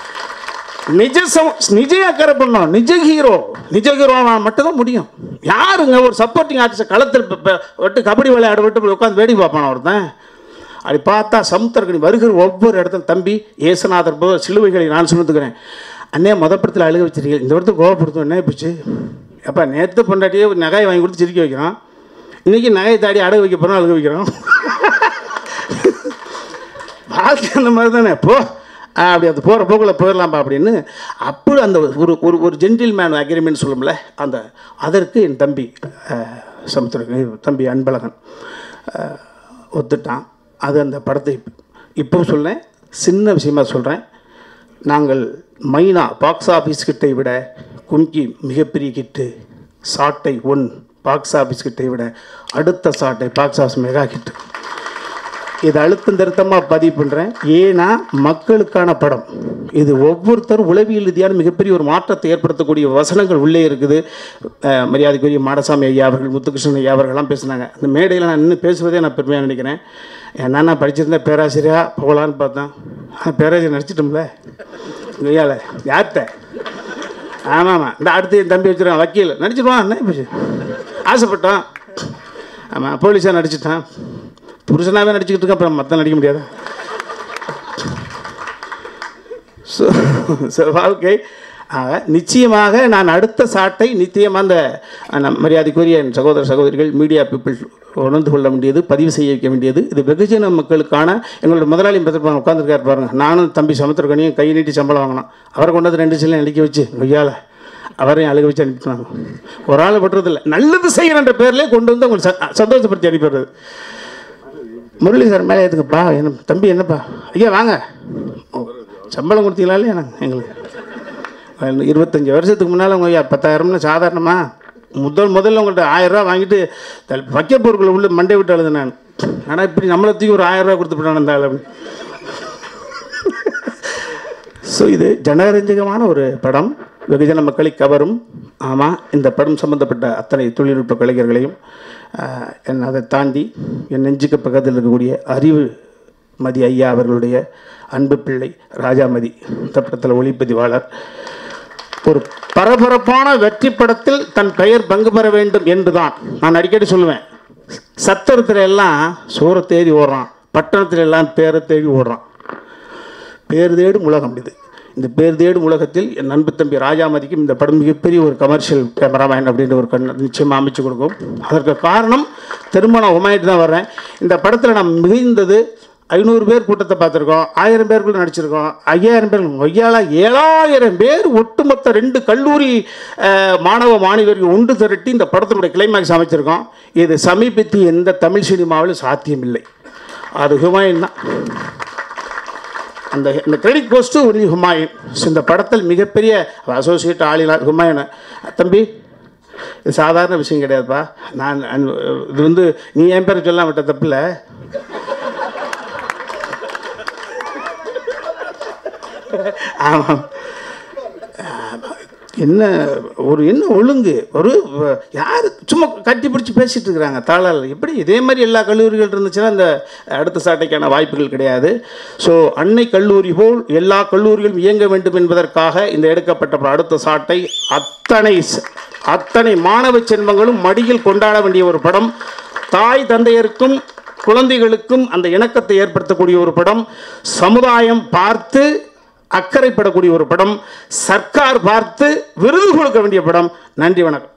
நிஜ அக்கறை பண்ணோம், நிஜ ஹீரோ நான் மட்டும்தான் முடியும். யாருங்க ஒரு சப்போர்ட்டிங் ஆர்டிஸ்ட் களத்தில் விட்டு கபடி விளையாட விட்டு உட்காந்து வேடி பார்ப்பான் ஒருத்தன். அப்படி பார்த்தா சமுத்திரக்கனி வருகிற ஒவ்வொரு இடத்துல தம்பி ஏசுநாதர் போது சிலுவைகளை நான் சுமத்துக்கிறேன். அண்ணே படத்தில் அழுக வச்சிருக்கீங்க, இந்த இடத்துல கோவப்படுத்தும் என்ன போச்சு அப்போ நேற்று பொண்டாட்டியே நகையை வாங்கி கொடுத்து சிரிக்க வைக்கிறான், இன்றைக்கி நகையை தாடி அடகு வைக்க போகிறோம் அழுக வைக்கிறோம். வாழ்க்கை அந்த மாதிரி தானே போ அப்படி அது போகிற போக்கில் போயிடலாம்ப்பா அப்படின்னு. அப்படி அந்த ஒரு ஜென்டில்மேன் அக்ரிமெண்ட் சொல்லும்ல அந்த அதற்கு என் தம்பி தம்பி அன்பழகன் ஒத்துட்டான். அது அந்த படத்தை இப்போ சொல்லேன், சின்ன விஷயமாக சொல்கிறேன். நாங்கள் மைனா பாக்ஸ் ஆஃபீஸ் கிட்டை விட கும்கி மிகப்பெரிய கிட்டு, சாட்டை 1 பாக்ஸ் ஆஃபீஸ் கிட்டை விட அடுத்த சாட்டை பாக்ஸ் ஆஃபீஸ் மெகா கிட்டு. இது அழுத்தம் திருத்தமாக பதிவு பண்ணுறேன். ஏன்னா மக்களுக்கான படம் இது. ஒவ்வொருத்தரும் உளவியல் ரீதியான மிகப்பெரிய ஒரு மாற்றத்தை ஏற்படுத்தக்கூடிய வசனங்கள் உள்ளே இருக்குது. மரியாதைக்குரிய மாடசாமி ஐயா அவர்கள், முத்துகிருஷ்ணன் ஐயா அவர்கள்லாம் பேசுனாங்க. அந்த மேடையில் நான் இன்னும் பேசுவதே நான் பெருமையாக நினைக்கிறேன். நான் படிச்சிருந்தேன் பேராசிரியராக போகலான்னு பார்த்தேன், பேராசிரியர் நடிச்சிட்டோம்ல ஐயால யார்கிட்ட. ஆமாம் இந்த அடுத்து என் தம்பி வச்சுருக்கான் வக்கீல் நடிச்சிடுவான், என்ன போச்சு ஆசைப்பட்டான். ஆமாம் போலீஸாக நடிச்சிட்டான், புருஷனாகவே நடிச்சுக்கிட்டு இருக்கேன், அப்புறம் மற்ற நடிக்க முடியாது. ஸோ வாழ்க்கை நிச்சயமாக நான் அடுத்த சாட்டை நிச்சயமாக அந்த மரியாதைக்குரிய என் சகோதர சகோதரிகள் மீடியா பீப்புள் உணர்ந்து கொள்ள வேண்டியது, பதிவு செய்ய வைக்க வேண்டியது. இது வெகுஜன மக்களுக்கான எங்களோட முதலாளி உட்காந்துருக்காரு பாருங்க. நானும் தம்பி சமுத்திரக்கனியும் கை நீட்டி சம்பளம் வாங்கினோம். அவரை கொண்டாந்து 2 சிலையும் அழிக்க வச்சு ஐயால அவரையும் அழுக வச்சு அனுப்பினாங்க. ஒரு ஆள் பட்டுறதில்லை, நல்லது செய்யணுன்ற பேர்லேயே கொண்டு வந்து உங்களுக்கு சந்தோஷப்படுத்தி அனுப்பிடுறது. முரளி சார் மேலே எதுக்குப்பா என்ன தம்பி என்னப்பா ஐயா வாங்க சம்பளம் கொடுத்தீங்களா இல்லையா எங்களுக்கு 25 வருஷத்துக்கு முன்னால் உங்கள் ஐயா 10,000ன்னு சாதாரணமா முதல்ல உங்கள்கிட்ட 1000 ரூபா வாங்கிட்டு வைக்க பொருட்களை உள்ள மண்டை விட்டு அழுது நான். ஆனால் இப்படி நம்மளை தூக்கி ஒரு 1000 ரூபா கொடுத்து போட்டான் இருந்தாலும். ஸோ இது ஜனரஞ்சகமான ஒரு படம், வெகுஜன மக்களை கவரும். ஆமாம், இந்த படம் சம்மந்தப்பட்ட அத்தனை தொழில்நுட்ப கலைஞர்களையும் அதை தாண்டி என் நெஞ்சுக்கு பக்கத்தில் இருக்கக்கூடிய அறிவு மதி ஐயா அவர்களுடைய அன்பு பிள்ளை ராஜாமதி, இந்த படத்தில் ஒளிப்பதிவாளர், ஒரு பரபரப்பான வெற்றி படத்தில் தன் பெயர் பங்கு பெற வேண்டும் என்றுதான் நான் அடிக்கடி சொல்லுவேன். சத்திரத்தில் எல்லாம் சோரை தேடி ஓடுறான், பட்டணத்தில் எல்லாம் பேரை தேடி ஓடுறான். பேர் தேடும் உலகம் இது. இந்த பேர் தேடும் உலகத்தில் என் நண்பு தம்பி ராஜாமதிக்கும் இந்த படம் மிகப்பெரிய ஒரு கமர்ஷியல் கேமராமேன் அப்படின்ற ஒரு நிச்சயமாக அமைச்சு கொடுக்கும். அதற்கு காரணம் திருமணம் உமாயிட்டு தான் வர்றேன். இந்த படத்தில் நான் மிகுந்தது 500 பேர் கூட்டத்தை பார்த்துருக்கோம், 1000 பேருக்குள்ள நடிச்சிருக்கோம், 5000 பேர், 7000 பேர் ஒட்டுமொத்த 2 கல்லூரி மாணவ மாணவர்கள் ஒன்று திரட்டி இந்த படத்தினுடைய கிளைமேக்ஸ் அமைச்சிருக்கோம். இது சமீபத்திய எந்த தமிழ் சினிமாவிலும் சாத்தியமில்லை. அது ஹுமாயூன் தான். அந்த credit goes to only Humayun. இந்த படத்தில் மிகப்பெரிய அசோசியேட் ஆளினா ஹுமாயூன். தம்பி, இது சாதாரண விஷயம் கிடையாதுப்பா. நான் இது வந்து நீ என் பேர் சொல்லாம் விட்ட தப்பில்லை. ஆமாம், என்ன ஒழுங்கு, ஒரு யார் சும்மா கட்டி பிடிச்சி பேசிகிட்டு இருக்கிறாங்க தாளால். எப்படி இதே மாதிரி எல்லா கல்லூரிகள் இருந்துச்சுன்னா அந்த அடுத்த சாட்டைக்கான வாய்ப்புகள் கிடையாது. ஸோ அன்னை கல்லூரி போல் எல்லா கல்லூரிகளும் இயங்க வேண்டும் என்பதற்காக இந்த எடுக்கப்பட்ட அடுத்த சாட்டை அத்தனை மாணவ செல்வங்களும் மடியில் கொண்டாட வேண்டிய ஒரு படம். தாய் தந்தையருக்கும் குழந்தைகளுக்கும் அந்த இணக்கத்தை ஏற்படுத்தக்கூடிய ஒரு படம். சமுதாயம் பார்த்து அக்கறைப்படக்கூடிய ஒரு படம். சர்க்கார் பார்த்து விருது கொடுக்க வேண்டிய படம். நன்றி, வணக்கம்.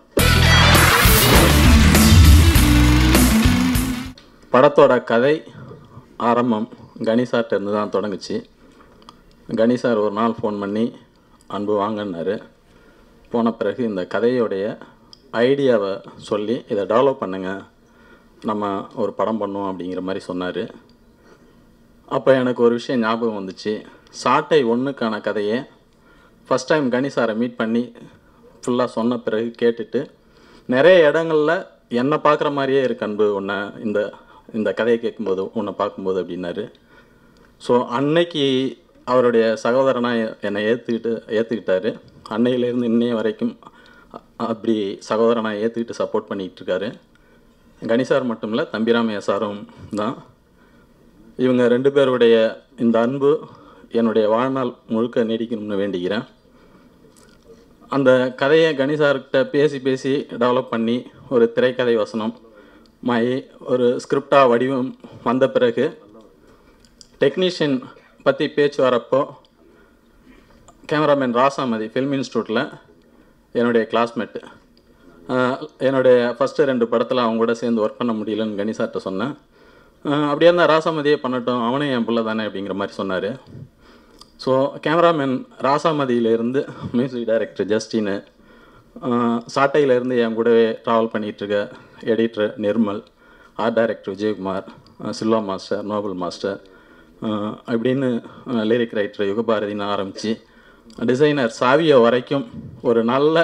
படத்தோட கதை ஆரம்பம் கணேசார்ட்டேருந்து தான் தொடங்குச்சு. கணேசார் ஒரு நாள் ஃபோன் பண்ணி அன்பு வாங்கினார். போன பிறகு இந்த கதையோடைய ஐடியாவை சொல்லி இதை டெவலப் பண்ணுங்க, நம்ம ஒரு படம் பண்ணுவோம் அப்படிங்கிற மாதிரி சொன்னார். அப்போ எனக்கு ஒரு விஷயம் ஞாபகம் வந்துச்சு. சாட்டை 1க்கான கதையை ஃபஸ்ட் டைம் கணேசாரை மீட் பண்ணி ஃபுல்லாக சொன்ன பிறகு கேட்டுட்டு நிறைய இடங்களில் என்னை பார்க்குற மாதிரியே இருக்கு அன்பு உன்னை இந்த கதையை கேட்கும்போது உன்னை பார்க்கும்போது அப்படின்னாரு. ஸோ அன்னைக்கு அவருடைய சகோதரனாக என்னை ஏற்றுக்கிட்டாரு. அன்னையிலேருந்து இன்னைய வரைக்கும் அப்படி சகோதரனாக ஏற்றுக்கிட்டு சப்போர்ட் பண்ணிகிட்டு இருக்காரு. கணேசார் மட்டும் இல்லை, தம்பிராமையா சாரும் தான். இவங்க 2 பேருடைய இந்த அன்பு என்னுடைய வாழ்நாள் முழுக்க நீடிக்கணும்னு வேண்டிக்கிறேன். அந்த கதையை கணேசார்கிட்ட பேசி டெவலப் பண்ணி ஒரு திரைக்கதை வசனம் ஒரு ஸ்கிரிப்டாக வடிவம் வந்த பிறகு டெக்னீஷியன் பற்றி பேச்சு வரப்போ கேமராமேன் ராசாமதி ஃபில்ம் இன்ஸ்டியூட்டில் என்னுடைய கிளாஸ்மேட்டு, என்னுடைய ஃபஸ்ட்டு 2 படத்தில் அவங்க கூட சேர்ந்து ஒர்க் பண்ண முடியலன்னு கணேசார்கிட்ட சொன்னேன். அப்படியே இருந்தால் ராசாமதியே பண்ணட்டும், அவனே என் பிள்ளை தானே அப்படிங்கிற மாதிரி சொன்னார். ஸோ கேமராமேன் ராசாமதியிலேருந்து மியூசிக் டைரக்டர் ஜஸ்டின்னு, சாட்டையிலேருந்து என் கூடவே ட்ராவல் பண்ணிகிட்ருக்க editor Nirmal, art director Vijayakumar, Silva master, Noble master, அப்படின்னு லிரிக் ரைட்டர் யுகபாரதின்னு ஆரம்பித்து டிசைனர் சாவியோ வரைக்கும் ஒரு நல்ல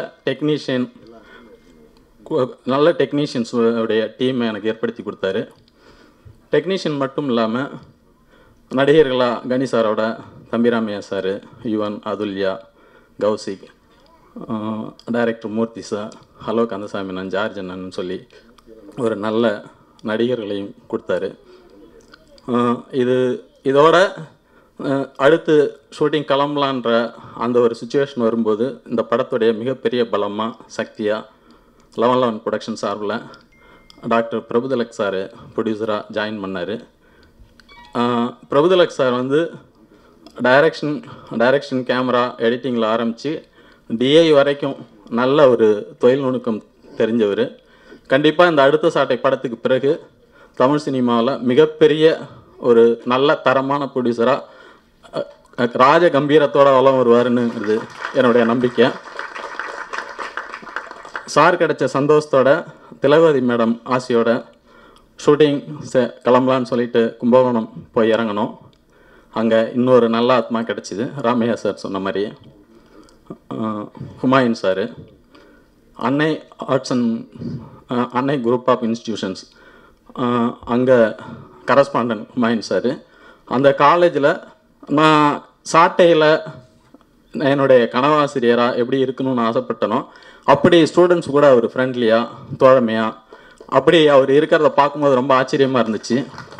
டெக்னீஷியன்ஸுடைய டீமை எனக்கு ஏற்படுத்தி கொடுத்தாரு. டெக்னீஷியன் மட்டும் இல்லாமல் நடிகர்களாக கணேசாரோட Thambi Ramaiah sir, Yuvan, Athulya, Kaushik, director Moorthy sir, hello Kandasamy அண்ணன், ஜார்ஜ் அண்ணன் சொல்லி ஒரு நல்ல நடிகர்களையும் கொடுத்தாரு. இதோட அடுத்து ஷூட்டிங் கிளம்பலான்ற அந்த ஒரு சுச்சுவேஷன் வரும்போது இந்த படத்துடைய மிகப்பெரிய பலமாக சக்தியாக 1111 ப்ரொடக்ஷன் சார்பில் டாக்டர் பிரபுதலக் சார் ப்ரொடியூசராக ஜாயின் பண்ணார். பிரபுதலக் சார் வந்து டைரக்ஷன் கேமரா எடிட்டிங்கில் ஆரம்பித்து டிஐ வரைக்கும் நல்ல ஒரு தொழில் நுணுக்கம் தெரிஞ்சவர். கண்டிப்பாக இந்த அடுத்த சாட்டை படத்துக்கு பிறகு தமிழ் சினிமாவில் மிகப்பெரிய ஒரு நல்ல தரமான ப்ரொடியூசராக ராஜ கம்பீரத்தோட வளம் வருவாருன்னுங்கிறது என்னுடைய நம்பிக்கை. சார் கிடைச்ச சந்தோஷத்தோட திலகவதி மேடம் ஆசையோட ஷூட்டிங் கிளம்பலான்னு சொல்லிட்டு கும்பகோணம் போய் இறங்கணும். அங்கே இன்னொரு நல்ல ஆத்மா கிடச்சிது. ராமையா சார் சொன்ன மாதிரி Humayun sir, Annai arts and Annai group of institutions அங்கே கரஸ்பாண்டன்ட் ஹுமாயூன் சார். அந்த காலேஜில் நான் சாட்டையில் என்னுடைய கனவாசிரியராக எப்படி இருக்கணும்னு ஆசைப்பட்டனோ அப்படி ஸ்டூடெண்ட்ஸ் கூட அவர் ஃப்ரெண்ட்லியாக தோழமையாக அப்படி அவர் இருக்கிறத பார்க்கும்போது ரொம்ப ஆச்சரியமாக இருந்துச்சு,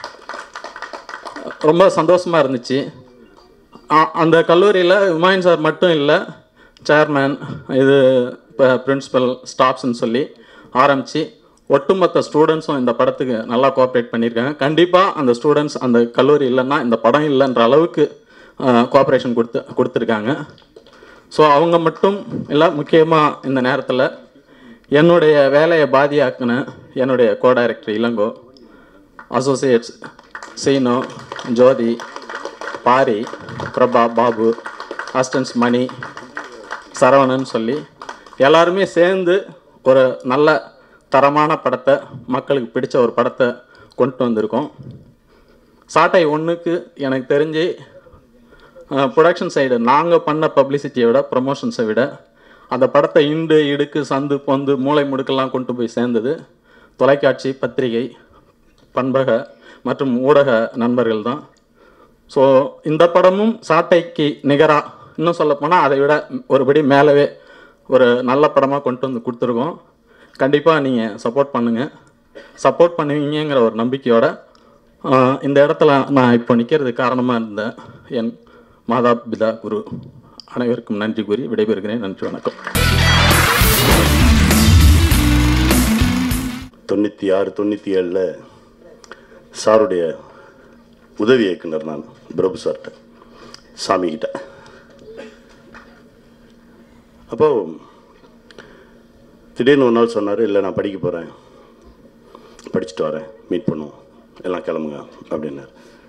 ரொம்ப சந்தோஷமாக இருந்துச்சு. அந்த கல்லூரியில் ஹுமாயூன் சார் மட்டும் இல்லை, சேர்மேன், இது இப்போ பிரின்ஸிபல், ஸ்டாஃப்ஸ்ன்னு சொல்லி ஆரம்பித்து ஒட்டுமொத்த ஸ்டூடெண்ட்ஸும் இந்த படத்துக்கு நல்லா கோஆப்ரேட் பண்ணியிருக்காங்க. கண்டிப்பாக அந்த ஸ்டூடெண்ட்ஸ் அந்த கல்லூரி இல்லைன்னா இந்த படம் இல்லைன்ற அளவுக்கு கோஆப்ரேஷன் கொடுத்துருக்காங்க. ஸோ அவங்க மட்டும் இல்லை, முக்கியமாக இந்த நேரத்தில் என்னுடைய வேலையை பாதியாக்குன என்னுடைய co-director Ilango, associates Seenu, Jothi, Pari, Prabha, Babu, assistants Mani, Saravanan சொல்லி எல்லாருமே சேர்ந்து ஒரு நல்ல தரமான படத்தை, மக்களுக்கு பிடிச்ச ஒரு படத்தை கொண்டு வந்திருக்கோம். சாட்டை 1க்கு எனக்கு தெரிஞ்சு ப்ரொடக்ஷன் சைடு நாங்கள் பண்ண பப்ளிசிட்டியை விட, ப்ரமோஷன்ஸை விட அந்த படத்தை இண்டு இடுக்கு சந்து பொந்து மூளை முடுக்கெல்லாம் கொண்டு போய் சேர்ந்தது தொலைக்காட்சி, பத்திரிகை, பண்பக மற்றும் ஊடக நண்பர்கள் தான். ஸோ இந்த படமும் சாட்டைக்கு நிகராக, இன்னும் சொல்லப்போனால் அதை விட ஒருபடி மேலவே ஒரு நல்ல படமாக கொண்டு வந்து கொடுத்துருக்கோம். கண்டிப்பாக நீங்கள் சப்போர்ட் பண்ணுங்கள். சப்போர்ட் பண்ணுவீங்கிற ஒரு நம்பிக்கையோட இந்த இடத்துல நான் இப்போ நிற்கிறதுக்கு காரணமாக இருந்த என் மாதா பிதா குரு அனைவருக்கும் நன்றி கூறி விடைபெறுகிறேன். நன்றி, வணக்கம். 96-97 சாருடைய உதவி இயக்குனர் நான் பிரபு சார்கிட்ட, சாமிகிட்ட. அப்போது திடீர்னு ஒரு நாள் சொன்னார், இல்லை நான் படிக்க போகிறேன், படிச்சுட்டு வரேன், மீட் பண்ணுவோம், எல்லாம் கிளம்புங்க அப்படின்னார்.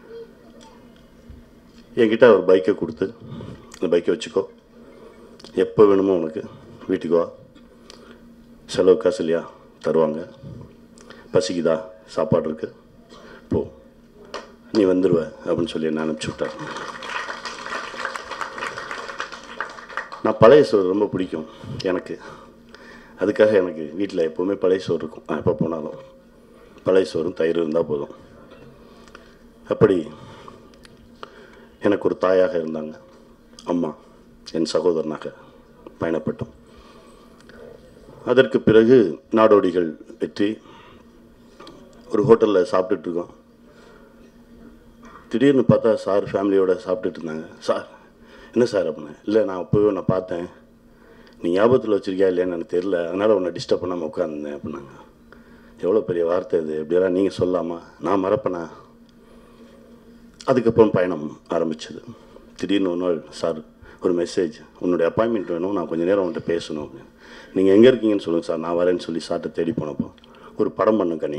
என்கிட்ட ஒரு பைக்கை கொடுத்து, அந்த பைக்கை வச்சுக்கோ, எப்போ வேணுமோ உனக்கு வீட்டுக்கு வா, செலவு காசு இல்லையா தருவாங்க, பசிக்குதா சாப்பாடு இருக்கு, போ, நீ வந்துடுவ அப்படின்னு சொல்லி என்ன அனுப்பிச்சி விட்டார். நான் பழைய சோறு ரொம்ப பிடிக்கும் எனக்கு. அதுக்காக எனக்கு வீட்டில் எப்போவுமே பழைய சோறு இருக்கும். நான் எப்போ போனாலும் பழைய சோறும் தயிர் இருந்தால் போதும். அப்படி எனக்கு ஒரு தாயாக இருந்தாங்க அம்மா, என் சகோதரனாக பயணப்பட்டோம். அதற்கு பிறகு நாடோடிகள் வெற்றி ஒரு ஹோட்டலில் சாப்பிட்டுட்ருக்கோம். திடீர்னு பார்த்தா சார் ஃபேமிலியோடு சாப்பிட்டுட்டு இருந்தாங்க. சார் என்ன சார் அப்படின்னா, இல்லை நான் அப்போவே உன்னை பார்த்தேன், நீ ஞாபகத்தில் வச்சுருக்கியா இல்லையான்னு எனக்கு தெரியல, அதனால் உன்னை டிஸ்டர்ப் பண்ணாமல் உட்காந்துருந்தேன் அப்படின்னாங்க. எவ்வளோ பெரிய வார்த்தை இது, எப்படியெல்லாம் நீங்கள் சொல்லாமா, நான் மறப்பேனா? அதுக்கப்புறம் பயணம் ஆரம்பிச்சது. திடீர்னு ஒரு நாள் சார் ஒரு மெசேஜ், உன்னுடைய அப்பாயின்மெண்ட் வேணும், நான் கொஞ்சம் நேரம் உன்கிட்ட பேசணும் அப்படின்னு. நீங்கள் எங்கே இருக்கீங்கன்னு சொல்லுங்கள் சார், நான் வரேன்னு சொல்லி சார்ட்டை தேடி போனப்போ, ஒரு படம் பண்ணு கனி,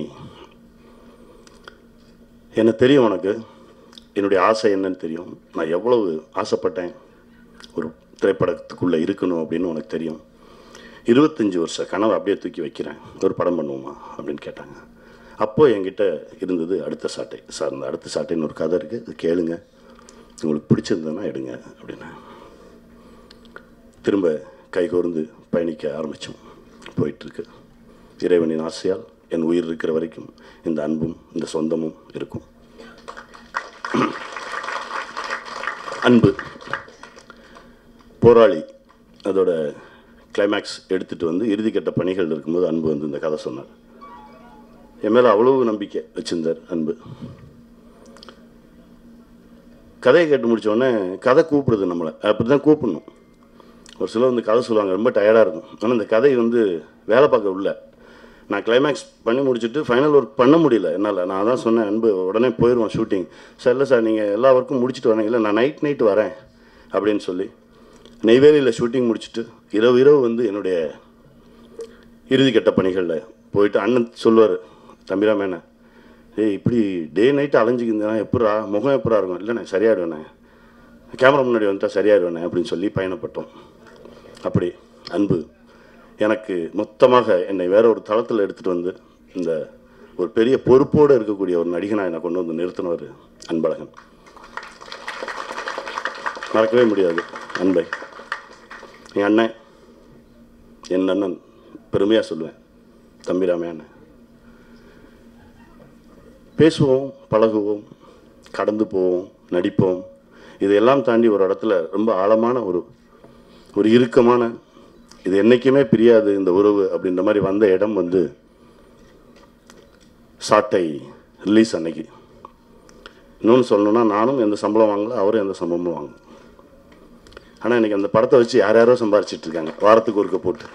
என்ன தெரியும் உனக்கு என்னுடைய ஆசை என்னன்னு தெரியும், நான் எவ்வளவு ஆசைப்பட்டேன் ஒரு திரைப்படத்துக்குள்ளே இருக்கணும் அப்படின்னு உனக்கு தெரியும். 25 வருஷ கனவை அப்படியே தூக்கி வைக்கிறேன், ஒரு படம் பண்ணுவோமா அப்படின்னு கேட்டாங்க. அப்போது என்கிட்ட இருந்தது அடுத்த சாட்டை. சார் இந்த அடுத்த சாட்டைன்னு ஒரு கதை இருக்குது, அது கேளுங்க, உங்களுக்கு பிடிச்சிருந்ததுன்னா எடுங்க அப்படின்னு. திரும்ப கைகோர்ந்து பயணிக்க ஆரம்பித்தோம். போயிட்டுருக்கு. இறைவனின் ஆசையால் என் உயிர் இருக்கிற வரைக்கும் இந்த அன்பும் இந்த சொந்தமும் இருக்கும். அன்பு போராளி அதோட கிளைமேக்ஸ் எடுத்துகிட்டு வந்து இறுதிக்கட்ட பணிகள் இருக்கும்போது அன்பு வந்து இந்த கதை சொன்னார். என் மேலே அவ்வளவு நம்பிக்கை வச்சிருந்தார் அன்பு. கதையை கேட்டு முடித்தோடனே கதை கூப்பிடுது நம்மளை, அப்படி தான் கூப்பிடணும். ஒரு சிலர் வந்து கதை சொல்லுவாங்க, ரொம்ப டயர்டாக இருக்கும். ஆனால் இந்த கதை வந்து வேலை பார்க்க உள்ள. நான் கிளைமேக்ஸ் பண்ணி முடிச்சுட்டு ஃபைனல் ஒர்க் பண்ண முடியல என்னால். நான் தான் சொன்னேன், அன்பு உடனே போயிடுவோம் ஷூட்டிங். சார் இல்லை சார் நீங்கள் எல்லா ஒர்க்கும் முடிச்சுட்டு வரேன். இல்லை நான் நைட்டு வரேன் அப்படின்னு சொல்லி நெய்வேலியில் ஷூட்டிங் முடிச்சுட்டு இரவு வந்து என்னுடைய இறுதிக்கட்ட பணிகளில் போயிட்டு அண்ணன் சொல்லுவார், தம்பிராமேண்ணே இப்படி டே நைட்டு அலைஞ்சிக்கிருந்தேன்னா எப்படா முகம் எப்படா இருக்கும்? இல்லை நான் சரியாயிடுவேண்ணே, கேமரா முன்னாடி வந்துட்டால் சரியாயிடுவேண்ணே அப்படின்னு சொல்லி பயணப்பட்டோம். அப்படி அன்பு எனக்கு மொத்தமாக என்னை வேற ஒரு தளத்தில் எடுத்துகிட்டு வந்து இந்த ஒரு பெரிய பொறுப்போடு இருக்கக்கூடிய ஒரு நடிகனாக என்னை கொண்டு வந்து நிறுத்தினவர் அன்பழகன். மறக்கவே முடியாது அன்பை. என் அண்ணன், என் அண்ணன் பெருமையாக சொல்லுவேன், தம்பிராமே அண்ணன். பேசுவோம், பழகுவோம், கடந்து போவோம், நடிப்போம். இதையெல்லாம் தாண்டி ஒரு இடத்துல ரொம்ப ஆழமான ஒரு இறுக்கமான, இது என்றைக்குமே பிரியாது இந்த உறவு அப்படின்ற மாதிரி வந்த இடம் வந்து சாட்டை ரிலீஸ் அன்னைக்கு. இன்னொன்று சொல்லணுன்னா, நானும் எந்த சம்பளம் வாங்கல, அவரும் எந்த சம்பளமும் வாங்கல. ஆனால் இன்றைக்கி அந்த படத்தை வச்சு யாரோ சம்பாரிச்சிட்டு இருக்காங்க, வாரத்துக்கு ஒருக்க போட்டு.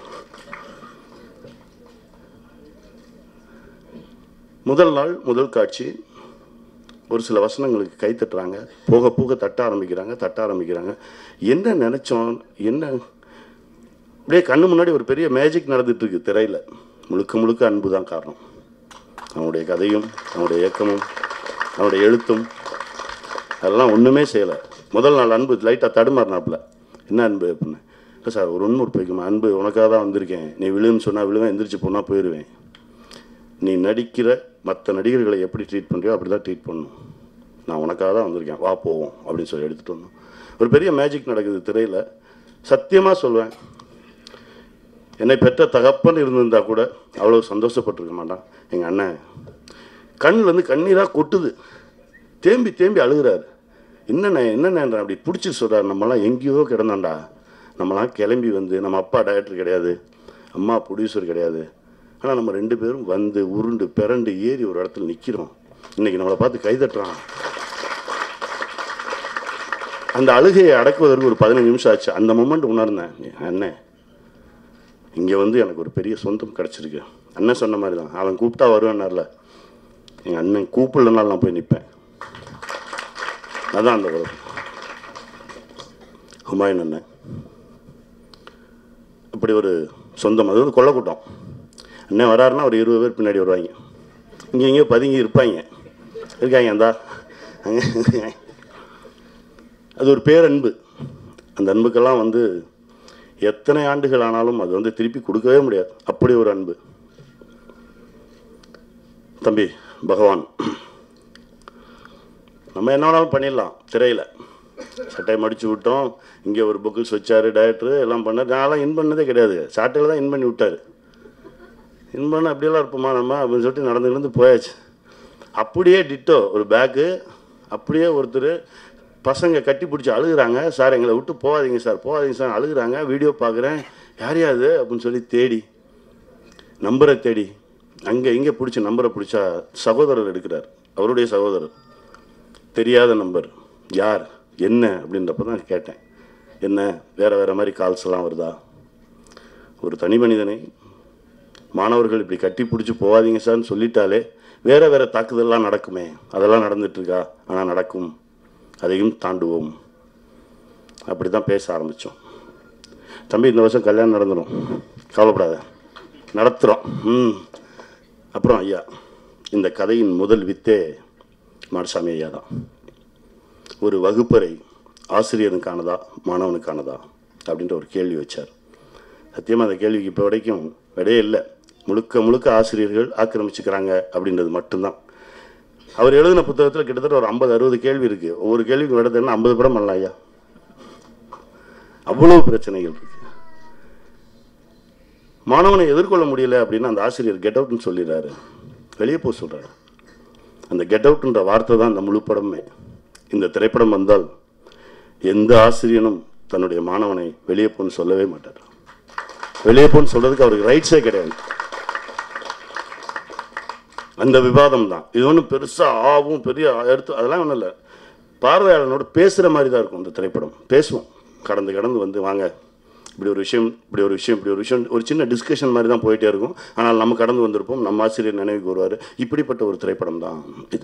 முதல் நாள் முதல் காட்சி ஒரு சில வசனங்களுக்கு கை தட்டுறாங்க, போக போக தட்ட ஆரம்பிக்கிறாங்க. என்ன நினச்சோம், என்ன அப்படியே கண்ணு முன்னாடி ஒரு பெரிய மேஜிக் நடந்துகிட்ருக்கு திரையில். முழுக்க முழுக்க அன்பு தான் காரணம். அவனுடைய கதையும் அவனுடைய இயக்கமும் அவனுடைய எழுத்தும் அதெல்லாம் ஒன்றுமே செய்யலை. முதல் நாள் அன்பு லைட்டாக தடுமாறினாப்புல, என்ன அன்பு அப்படின்னு. இல்லை சார், ஒரு உண்மை போய்க்குமா, அன்பு உனக்காக தான் வந்திருக்கேன், நீ விழுன்னு சொன்னால் விழுவேன், எந்திரிச்சு போனால் போயிடுவேன். நீ நடிக்கிற மற்ற நடிகர்களை எப்படி ட்ரீட் பண்ணுறியோ அப்படி தான் ட்ரீட் பண்ணணும். நான் உனக்காக தான் வந்திருக்கேன், வா போவோம் அப்படின்னு சொல்லி எடுத்துகிட்டு வந்தோம். ஒரு பெரிய மேஜிக் நடக்குது திரையில். சத்தியமாக சொல்வேன், என்னை பெற்ற தகப்பன் இருந்திருந்தால் கூட அவ்வளோ சந்தோஷப்பட்டிருக்க மாட்டான். எங்கள் அண்ணன் கண்ணில் கண்ணீராக கொட்டுது, தேம்பி அழுகிறாரு. என்னென்ன அப்படி பிடிச்சி சொல்கிறார். நம்மலாம் எங்கேயோ கிடந்தாண்டா, நம்மளாம் கிளம்பி வந்து, நம்ம அப்பா டைரக்டர் கிடையாது, அம்மா ப்ரொடியூசர் கிடையாது, ஆனால் நம்ம 2 பேரும் வந்து உருண்டு பிறண்டு ஏறி ஒரு இடத்துல நிற்கிறோம். இன்றைக்கி நம்மளை பார்த்து கைதட்டுறான். அந்த அழுகையை அடக்குவதற்கு ஒரு 15 நிமிஷம் ஆச்சு. அந்த மொமெண்ட் உணர்ந்தேன், அண்ணன் இங்கே வந்து எனக்கு ஒரு பெரிய சொந்தம் கிடச்சிருக்கு. அண்ணன் சொன்ன மாதிரி தான், அவன் கூப்பிட்டா வருவேன்னார்ல, எங்கள் அண்ணன் கூப்பிடலனாலும் நான் போய் நிற்பேன். அதான் அந்த உலகம். ஹுமாயூன் அண்ணன் இப்படி ஒரு சொந்தம். அது வந்து கொள்ளக்கூட்டம். அண்ணன் வராருன்னா ஒரு 20 பேர் பின்னாடி வருவாங்க, இங்கே எங்கேயோ பதுங்கி இருக்காங்க அந்தா அங்கே. அது ஒரு பேரன்பு. அந்த அன்புக்கெல்லாம் வந்து எத்தனை ஆண்டுகள் ஆனாலும் அது வந்து திருப்பி கொடுக்கவே முடியாது. அப்படி ஒரு அன்பு. தம்பி பகவான், நம்ம என்ன வேணாலும் பண்ணிடலாம். திரையில் சட்டை மடித்து விட்டோம், இங்கே ஒரு புக்கிள்ஸ் வச்சார் டைரக்டரு, எல்லாம் பண்ணார். நான்லாம் இன் பண்ணதே கிடையாது, சாட்டையில் தான் இன் பண்ணி விட்டார். இன் பண்ண அப்படியெல்லாம் இருப்போமா நம்ம அப்படின்னு சொல்லிட்டு நடந்து போயாச்சு. அப்படியே டிட்டோ ஒரு பேக்கு, அப்படியே ஒருத்தர் பசங்க கட்டி பிடிச்சி அழுகுறாங்க. சார் எங்களை விட்டு போகாதீங்க சார் அழுகுறாங்க. வீடியோ பார்க்குறேன், யாரையாது அப்படின்னு சொல்லி தேடி நம்பரை தேடி அங்கே இங்கே பிடிச்சி நம்பரை பிடிச்சா சகோதரர் எடுக்கிறார், அவருடைய சகோதரர். தெரியாத நம்பர், யார் என்ன அப்படின்றப்ப தான் கேட்டேன், என்ன வேறு மாதிரி கால்ஸ் எல்லாம் வருதா? ஒரு தனி மனிதனை மாணவர்கள் இப்படி கட்டி பிடிச்சி போகாதீங்க சார்னு சொல்லிட்டாலே வேறு தாக்குதல்லாம் நடக்குமே, அதெல்லாம் நடந்துட்டுருக்கா? ஆனால் நடக்கும், அதையும் தாண்டுவோம். அப்படி தான் பேச ஆரம்பித்தோம். தம்பி இந்த வருஷம் கல்யாணம் நடந்துடும், கவலைப்படாத, நடத்துகிறோம். அப்புறம் ஐயா, இந்த கதையின் முதல் வித்தே மாடசாமி ஐயா தான். ஒரு வகுப்பறை ஆசிரியனுக்கானதா மாணவனுக்கானதா அப்படின்ற ஒரு கேள்வி வச்சார். சத்தியமாக அந்த கேள்விக்கு இப்போ வரைக்கும் விடையே இல்லை. முழுக்க ஆசிரியர்கள் ஆக்கிரமிச்சுக்கிறாங்க அப்படின்றது மட்டும்தான். அவர் எழுதின புத்தகத்தில் கிட்டத்தட்ட ஒரு 50-60 கேள்வி இருக்குது. ஒவ்வொரு கேள்விக்கு விடதுன்னா 50 படம் பண்ணலாம் ஐயா. அவ்வளோ பிரச்சனைகள் இருக்கு. மாணவனை எதிர்கொள்ள முடியல அப்படின்னா அந்த ஆசிரியர் கெட் அவுட்னு சொல்லிடுறாரு, வெளியே போக சொல்கிறாரு. அந்த கெட் அவுட்ன்ற வார்த்தை தான் அந்த முழு படமே. இந்த திரைப்படம் வந்தால் எந்த ஆசிரியனும் தன்னுடைய மாணவனை வெளியே போன்னு சொல்லவே மாட்டார். வெளியே போன்னு சொல்கிறதுக்கு அவருக்கு ரைட்ஸே கிடையாது. அந்த விவாதம் தான் இது. ஒன்றும் பெருசாக ஆகும் பெரிய எடுத்து அதெல்லாம் ஒன்றும் இல்லை. பார்வையாளனோடு பேசுகிற மாதிரி தான் இருக்கும் இந்த திரைப்படம். பேசுவோம், கடந்து வந்து வாங்க, இப்படி ஒரு விஷயம் ஒரு சின்ன டிஸ்கஷன் மாதிரி தான் போயிட்டே இருக்கும். ஆனால் நம்ம கடந்து வந்திருப்போம், நம்ம ஆசிரியர் நினைவுக்கு வருவார். இப்படிப்பட்ட ஒரு திரைப்படம் தான் இது.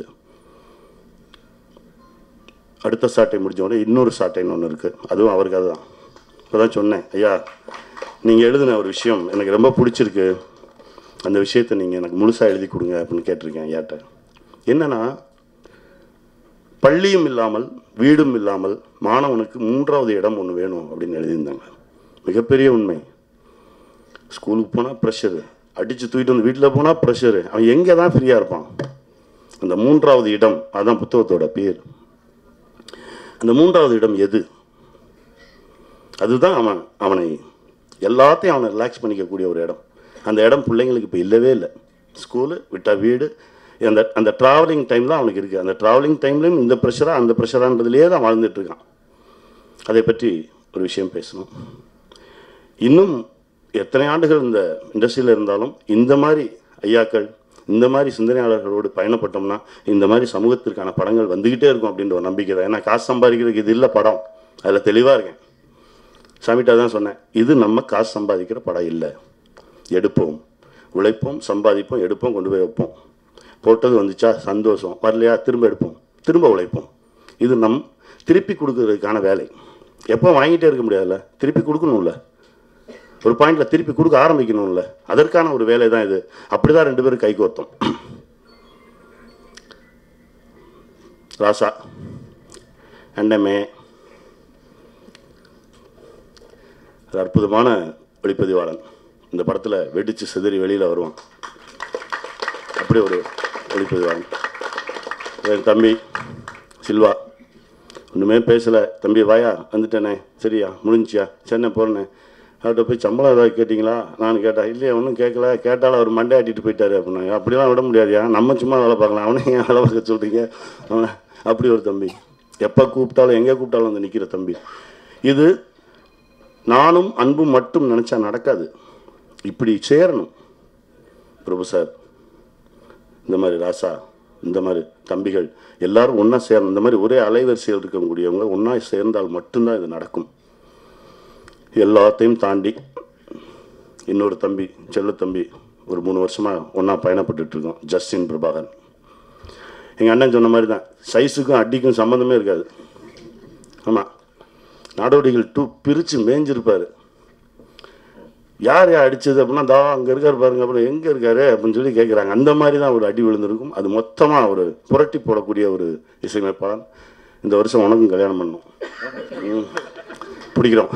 அடுத்த சாட்டை முடிஞ்சவொடனே இன்னொரு சாட்டைன்னு ஒன்று இருக்குது, அதுவும் அவருக்கு. அதுதான் இப்போ தான் சொன்னேன், ஐயா நீங்கள் எழுதின ஒரு விஷயம் எனக்கு ரொம்ப பிடிச்சிருக்கு, அந்த விஷயத்தை நீங்கள் எனக்கு முழுசாக எழுதி கொடுங்க அப்படின்னு கேட்டிருக்கேன் ஐயாட்ட. என்னென்னா, பள்ளியும் இல்லாமல் வீடும் இல்லாமல் மாணவனுக்கு 3வது இடம் ஒன்று வேணும் அப்படின்னு எழுதியிருந்தாங்க. மிகப்பெரிய உண்மை. ஸ்கூலுக்கு போனால் ப்ரெஷரு, அடித்து தூக்கிட்டு வந்து வீட்டில் போனால் ப்ரெஷரு, அவன் எங்கே தான் ஃப்ரீயாக இருப்பான்? அந்த 3வது இடம், அதுதான் புத்தகத்தோட பேர். அந்த 3வது இடம் எது? அதுதான் அவனை எல்லாத்தையும் அவனை ரிலாக்ஸ் பண்ணிக்கக்கூடிய ஒரு இடம். அந்த இடம் பிள்ளைங்களுக்கு இப்போ இல்லவே இல்லை. ஸ்கூலு விட்டால் வீடு, அந்த ட்ராவலிங் டைம் தான் அவனுக்கு இருக்குது. அந்த ட்ராவலிங் டைம்லேயும் இந்த ப்ரெஷராக அந்த ப்ரெஷரான்றதுலேயே தான் வாழ்ந்துட்டுருக்கான். அதை பற்றி ஒரு விஷயம் பேசணும். இன்னும் எத்தனை ஆண்டுகள் இந்த இண்டஸ்ட்ரியில் இருந்தாலும் இந்த மாதிரி ஐயாக்கள், இந்த மாதிரி சிந்தனையாளர்களோடு பயணப்பட்டோம்னா இந்த மாதிரி சமூகத்திற்கான படங்கள் வந்துக்கிட்டே இருக்கும் அப்படின்ற ஒரு நம்பிக்கை தான். ஏன்னா காசு சம்பாதிக்கிறதுக்கு இது இல்லை படம், அதில் தெளிவாக இருக்கேன். சாமிட்டா தான் சொன்னேன், இது நம்ம காசு சம்பாதிக்கிற படம் இல்லை. எடுப்போம், உழைப்போம், சம்பாதிப்போம், எடுப்போம், கொண்டு போய் வைப்போம். போட்டது வந்துச்சா சந்தோஷம், வரலையா திரும்ப எடுப்போம், திரும்ப உழைப்போம். இது திருப்பி கொடுக்கறதுக்கான வேலை. எப்போ வாங்கிட்டே இருக்க முடியாதுல்ல, திருப்பி கொடுக்கணும்ல, ஒரு பாயிண்டில் திருப்பி கொடுக்க ஆரம்பிக்கணும்ல, அதற்கான ஒரு வேலை தான் இது. அப்படி தான் 2 பேரும் கைகோர்த்தோம். ராசா அண்டமே ஒரு அற்புதமான ஒளிப்பதிவாளன். இந்த படத்தில் வெடித்து சிதறி வெளியில் வருவான். அப்படி ஒரு ஒளிப்பதிவாளன். என் தம்பி சில்வா ஒன்றுமே பேசலை. தம்பி வாயா, வந்துட்டேனே, சரியா, முடிஞ்சியா, சென்னை போகிறேனே. அவர்கிட்ட போய் சம்பளம் ஏதாவது கேட்டிங்களா? நான் கேட்டேன். இல்லையா, ஒன்றும் கேட்கல. கேட்டாலும் அவர் மண்டை ஆட்டிட்டு போயிட்டாரு அப்படின்னாங்க. அப்படிலாம் விட முடியாதுயா, நம்ம சும்மா வேலை பார்க்கலாம், அவனே ஏன் வேலை பார்க்க சொல்கிறீங்க? அவனை அப்படி ஒரு தம்பி. எப்போ கூப்பிட்டாலும் எங்கே கூப்பிட்டாலும் வந்து நிற்கிற தம்பி. இது நானும் அன்பும் மட்டும் நினச்சா நடக்காது. இப்படி சேரணும். பிரபு சார், இந்த மாதிரி ராசா, இந்த மாதிரி தம்பிகள் எல்லாரும் ஒன்றா சேரணும். இந்த மாதிரி ஒரே அலைவரிசையில் இருக்கக்கூடியவங்க ஒன்றா சேர்ந்தால் மட்டும்தான் இது நடக்கும். எல்லாத்தையும் தாண்டி இன்னொரு தம்பி, செல்ல தம்பி, ஒரு 3 வருஷமாக ஒன்றா பயணப்பட்டுருக்கோம், ஜஸ்டின் பிரபாகரன். எங்கள் அண்ணன் சொன்ன மாதிரி தான், சைஸுக்கும் அடிக்கும் சம்மந்தமே இருக்காது. ஆமாம், நாடோடிகள் 2 பிரித்து மேய்ஞ்சிருப்பார். யார் அடித்தது அப்படின்னா, தா அங்கே இருக்கார் பாருங்க, அப்புறம் எங்கே இருக்காரு அப்படின்னு சொல்லி கேட்குறாங்க. அந்த மாதிரி தான் ஒரு அடி விழுந்திருக்கும். அது மொத்தமாக ஒரு புரட்டி போடக்கூடிய ஒரு இசையமைப்பாளன். இந்த வருஷம் உனக்கும் கல்யாணம் பண்ணணும், பிடிக்கிறோம்.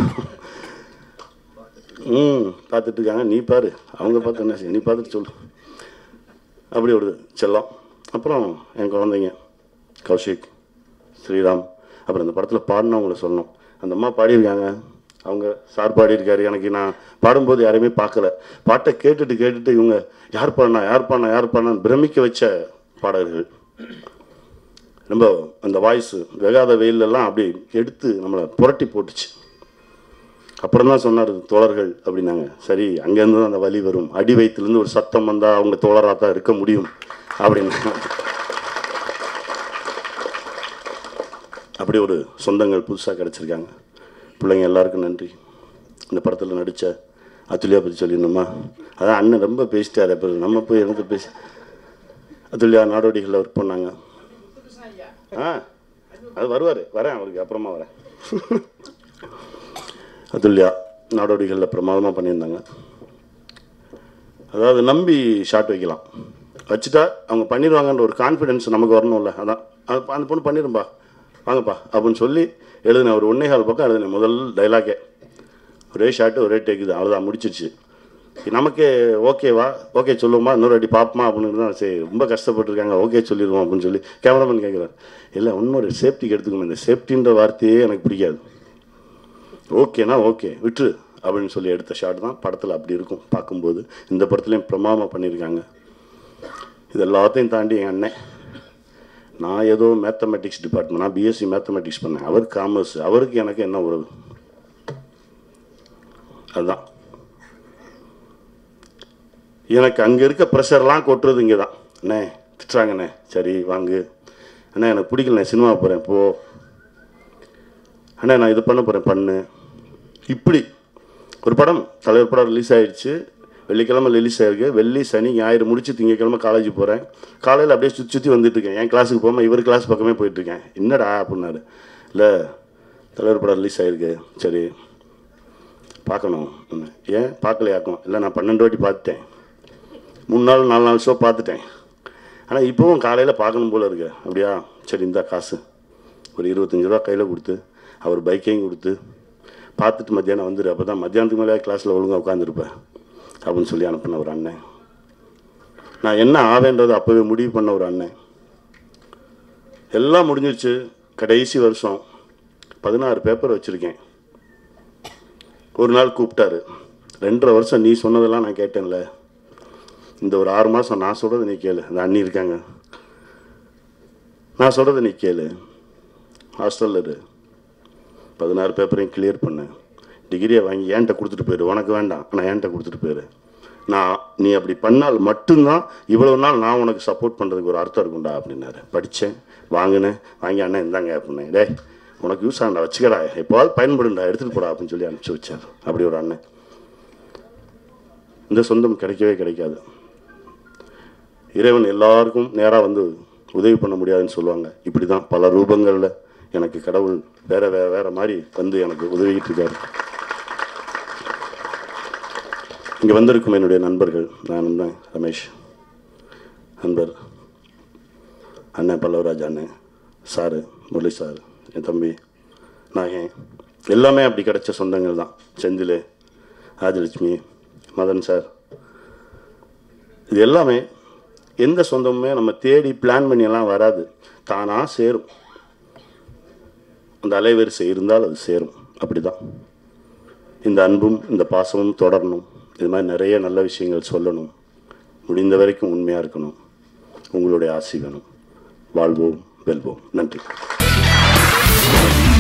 பார்த்துட்டு இருக்காங்க, நீ பாரு, அவங்க பார்த்து என்ன செய்ய, நீ பார்த்துட்டு சொல்லு. அப்படி ஒரு செல்லம். அப்புறம் என் குழந்தைங்க கௌஷிக், ஸ்ரீராம். அப்புறம் இந்த படத்தில் பாடினவங்கள சொல்லணும். அந்த அம்மா பாடியிருக்காங்க, அவங்க சார் பாடியிருக்காரு. எனக்கு நான் பாடும்போது யாரையுமே பார்க்கல. பாட்டை கேட்டுட்டு இவங்க யார் பாடினான்னு பிரமிக்க வச்ச பாடகர்கள். ரொம்ப அந்த வாய்ஸு வெகாத வெயிலெல்லாம் அப்படி எடுத்து நம்மளை புரட்டி போட்டுச்சு. அப்புறம் தான் சொன்னார் தோழர்கள் அப்படின்னாங்க. சரி, அங்கேருந்து தான் அந்த வலி வரும், அடி வயிற்றுலேருந்து ஒரு சத்தம் வந்தால் அவங்க தோழராக தான் இருக்க முடியும் அப்படின்னா. அப்படி ஒரு சொந்தங்கள் புதுசாக கிடச்சிருக்காங்க. பிள்ளைங்க எல்லாருக்கும் நன்றி. இந்த படத்தில் நடித்த அதுல்யா பற்றி சொல்லிடணுமா? அதான் அண்ணன் ரொம்ப பேசிட்டார். அப்போ நம்ம போய் இருந்து பேசி, அதுல்யா நாடோடிகளில் ஒர்க் பண்ணாங்க. அது வரேன் அவருக்கு அப்புறமா வரேன். அதுல்யா நாடோடிகளில் பிரமாதமாக பண்ணியிருந்தாங்க. அதாவது நம்பி ஷாட் வைக்கலாம், வச்சுட்டா அவங்க பண்ணிடுவாங்கன்ற ஒரு கான்ஃபிடென்ஸ் நமக்கு வரணும்ல. அதான் அந்த பொண்ணு பண்ணிடும்பா, வாங்கப்பா அப்படின்னு சொல்லி எழுதினேன். ஒரு 1.25 பக்கம் எழுதினேன். முதல் டைலாக்கே ஒரே ஷாட்டு ஒரே டேக்கு தான், அவ்வளோதான், முடிச்சிருச்சு. நமக்கே ஓகேவா, ஓகே சொல்லுவோமா, இன்னொரு அடி பார்ப்போமா அப்படின்னு தான். சரி, ரொம்ப கஷ்டப்பட்டுருக்காங்க, ஓகே சொல்லிடுவோம் அப்படின்னு சொல்லி கேமராமேன் கேட்குறாரு. இல்லை, இன்னொரு சேஃப்டிக்கு எடுத்துக்கணும், இந்த சேஃப்டின்ற வார்த்தையே எனக்கு பிடிக்காது. ஓகேனா ஓகே விட்டுரு அப்படின்னு சொல்லி எடுத்த ஷாட் தான் படத்தில் அப்படி இருக்கும் பார்க்கும்போது. இந்த படத்துலையும் பிரமாதமாக பண்ணியிருக்காங்க. இது எல்லாத்தையும் தாண்டி எங்கள் அண்ணன், நான் ஏதோ மேத்தமெட்டிக்ஸ் டிபார்ட்மெண்ட், நான் பிஎஸ்சி மேத்தமெட்டிக்ஸ் பண்ணேன், அவர் காமர்ஸ். அவருக்கு எனக்கு என்ன உறவு? அதுதான் எனக்கு அங்கே இருக்க ப்ரெஷர்லாம் கொட்டுறது இங்கே தான். அண்ணே திட்டுறாங்கண்ணே, சரி வாங்கு. அண்ணா எனக்கு பிடிக்கலண்ணே, சினிமா போகிறேன் போ. அண்ணா நான் இது பண்ண போகிறேன் பண்ணு. இப்படி ஒரு படம், தலைவர் படம் ரிலீஸ் ஆகிடுச்சு. வெள்ளிக்கிழமை ரிலீஸ் ஆகிருக்கு. வெள்ளி சனி ஞாயிறு முடிச்சு திங்கக்கிழமை காலேஜ் போகிறேன். காலையில் அப்படியே சுற்றி வந்துட்டுருக்கேன். என் கிளாஸுக்கு போகாமல் இவர் கிளாஸ் பக்கமே போயிட்டுருக்கேன். என்னடா அப்படின்னாரு. இல்லை, தலைவர் படம் ரிலீஸ் ஆகிருக்கு, சரி பார்க்கணும். ஏன் பார்க்கலையாக்கும்? இல்லை, நான் 12 வாட்டி பார்த்துட்டேன், 3 நாள் 4 நாள் ஷோ பார்த்துட்டேன். ஆனால் இப்போவும் காலையில் பார்க்கணும் போல் இருக்கு. அப்படியா, சரி இந்த காசு ஒரு 25 ரூபா கையில் கொடுத்து அவர் பைக்கையும் கொடுத்து பார்த்துட்டு மத்தியானம் வந்துடு, அப்போ தான் மத்தியானத்துக்கு மேலே கிளாஸில் ஒழுங்காக உட்காந்துருப்பேன் அப்படின்னு சொல்லி அனுப்பின ஒரு அண்ணன். நான் என்ன ஆவேன்றது அப்போவே முடிவு பண்ண ஒரு அண்ணன். எல்லாம் முடிஞ்சிருச்சு. கடைசி வருஷம் 16 பேப்பர் வச்சுருக்கேன். ஒரு நாள் கூப்பிட்டாரு. 2.5 வருஷம் நீ சொன்னதெல்லாம் நான் கேட்டேன்ல, இந்த ஒரு 6 மாதம் நான் சொல்கிறத நீ கேளு. அந்த அண்ணி இருக்காங்க, நான் சொல்கிறத நீ கேளு. ஹாஸ்டலில் இரு, 16 பேப்பரையும் கிளியர் பண்ணு, டிகிரியை வாங்கி என்கிட்ட கொடுத்துட்டு போயிரு. உனக்கு வேண்டாம், ஆனால் என்கிட்ட கொடுத்துட்டு போயிரு. நீ அப்படி பண்ணால் மட்டும்தான் இவ்வளோ நாள் நான் உனக்கு சப்போர்ட் பண்ணுறதுக்கு ஒரு அர்த்தம் இருக்கும்டா அப்படின்னாரு. படித்தேன், வாங்கினேன், வாங்கி அண்ணன் இருந்தாங்க அப்படின்னேன். டே உனக்கு யூஸ் ஆகண்டா, வச்சுக்கடா, எப்போவாது பயன்படுண்டா, எடுத்துகிட்டு போடா அப்படின்னு சொல்லி அனுப்பிச்சி வச்சார். அப்படி ஒரு அண்ணன். இந்த சொந்தம் கிடைக்கவே கிடைக்காது. இறைவன் எல்லாருக்கும் நேராக வந்து உதவி பண்ண முடியாதுன்னு சொல்லுவாங்க. இப்படி தான் பல ரூபங்களில் எனக்கு கடவுள் வேறு மாதிரி வந்து எனக்கு உதவிக்கிட்டு இருக்காரு. இங்கே வந்திருக்கும் என்னுடைய நண்பர்கள், நான் தான் ரமேஷ் நண்பர், அண்ணன் பல்லவராஜ் அண்ணன், சாரு முரளி சார், என் தம்பி நாயகன், எல்லாமே அப்படி கிடைச்ச சொந்தங்கள் தான். செந்தில், ராஜலட்சுமி, மதன் சார், இது எல்லாமே எந்த சொந்தமுமே நம்ம தேடி பிளான் பண்ணியெல்லாம் வராது, தானாக சேரும். அந்த அலைவரிசை இருந்தால் அது சேரும். அப்படி தான் இந்த அன்பும் இந்த பாசமும் தொடரணும். இது மாதிரி நிறைய நல்ல விஷயங்கள் சொல்லணும். முடிந்த வரைக்கும் உண்மையாக இருக்கணும். உங்களுடைய ஆசி வேணும். வாழ்வோம், வெல்வோம். நன்றி.